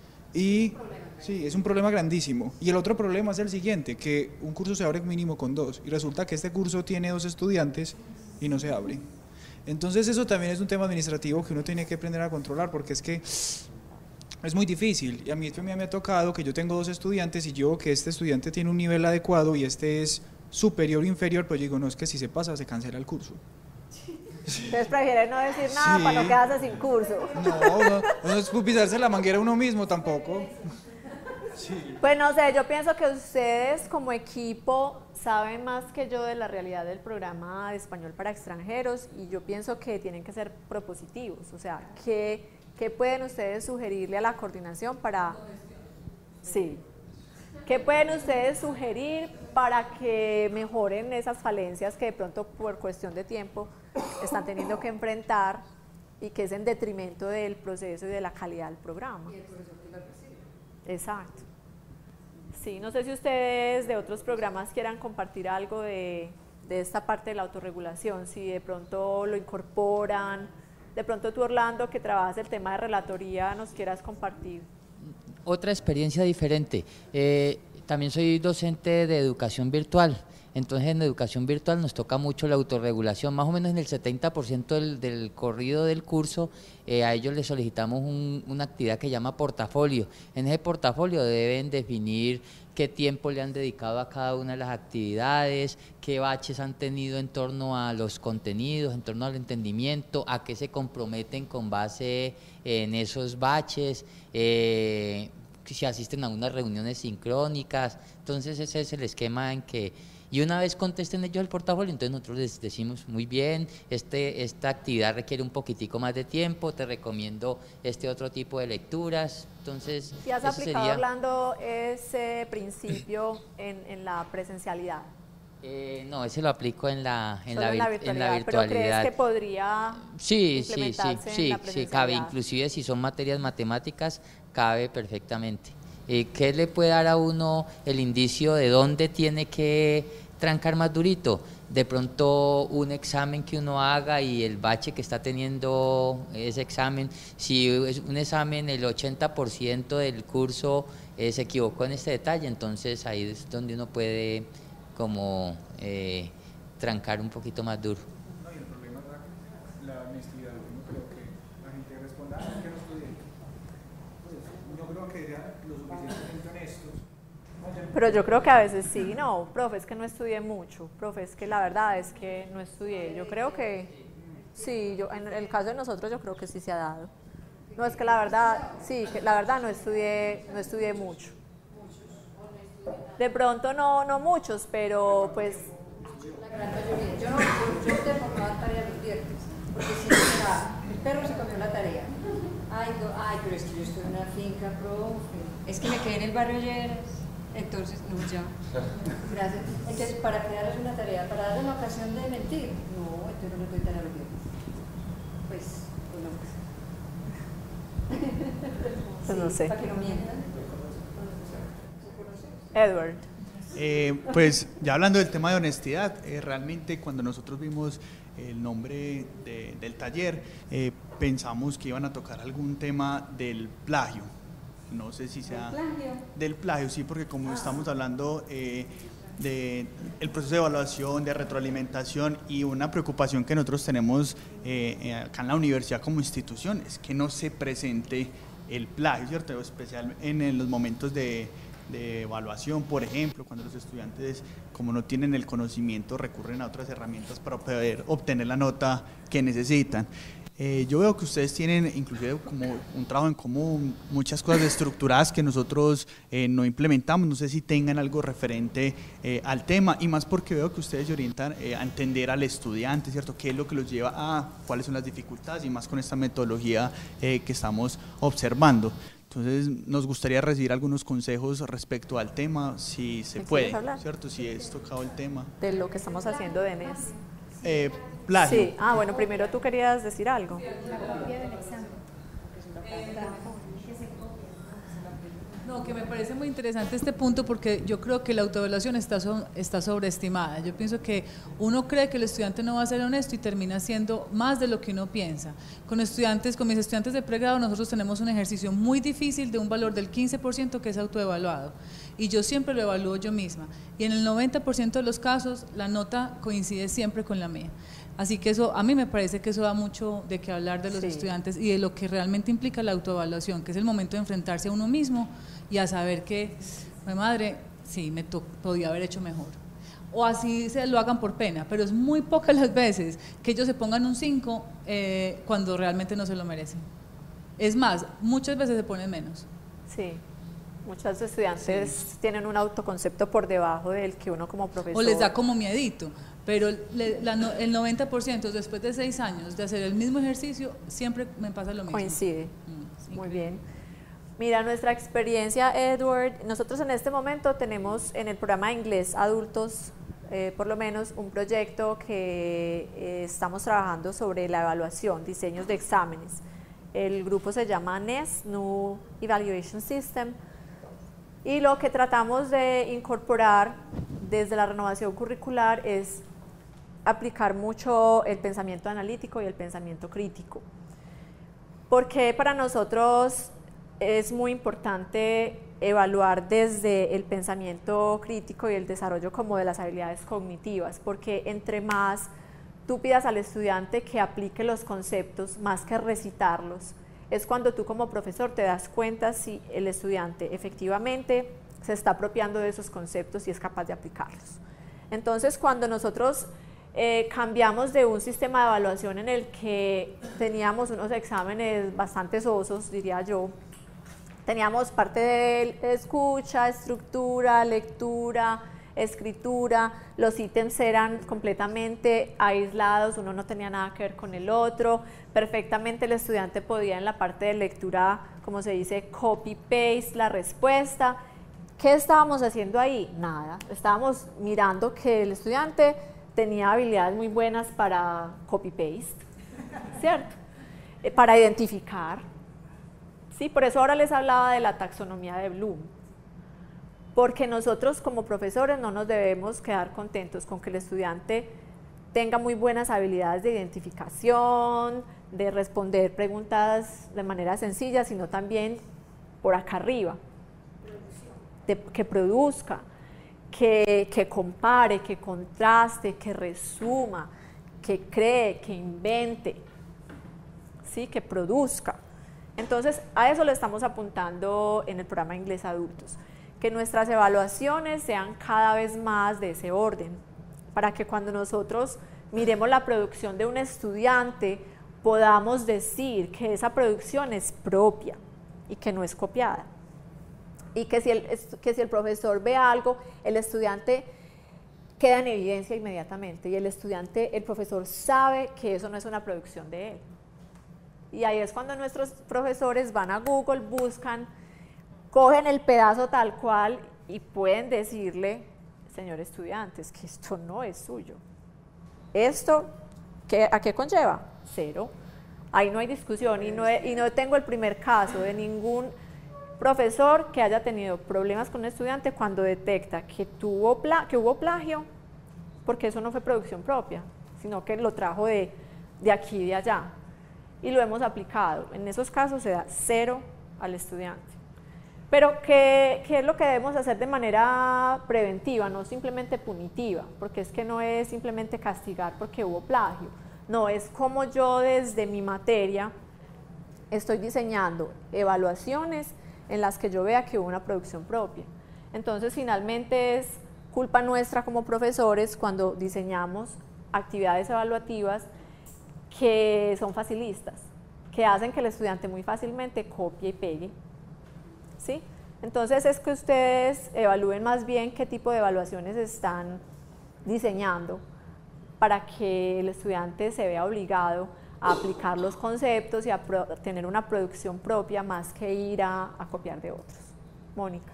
Y sí, es un problema grandísimo. Y el otro problema es el siguiente, que un curso se abre mínimo con dos y resulta que este curso tiene dos estudiantes y no se abre. Entonces eso también es un tema administrativo que uno tiene que aprender a controlar, porque es que es muy difícil, y a mí, a mí me ha tocado que yo tengo dos estudiantes y yo que este estudiante tiene un nivel adecuado y este es superior o inferior, pues yo digo, no, es que si se pasa se cancela el curso. Entonces prefieren no decir nada Sí. para no quedarse sin curso. No, no, no es pisarse la manguera uno mismo tampoco. Sí. Pues no sé, yo pienso que ustedes como equipo saben más que yo de la realidad del programa de español para extranjeros, y yo pienso que tienen que ser propositivos, o sea, que... ¿Qué pueden ustedes sugerirle a la coordinación para... Sí. ¿Qué pueden ustedes sugerir para que mejoren esas falencias que de pronto por cuestión de tiempo están teniendo que enfrentar y que es en detrimento del proceso y de la calidad del programa? Y el profesor que la recibe. Exacto. Sí, no sé si ustedes de otros programas quieran compartir algo de, de esta parte de la autorregulación, si de pronto lo incorporan. De pronto tú, Orlando, que trabajas el tema de relatoría, nos quieras compartir. Otra experiencia diferente. Eh, también soy docente de educación virtual. Entonces en educación virtual nos toca mucho la autorregulación, más o menos en el setenta por ciento del, del corrido del curso, eh, a ellos les solicitamos un, una actividad que llama portafolio. En ese portafolio deben definir qué tiempo le han dedicado a cada una de las actividades, qué baches han tenido en torno a los contenidos, en torno al entendimiento, a qué se comprometen con base en esos baches, eh, si asisten a unas reuniones sincrónicas. Entonces ese es el esquema en que, y una vez contesten ellos el portafolio, entonces nosotros les decimos, muy bien, este, esta actividad requiere un poquitico más de tiempo, te recomiendo este otro tipo de lecturas. Entonces, ¿Y has ese aplicado, sería, Orlando, ese principio en, en la presencialidad? eh, no, ese lo aplico en la, en Solo la, en la vir- en la virtualidad, pero virtualidad. ¿crees que podría Sí, sí, sí, implementarse en sí, la sí, presencialidad? cabe, inclusive si son materias matemáticas, cabe perfectamente. Eh, ¿Qué le puede dar a uno el indicio de dónde tiene que trancar más durito? De pronto un examen que uno haga y el bache que está teniendo ese examen, si es un examen el ochenta por ciento del curso eh, se equivocó en este detalle, entonces ahí es donde uno puede como eh, trancar un poquito más duro. No, y el problema es la, la honestidad. Yo no creo que la gente responda, ah, que no estudié. Pues yo creo que ya lo suficientemente honestos. Pero yo creo que a veces sí, no, profe, es que no estudié mucho, profe, es que la verdad es que no estudié. Yo creo que sí, yo, en el caso de nosotros yo creo que sí se ha dado. No, es que la verdad, sí, que la verdad no estudié, no estudié mucho. De pronto no, no muchos, pero pues... La gran mayoría. Yo no, yo, yo tengo que dar tarea los viernes, porque si era, el perro se comió la tarea. Ay, no, ay, pero es que yo estoy en una finca, profe. Es que me quedé en el barrio ayer. Entonces, no, ya. Gracias. Entonces, para crear una tarea, para darle una ocasión de mentir. No, entonces no le doy tarea los viernes. Pues, pues no. Pues no sé. Para que no mientan. Edward. Eh, pues ya hablando del tema de honestidad, eh, realmente cuando nosotros vimos el nombre de, del taller, eh, pensamos que iban a tocar algún tema del plagio. No sé si sea... ¿Del plagio? Del plagio, sí, porque como Ah. estamos hablando, eh, de el proceso de evaluación, de retroalimentación, y una preocupación que nosotros tenemos eh, eh, acá en la universidad como institución es que no se presente el plagio, ¿cierto? Especial en, en los momentos de, de evaluación, por ejemplo, cuando los estudiantes, como no tienen el conocimiento, recurren a otras herramientas para poder obtener la nota que necesitan. Eh, yo veo que ustedes tienen inclusive como un trabajo en común, muchas cosas estructuradas que nosotros eh, no implementamos. No sé si tengan algo referente eh, al tema, y más porque veo que ustedes se orientan eh, a entender al estudiante, ¿cierto? ¿Qué es lo que los lleva a cuáles son las dificultades? Y más con esta metodología eh, que estamos observando. Entonces, nos gustaría recibir algunos consejos respecto al tema, si se puede, ¿cierto? Si es tocado el tema. De lo que estamos haciendo de M E S. Eh, plagio. Sí, ah, bueno, primero tú querías decir algo. No, que me parece muy interesante este punto, porque yo creo que la autoevaluación está, so, está sobreestimada. Yo pienso que uno cree que el estudiante no va a ser honesto y termina siendo más de lo que uno piensa. Con estudiantes, con mis estudiantes de pregrado, nosotros tenemos un ejercicio muy difícil de un valor del quince por ciento que es autoevaluado, y yo siempre lo evalúo yo misma, y en el noventa por ciento de los casos la nota coincide siempre con la mía. Así que eso, a mí me parece que eso da mucho de qué hablar de los sí. estudiantes y de lo que realmente implica la autoevaluación, que es el momento de enfrentarse a uno mismo y a saber que, mi madre, sí, me podía haber hecho mejor. O así se lo hagan por pena, pero es muy pocas las veces que ellos se pongan un cinco eh, cuando realmente no se lo merecen. Es más, muchas veces se ponen menos. Sí. Muchos estudiantes sí. tienen un autoconcepto por debajo del que uno como profesor... O les da como miedito, pero le, la, el noventa por ciento después de seis años de hacer el mismo ejercicio, siempre me pasa lo mismo. Coincide. Mm, sí. Muy bien. Mira, nuestra experiencia, Edward, nosotros en este momento tenemos en el programa de inglés adultos, eh, por lo menos, un proyecto que eh, estamos trabajando sobre la evaluación, diseños de exámenes. El grupo se llama N E S, New Evaluation System, y lo que tratamos de incorporar desde la renovación curricular es aplicar mucho el pensamiento analítico y el pensamiento crítico. Porque para nosotros es muy importante evaluar desde el pensamiento crítico y el desarrollo como de las habilidades cognitivas, porque entre más tú pidas al estudiante que aplique los conceptos, más que recitarlos, es cuando tú como profesor te das cuenta si el estudiante efectivamente se está apropiando de esos conceptos y es capaz de aplicarlos. Entonces, cuando nosotros eh, cambiamos de un sistema de evaluación en el que teníamos unos exámenes bastante sosos, diría yo, teníamos parte de escucha, estructura, lectura, escritura, los ítems eran completamente aislados, uno no tenía nada que ver con el otro, perfectamente el estudiante podía en la parte de lectura, como se dice, copy-paste la respuesta. ¿Qué estábamos haciendo ahí? Nada, estábamos mirando que el estudiante tenía habilidades muy buenas para copy-paste, ¿cierto? Eh, para identificar, ¿sí? Por eso ahora les hablaba de la taxonomía de Bloom, porque nosotros como profesores no nos debemos quedar contentos con que el estudiante tenga muy buenas habilidades de identificación, de responder preguntas de manera sencilla, sino también por acá arriba, de, que produzca, que, que compare, que contraste, que resuma, que cree, que invente, ¿sí? Que produzca. Entonces, a eso le estamos apuntando en el programa de Inglés Adultos, que nuestras evaluaciones sean cada vez más de ese orden, para que cuando nosotros miremos la producción de un estudiante, podamos decir que esa producción es propia y que no es copiada. Y que si el, que si el profesor ve algo, el estudiante queda en evidencia inmediatamente, y el estudiante, el profesor sabe que eso no es una producción de él. Y ahí es cuando nuestros profesores van a Google, buscan, cogen el pedazo tal cual y pueden decirle, señor estudiante, es que esto no es suyo. ¿Esto qué, a qué conlleva? Cero. Ahí no hay discusión, y no, he, y no tengo el primer caso de ningún profesor que haya tenido problemas con un estudiante cuando detecta que, tuvo pla, que hubo plagio, porque eso no fue producción propia, sino que lo trajo de, de aquí y de allá. Y lo hemos aplicado. En esos casos se da cero al estudiante. Pero ¿qué, ¿qué es lo que debemos hacer de manera preventiva, no simplemente punitiva? Porque es que no es simplemente castigar porque hubo plagio, no, es como yo desde mi materia estoy diseñando evaluaciones en las que yo vea que hubo una producción propia. Entonces finalmente es culpa nuestra como profesores cuando diseñamos actividades evaluativas que son facilistas, que hacen que el estudiante muy fácilmente copie y pegue. ¿Sí? Entonces es que ustedes evalúen más bien qué tipo de evaluaciones están diseñando para que el estudiante se vea obligado a aplicar los conceptos y a tener una producción propia más que ir a, a copiar de otros. Mónica.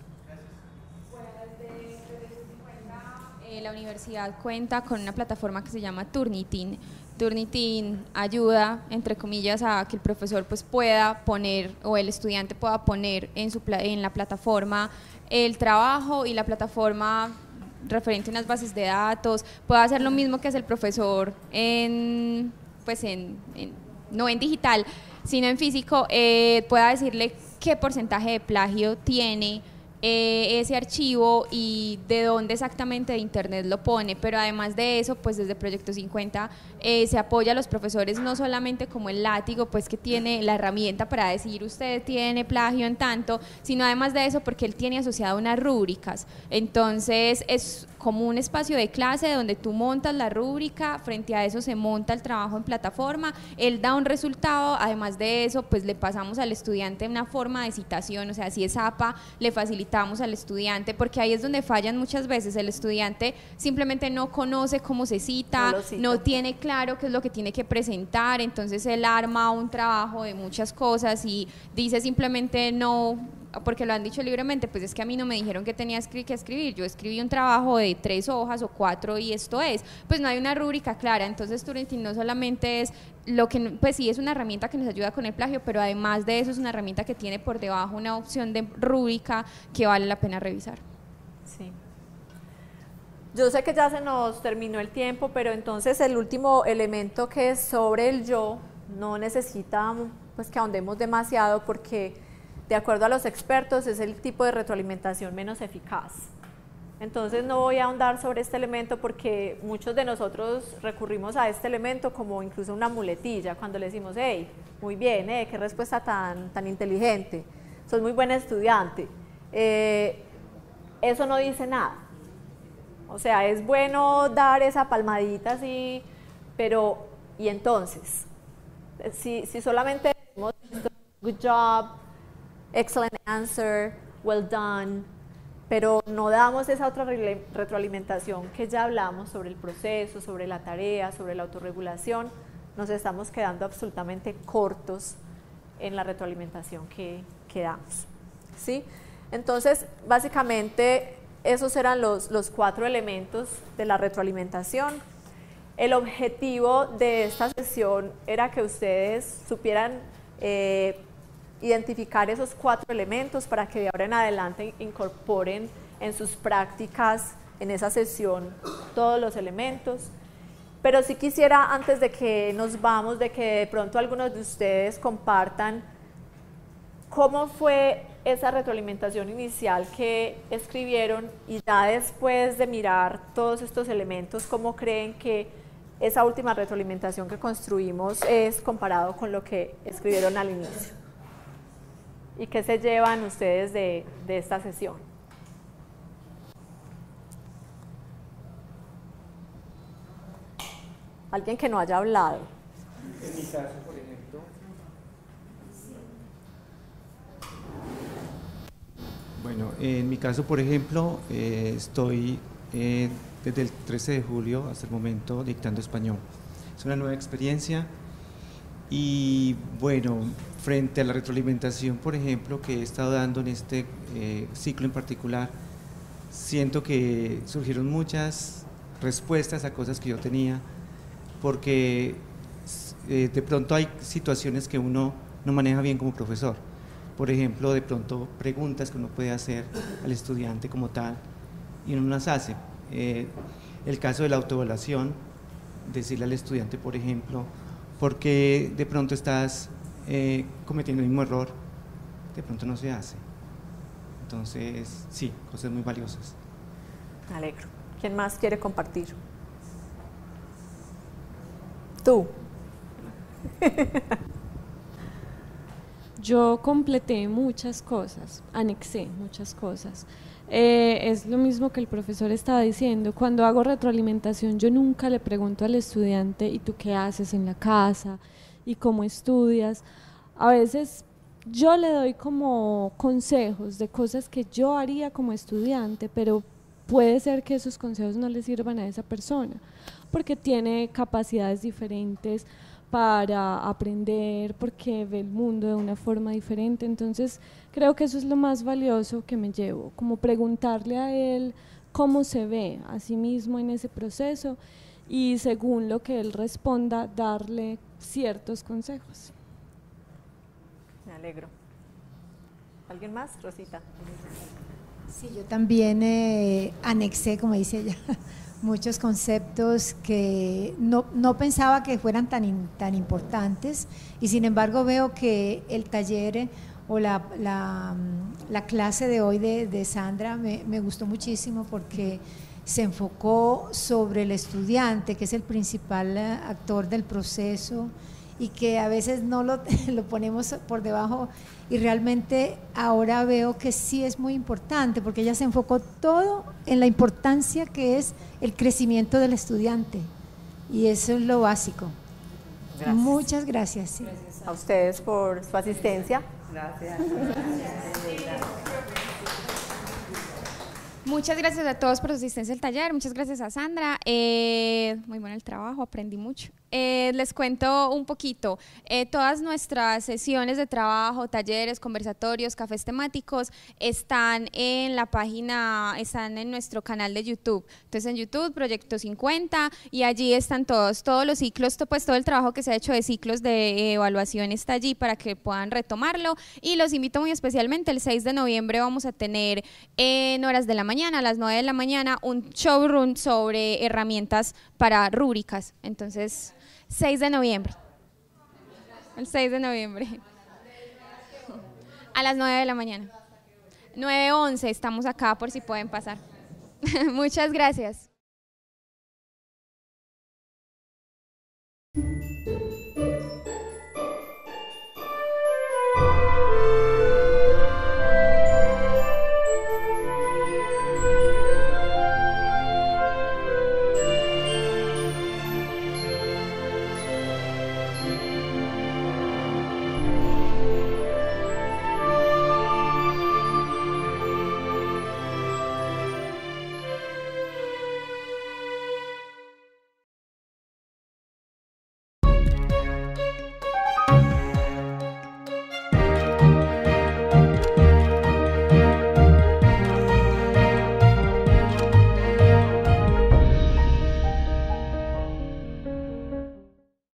Eh, la universidad cuenta con una plataforma que se llama Turnitin. Turnitin ayuda, entre comillas, a que el profesor pues pueda poner, o el estudiante pueda poner en, su, en la plataforma el trabajo, y la plataforma referente a unas bases de datos, pueda hacer lo mismo que hace el profesor en, pues en, en no en digital, sino en físico, eh, pueda decirle qué porcentaje de plagio tiene Eh, ese archivo y de dónde exactamente de internet lo pone. Pero además de eso, pues desde Proyecto cincuenta eh, se apoya a los profesores no solamente como el látigo, pues que tiene la herramienta para decir usted tiene plagio en tanto, sino además de eso porque él tiene asociado unas rúbricas. Entonces es como un espacio de clase donde tú montas la rúbrica, frente a eso se monta el trabajo en plataforma, él da un resultado, además de eso pues le pasamos al estudiante una forma de citación, o sea, si es A P A le facilitamos al estudiante, porque ahí es donde fallan muchas veces, el estudiante simplemente no conoce cómo se cita, no, cita. no tiene claro qué es lo que tiene que presentar, entonces él arma un trabajo de muchas cosas y dice simplemente no, porque lo han dicho libremente, pues es que a mí no me dijeron que tenía que escribir, yo escribí un trabajo de tres hojas o cuatro y esto es, pues no hay una rúbrica clara. Entonces Turnitin no solamente es lo que, pues sí es una herramienta que nos ayuda con el plagio, pero además de eso es una herramienta que tiene por debajo una opción de rúbrica que vale la pena revisar. Sí. Yo sé que ya se nos terminó el tiempo, pero entonces el último elemento, que es sobre el yo, no necesita pues que ahondemos demasiado, porque de acuerdo a los expertos es el tipo de retroalimentación menos eficaz. Entonces no voy a ahondar sobre este elemento porque muchos de nosotros recurrimos a este elemento como incluso una muletilla, cuando le decimos, hey, muy bien, eh, qué respuesta tan, tan inteligente, sos muy buen estudiante. Eh, eso no dice nada. O sea, es bueno dar esa palmadita así, pero ¿y entonces? Si, si solamente decimos good job, excellent answer, well done, pero no damos esa otra retroalimentación que ya hablamos sobre el proceso, sobre la tarea, sobre la autorregulación, nos estamos quedando absolutamente cortos en la retroalimentación que, que damos, ¿sí? Entonces, básicamente, esos eran los, los cuatro elementos de la retroalimentación. El objetivo de esta sesión era que ustedes supieran eh, identificar esos cuatro elementos para que de ahora en adelante incorporen en sus prácticas, en esa sesión, todos los elementos. Pero sí quisiera, antes de que nos vamos, de que de pronto algunos de ustedes compartan cómo fue esa retroalimentación inicial que escribieron, y ya después de mirar todos estos elementos, cómo creen que esa última retroalimentación que construimos es comparado con lo que escribieron al inicio. ¿Y qué se llevan ustedes de, de esta sesión? Alguien que no haya hablado. En mi caso, por ejemplo, bueno, en mi caso, por ejemplo, eh, estoy eh, desde el trece de julio hasta el momento dictando español. Es una nueva experiencia y, bueno, frente a la retroalimentación, por ejemplo, que he estado dando en este eh, ciclo en particular, siento que surgieron muchas respuestas a cosas que yo tenía, porque eh, de pronto hay situaciones que uno no maneja bien como profesor. Por ejemplo, de pronto preguntas que uno puede hacer al estudiante como tal y uno las hace. Eh, el caso de la autoevaluación, decirle al estudiante, por ejemplo, ¿por qué de pronto estás eh, cometiendo el mismo error? De pronto no se hace. Entonces, sí, cosas muy valiosas. Me alegro. ¿Quién más quiere compartir? Tú. Yo completé muchas cosas, anexé muchas cosas. Eh, es lo mismo que el profesor estaba diciendo. Cuando hago retroalimentación, yo nunca le pregunto al estudiante, ¿y tú qué haces en la casa? ¿Y cómo estudias? A veces yo le doy como consejos de cosas que yo haría como estudiante, pero puede ser que esos consejos no le sirvan a esa persona, porque tiene capacidades diferentes para aprender, porque ve el mundo de una forma diferente. Entonces creo que eso es lo más valioso que me llevo, como preguntarle a él cómo se ve a sí mismo en ese proceso y según lo que él responda, darle ciertos consejos. Me alegro. ¿Alguien más, Rosita? Sí, yo también eh, anexé, como dice ella, muchos conceptos que no, no pensaba que fueran tan, in, tan importantes, y sin embargo veo que el taller eh, o la, la, la clase de hoy de, de Sandra me, me gustó muchísimo, porque se enfocó sobre el estudiante, que es el principal actor del proceso, y que a veces no lo, lo ponemos por debajo, y realmente ahora veo que sí es muy importante, porque ella se enfocó todo en la importancia que es el crecimiento del estudiante, y eso es lo básico. Gracias. Muchas gracias. Sí. Gracias a ustedes por su asistencia. Gracias. Muchas gracias a todos por su asistencia al taller, muchas gracias a Sandra, eh, muy bueno el trabajo, aprendí mucho. Eh, les cuento un poquito, eh, todas nuestras sesiones de trabajo, talleres, conversatorios, cafés temáticos están en la página, están en nuestro canal de YouTube. Entonces en YouTube, Proyecto cincuenta, y allí están todos, todos los ciclos, pues todo el trabajo que se ha hecho de ciclos de evaluación está allí para que puedan retomarlo, y los invito muy especialmente, el seis de noviembre vamos a tener en horas de la mañana, a las nueve de la mañana, un showroom sobre herramientas para rúbricas. Entonces, seis de noviembre. El seis de noviembre. A las nueve de la mañana. nueve once estamos acá por si pueden pasar. Muchas gracias.